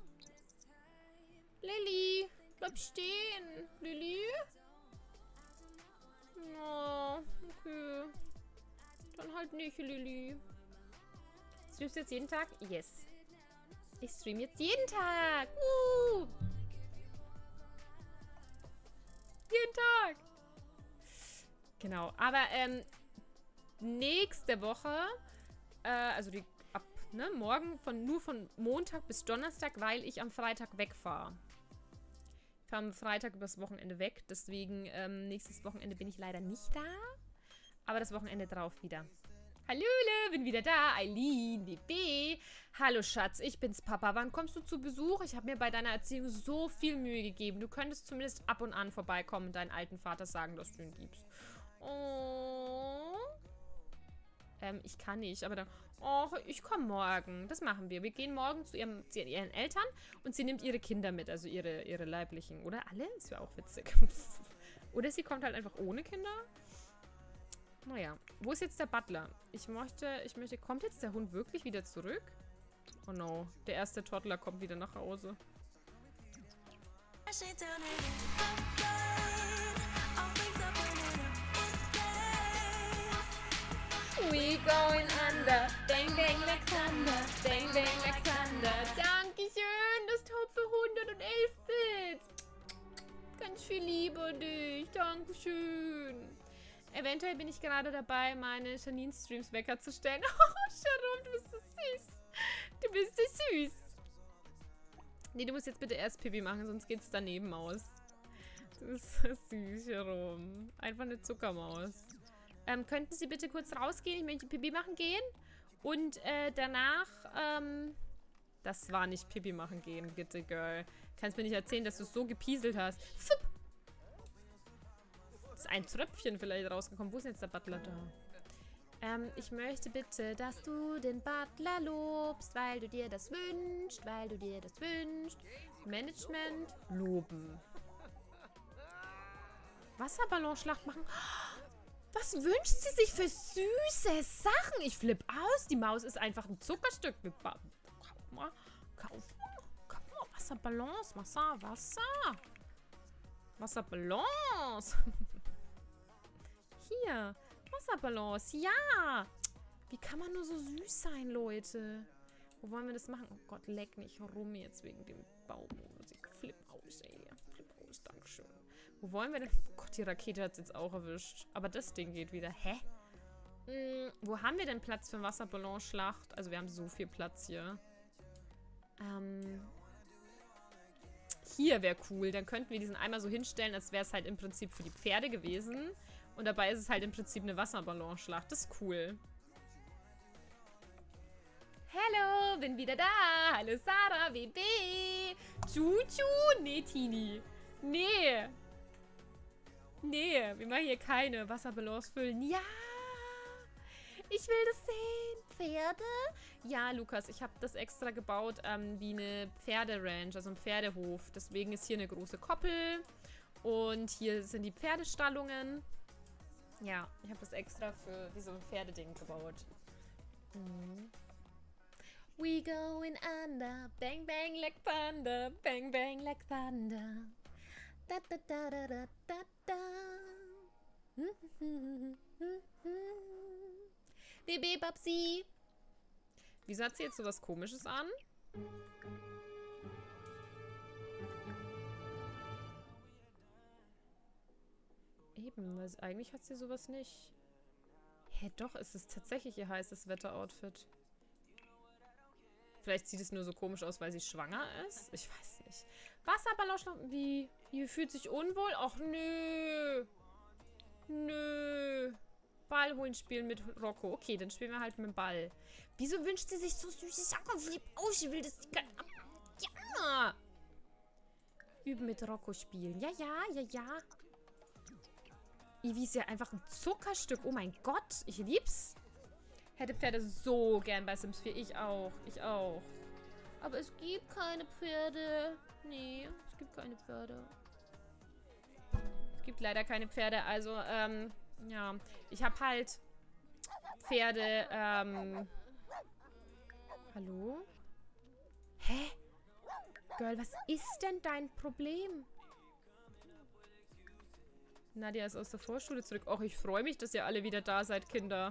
Lilly, bleib stehen. Lilly. Oh, okay. Dann halt nicht, Lilly. Streamst du jetzt jeden Tag? Yes. Ich stream jetzt jeden Tag. Uh. Jeden Tag. Genau. Aber ähm, nächste Woche, äh, also die ab ne, morgen von nur von Montag bis Donnerstag, weil ich am Freitag wegfahre. Ich fahre am Freitag übers Wochenende weg. Deswegen ähm, nächstes Wochenende bin ich leider nicht da. Aber das Wochenende drauf wieder. Hallöle, bin wieder da. Eileen, B B. Hallo Schatz, ich bin's Papa. Wann kommst du zu Besuch? Ich habe mir bei deiner Erziehung so viel Mühe gegeben. Du könntest zumindest ab und an vorbeikommen und deinen alten Vater sagen, dass du ihn liebst. Oh. Ähm, ich kann nicht, aber dann... Oh, ich komme morgen. Das machen wir. Wir gehen morgen zu, ihrem, zu ihren Eltern und sie nimmt ihre Kinder mit, also ihre, ihre leiblichen. Oder alle? Das wäre auch witzig. Oder sie kommt halt einfach ohne Kinder. Naja, wo ist jetzt der Butler? Ich möchte, ich möchte, kommt jetzt der Hund wirklich wieder zurück? Oh no, der erste Toddler kommt wieder nach Hause. We going under, bang bang like thunder, bang bang like thunder. Dankeschön, das Top für hundertelf Bits. Ganz viel Liebe an dich, Dankeschön. Eventuell bin ich gerade dabei, meine Janine-Streams Wecker zu stellen. Oh, Sharon, du bist so süß. Du bist so süß. Nee, du musst jetzt bitte erst Pipi machen, sonst geht's daneben aus. Du bist so süß, Sharon. Einfach eine Zuckermaus. Ähm, könnten Sie bitte kurz rausgehen? Ich möchte Pipi machen gehen. Und äh, danach, ähm... Das war nicht Pipi machen gehen, bitte, Girl. Kannst mir nicht erzählen, dass du es so gepieselt hast. Fupp. Ist ein Tröpfchen vielleicht rausgekommen. Wo ist jetzt der Butler da? Ähm, ich möchte bitte, dass du den Butler lobst, weil du dir das wünschst, weil du dir das wünschst. Management loben. Wasserballonschlacht machen. Was wünscht sie sich für süße Sachen? Ich flippe aus. Die Maus ist einfach ein Zuckerstück. Kauf mal, kauf mal, kauf mal. Wasserballons, Wasser, Wasser. Wasserballons. Hier, Wasserballons, ja. Wie kann man nur so süß sein, Leute? Wo wollen wir das machen? Oh Gott, leck nicht rum jetzt wegen dem Baum. Flip aus, ey. Flip aus, Dankeschön. Wo wollen wir denn? Oh Gott, die Rakete hat es jetzt auch erwischt. Aber das Ding geht wieder. Hä? Hm, wo haben wir denn Platz für Wasserballonschlacht? Also wir haben so viel Platz hier. Ähm... Hier wäre cool. Dann könnten wir diesen einmal so hinstellen, als wäre es halt im Prinzip für die Pferde gewesen. Und dabei ist es halt im Prinzip eine Wasserballonschlacht. Das ist cool. Hallo, bin wieder da. Hallo Sarah, B B. Chuchu. Nee, Tini. Nee. Nee, wir machen hier keine Wasserballons füllen. Ja. Ich will das sehen. Pferde? Ja, Lukas, ich habe das extra gebaut ähm, wie eine Pferderanch, also ein Pferdehof. Deswegen ist hier eine große Koppel. Und hier sind die Pferdestallungen. Ja, ich habe das extra für wie so ein Pferdeding gebaut. Mhm. We going under, bang bang like thunder, bang bang like thunder. Da da da da da da da. Baby Babsi. Wieso hat sie jetzt so was Komisches an? Eben, weil eigentlich hat sie sowas nicht. Hä, doch, es ist tatsächlich ihr heißes Wetter-Outfit. Vielleicht sieht es nur so komisch aus, weil sie schwanger ist? Ich weiß nicht. Wasserballonschlappen, wie? Wie fühlt sich unwohl? Ach, nö. Nö. Ball holen spielen mit Rocco. Okay, dann spielen wir halt mit dem Ball. Wieso wünscht sie sich so süße Sachen? Wie oh, sie will das. Ja. Üben mit Rocco spielen. Ja, ja, ja, ja. Ivy ist ja einfach ein Zuckerstück. Oh mein Gott, ich lieb's. Hätte Pferde so gern bei Sims vier. Ich auch. Ich auch. Aber es gibt keine Pferde. Nee, es gibt keine Pferde. Es gibt leider keine Pferde. Also, ähm, ja. Ich habe halt Pferde, ähm... Hallo? Hä? Girl, was ist denn dein Problem? Nadia ist aus der Vorschule zurück. Och, ich freue mich, dass ihr alle wieder da seid, Kinder.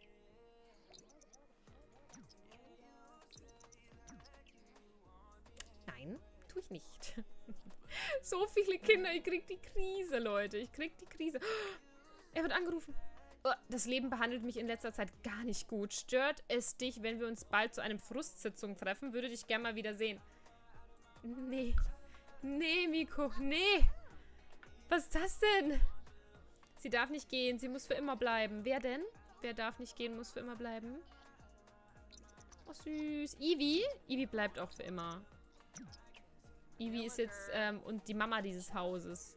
Nein, tue ich nicht. So viele Kinder, ich krieg die Krise, Leute. Ich krieg die Krise. Er wird angerufen. Oh, das Leben behandelt mich in letzter Zeit gar nicht gut. Stört es dich, wenn wir uns bald zu einem Frustsitzung treffen? Würde dich gerne mal wieder sehen. Nee. Nee, Miko. Nee. Was ist das denn? Sie darf nicht gehen. Sie muss für immer bleiben. Wer denn? Wer darf nicht gehen, muss für immer bleiben. Oh, süß. Ivy? Ivy bleibt auch für immer. Ivy ist jetzt ähm, und die Mama dieses Hauses.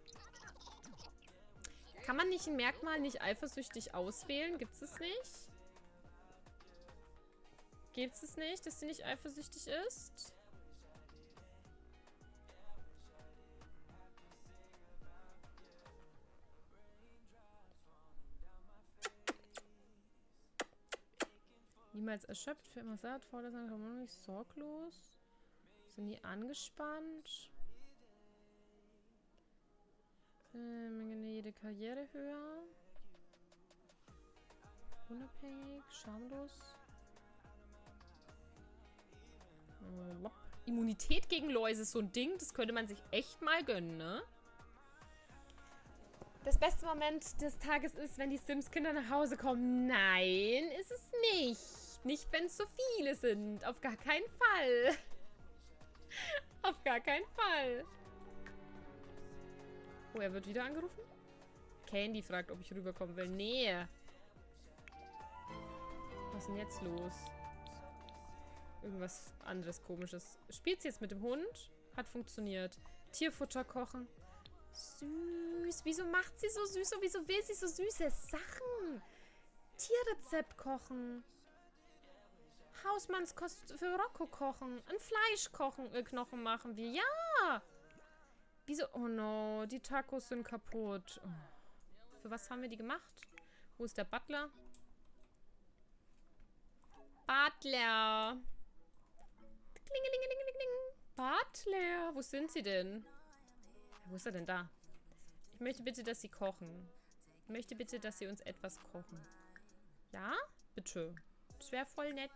Kann man nicht ein Merkmal nicht eifersüchtig auswählen? Gibt es es nicht? Gibt es es nicht, dass sie nicht eifersüchtig ist? Niemals erschöpft, für immer satt, faul sein, harmonisch, sorglos. Sind nie angespannt. Ähm, jede Karriere höher. Unabhängig, schamlos. Immunität gegen Läuse ist so ein Ding, das könnte man sich echt mal gönnen, ne? Das beste Moment des Tages ist, wenn die Sims-Kinder nach Hause kommen. Nein, ist es nicht. Nicht, wenn es so viele sind. Auf gar keinen Fall. Auf gar keinen Fall. Oh, er wird wieder angerufen? Candy fragt, ob ich rüberkommen will. Nee. Was ist denn jetzt los? Irgendwas anderes Komisches. Spielt sie jetzt mit dem Hund? Hat funktioniert. Tierfutter kochen. Süß. Wieso macht sie so süß und wieso will sie so süße Sachen? Tierrezept kochen. Hausmannskost für Rocco kochen. Ein Fleischkochen, äh, Knochen machen wir. Ja! Wieso? Oh no, die Tacos sind kaputt. Oh. Für was haben wir die gemacht? Wo ist der Butler? Butler. Klingelingelingeling. Butler. Wo sind sie denn? Wo ist er denn da? Ich möchte bitte, dass sie kochen. Ich möchte bitte, dass sie uns etwas kochen. Ja? Bitte. Das wäre voll nett.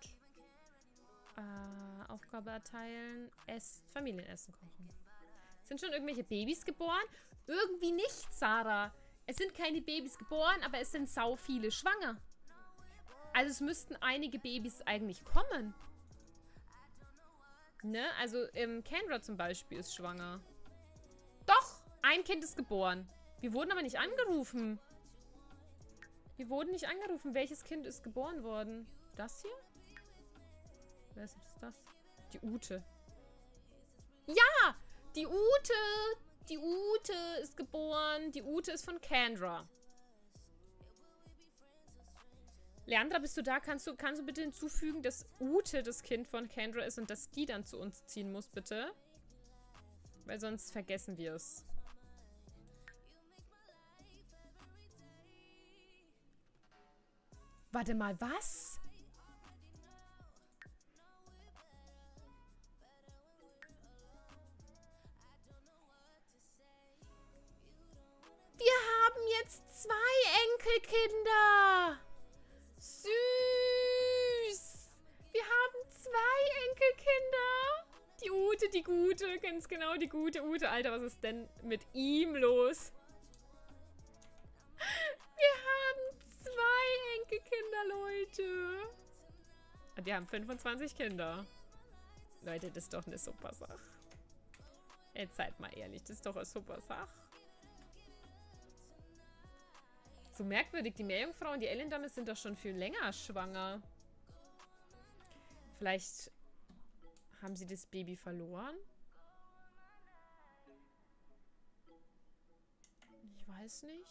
Äh, Aufgabe erteilen. Ess Familienessen kochen. Sind schon irgendwelche Babys geboren? Irgendwie nicht, Sarah. Es sind keine Babys geboren, aber es sind sau viele schwanger. Also es müssten einige Babys eigentlich kommen. Ne? Also ähm, Kendra zum Beispiel ist schwanger. Doch, ein Kind ist geboren. Wir wurden aber nicht angerufen. Wir wurden nicht angerufen. Welches Kind ist geboren worden? Das hier? Wer ist das? Die Ute. Ja! Die Ute! Die Ute ist geboren. Die Ute ist von Kendra. Leandra, bist du da? Kannst du, kannst du bitte hinzufügen, dass Ute das Kind von Kendra ist und dass die dann zu uns ziehen muss, bitte? Weil sonst vergessen wir es. Warte mal, was? Wir haben jetzt zwei Enkelkinder. Süß. Ute, ganz genau, die gute Ute. Alter, was ist denn mit ihm los? Wir haben zwei Enkelkinder, Leute. Und wir haben fünfundzwanzig Kinder. Leute, das ist doch eine super Sache. Jetzt seid mal ehrlich, das ist doch eine super Sache. So merkwürdig, die Meerjungfrau und die Alien-Dame sind doch schon viel länger schwanger. Vielleicht haben sie das Baby verloren? Ich weiß nicht.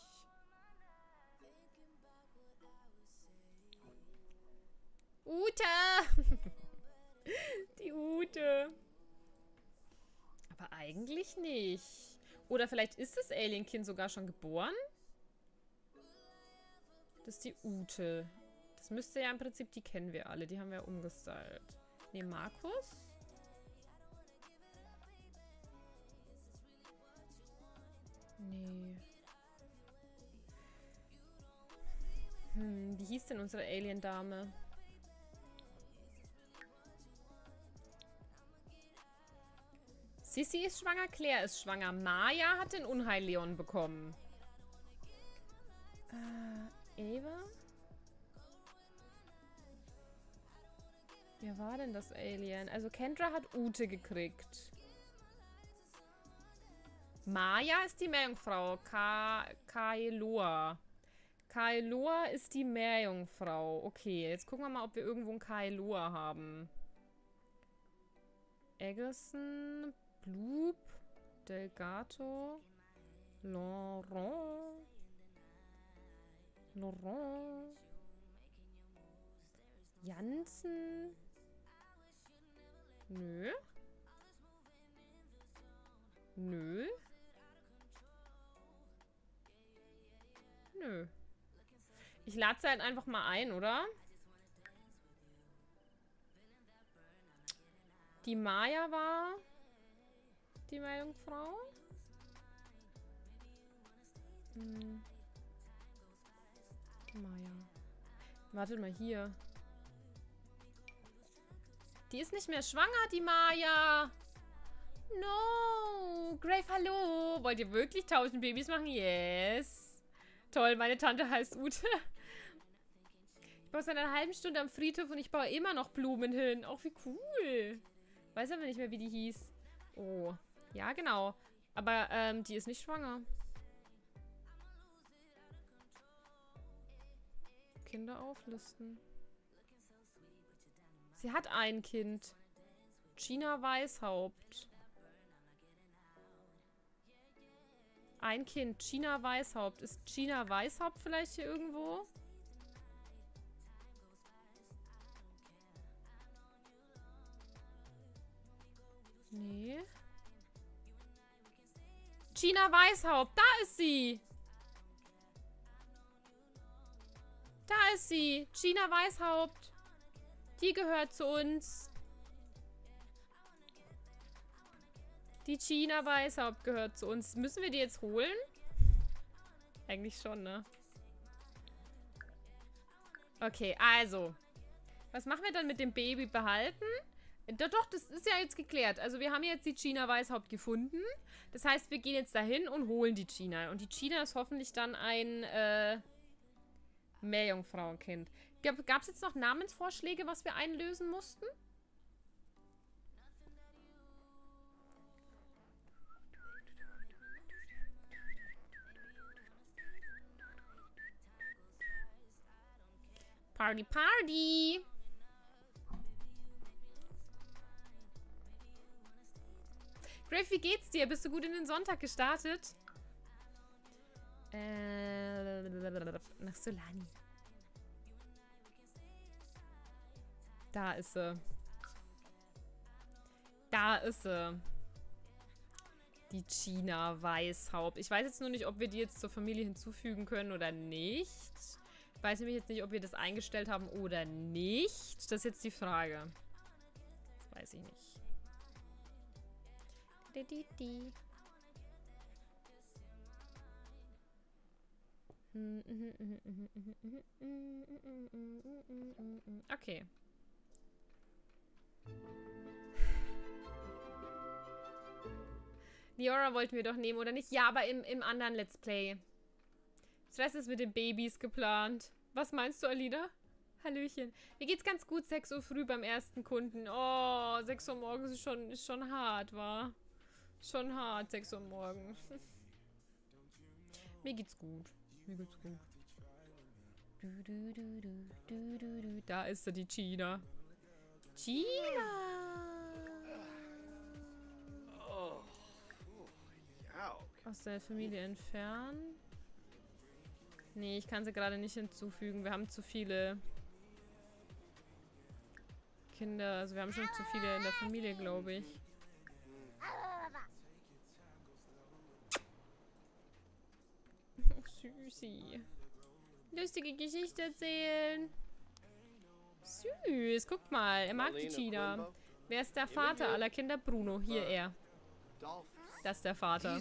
Ute! Die Ute. Aber eigentlich nicht. Oder vielleicht ist das Alien-Kind sogar schon geboren? Das ist die Ute. Das müsste ja im Prinzip, die kennen wir alle. Die haben wir umgestylt. Ne, Markus? Nee. Hm, wie hieß denn unsere Alien-Dame? Sissy ist schwanger, Claire ist schwanger. Maya hat den Unheil-Leon bekommen. Äh, Eva? Wer war denn das Alien? Also Kendra hat Ute gekriegt. Maya ist die Meerjungfrau. Ka Kaeloa. Kaeloa ist die Meerjungfrau. Okay, jetzt gucken wir mal, ob wir irgendwo einen Kaeloa haben. Eggerson, Bloop, Delgato, Laurent, Laurent, Jansen. Nö. Nö. Nö. Ich lade sie halt einfach mal ein, oder? Die Maya war die Meerjungfrau. Hm. Maya. Wartet mal hier. Die ist nicht mehr schwanger, die Maya. No. Grave, hallo. Wollt ihr wirklich tausend Babys machen? Yes. Toll, meine Tante heißt Ute. Ich baue seit einer halben Stunde am Friedhof und ich baue immer noch Blumen hin. Auch wie cool. Weiß aber nicht mehr, wie die hieß. Oh. Ja, genau. Aber ähm, die ist nicht schwanger. Kinder auflisten. Sie hat ein Kind. Gina Weishaupt. Ein Kind. Gina Weishaupt. Ist Gina Weishaupt vielleicht hier irgendwo? Nee. Gina Weishaupt. Da ist sie. Da ist sie. Gina Weishaupt. Die gehört zu uns. Die Gina Weishaupt gehört zu uns. Müssen wir die jetzt holen? Eigentlich schon, ne? Okay, also. Was machen wir dann mit dem Baby behalten? Doch, doch, das ist ja jetzt geklärt. Also wir haben jetzt die Gina Weishaupt gefunden. Das heißt, wir gehen jetzt dahin und holen die Gina. Und die Gina ist hoffentlich dann ein äh, Meerjungfrauenkind. Gab es jetzt noch Namensvorschläge, was wir einlösen mussten? Party, Party! Grave, wie geht's dir? Bist du gut in den Sonntag gestartet? Äh, nach Solani. Da ist sie. Da ist sie. Die Gina Weishaupt. Ich weiß jetzt nur nicht, ob wir die jetzt zur Familie hinzufügen können oder nicht. Ich weiß nämlich jetzt nicht, ob wir das eingestellt haben oder nicht. Das ist jetzt die Frage. Das weiß ich nicht. Okay. Leora wollten wir doch nehmen, oder nicht? Ja, aber im, im anderen Let's Play. Das Rest ist mit den Babys geplant. Was meinst du, Alida? Hallöchen. Mir geht's ganz gut, sechs Uhr früh beim ersten Kunden. Oh, sechs Uhr morgens ist schon, ist schon hart, wa? Schon hart, sechs Uhr morgens. Mir geht's gut. Mir geht's gut. Du, du, du, du, du, du, du. Da ist sie, die China. China! Aus der Familie entfernen. Nee, ich kann sie gerade nicht hinzufügen. Wir haben zu viele Kinder. Also wir haben schon zu viele in der Familie, glaube ich. Süßi. Lustige Geschichte erzählen. Süß. Guck mal, er mag die China. Wer ist der Vater aller Kinder? Bruno. Hier er. Das ist der Vater.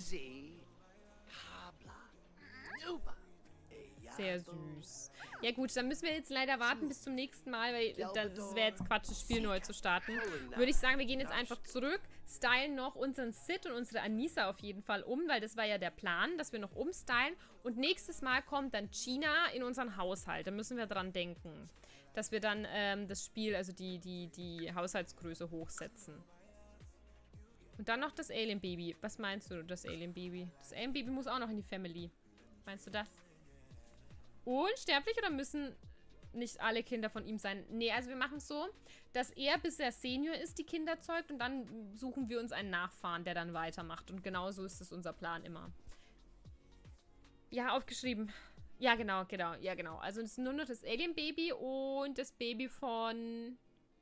Sehr süß. Ja gut, dann müssen wir jetzt leider warten bis zum nächsten Mal, weil das wäre jetzt Quatsch, das Spiel neu zu starten. Würde ich sagen, wir gehen jetzt einfach zurück, stylen noch unseren Sid und unsere Anissa auf jeden Fall um, weil das war ja der Plan, dass wir noch umstylen. Und nächstes Mal kommt dann China in unseren Haushalt. Da müssen wir dran denken, dass wir dann ähm, das Spiel, also die, die, die Haushaltsgröße hochsetzen. Und dann noch das Alien Baby. Was meinst du, das Alien Baby? Das Alien Baby muss auch noch in die Family. Meinst du das? Unsterblich oder müssen nicht alle Kinder von ihm sein? Nee, also wir machen es so, dass er, bis er Senior ist, die Kinder zeugt und dann suchen wir uns einen Nachfahren, der dann weitermacht. Und genau so ist es unser Plan immer. Ja, aufgeschrieben. Ja, genau, genau, ja, genau. Also es ist nur noch das Alien Baby und das Baby von...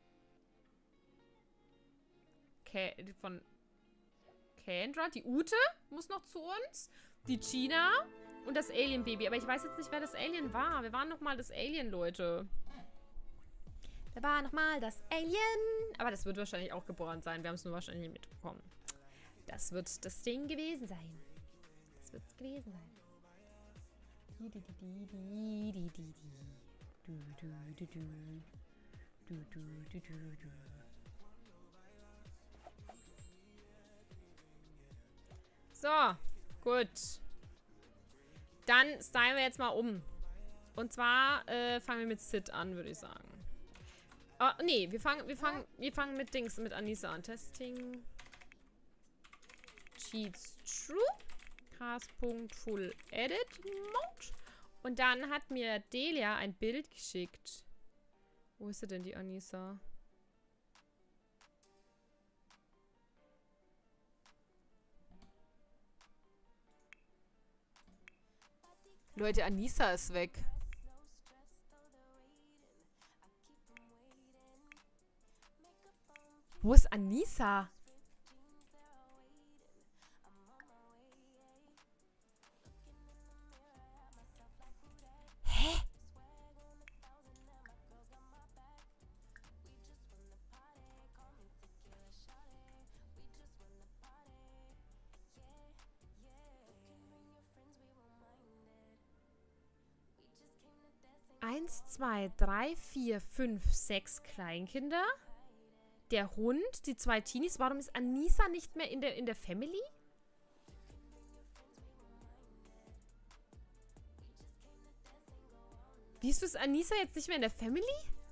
Ke von Kendra. Die Ute muss noch zu uns. Die China... Und das Alien-Baby. Aber ich weiß jetzt nicht, wer das Alien war. Wir waren nochmal das Alien, Leute. Wir waren nochmal das Alien. Aber das wird wahrscheinlich auch geboren sein. Wir haben es nur wahrscheinlich nicht mitbekommen. Das wird das Ding gewesen sein. Das wird es gewesen sein. Du, du, du, du. Du, du, du, du, du. So, gut. Dann stylen wir jetzt mal um. Und zwar äh, fangen wir mit Sid an, würde ich sagen. Oh, nee, wir fangen, wir fangen, wir fangen mit Dings, mit Anissa an. Testing. Cheats True. Cast.full Edit Mode. Und dann hat mir Delia ein Bild geschickt. Wo ist sie denn, die Anissa? Leute, Anissa ist weg. Wo ist Anissa? Hä? Eins, zwei, drei, vier, fünf, sechs Kleinkinder. Der Hund, die zwei Teenies. Warum ist Anissa nicht mehr in der, in der Family? Wieso ist Anissa jetzt nicht mehr in der Family?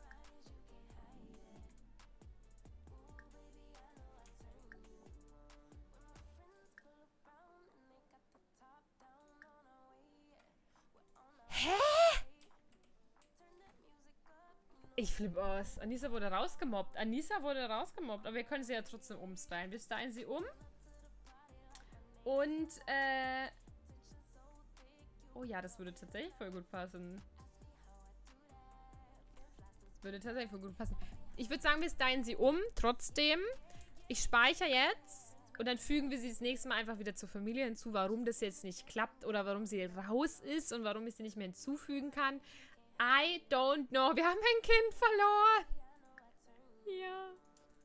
Hä? Ich flippe aus. Anissa wurde rausgemobbt. Anissa wurde rausgemobbt. Aber wir können sie ja trotzdem umstylen. Wir stylen sie um. Und, äh... oh ja, das würde tatsächlich voll gut passen. Das würde tatsächlich voll gut passen. Ich würde sagen, wir stylen sie um. Trotzdem. Ich speichere jetzt. Und dann fügen wir sie das nächste Mal einfach wieder zur Familie hinzu. Warum das jetzt nicht klappt. Oder warum sie raus ist. Und warum ich sie nicht mehr hinzufügen kann. I don't know. Wir haben ein Kind verloren. Ja.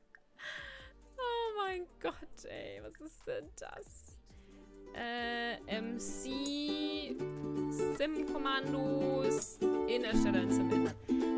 Oh mein Gott, ey. Was ist denn das? Äh, M C Sim-Kommandos in Erstellern zum Ändern.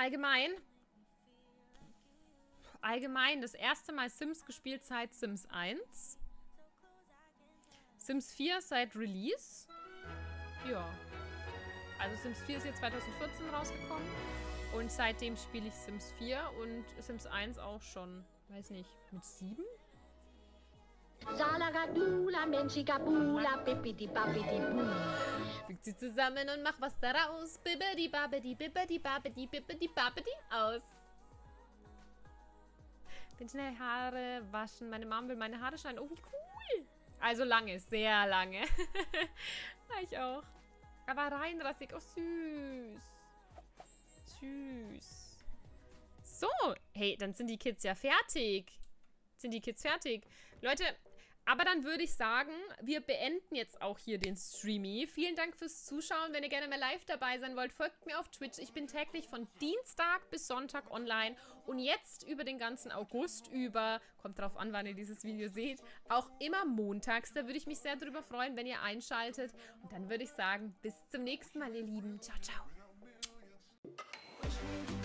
allgemein, allgemein das erste Mal Sims gespielt seit Sims eins. Sims vier seit Release. Ja. Also Sims vier ist jetzt zwanzig vierzehn rausgekommen. Und seitdem spiele ich Sims vier und Sims eins auch schon, weiß nicht, mit sieben? Salagadula, Menschikabula, Bibidi Babidi Boo. Fügt sie zusammen und mach was daraus. Bibbidi Babidi Bibbidi Babidi Bibbidi Babidi aus. Bin schnell Haare waschen. Meine Mom will meine Haare schneiden. Oh, wie cool. Also lange, sehr lange. Ich auch. Aber reinrassig. Oh, süß. Süß. So. Hey, dann sind die Kids ja fertig. Sind die Kids fertig. Leute, aber dann würde ich sagen, wir beenden jetzt auch hier den Streamy. Vielen Dank fürs Zuschauen. Wenn ihr gerne mehr live dabei sein wollt, folgt mir auf Twitch. Ich bin täglich von Dienstag bis Sonntag online. Und jetzt über den ganzen August über, kommt drauf an, wann ihr dieses Video seht, auch immer montags. Da würde ich mich sehr darüber freuen, wenn ihr einschaltet. Und dann würde ich sagen, bis zum nächsten Mal, ihr Lieben. Ciao, ciao.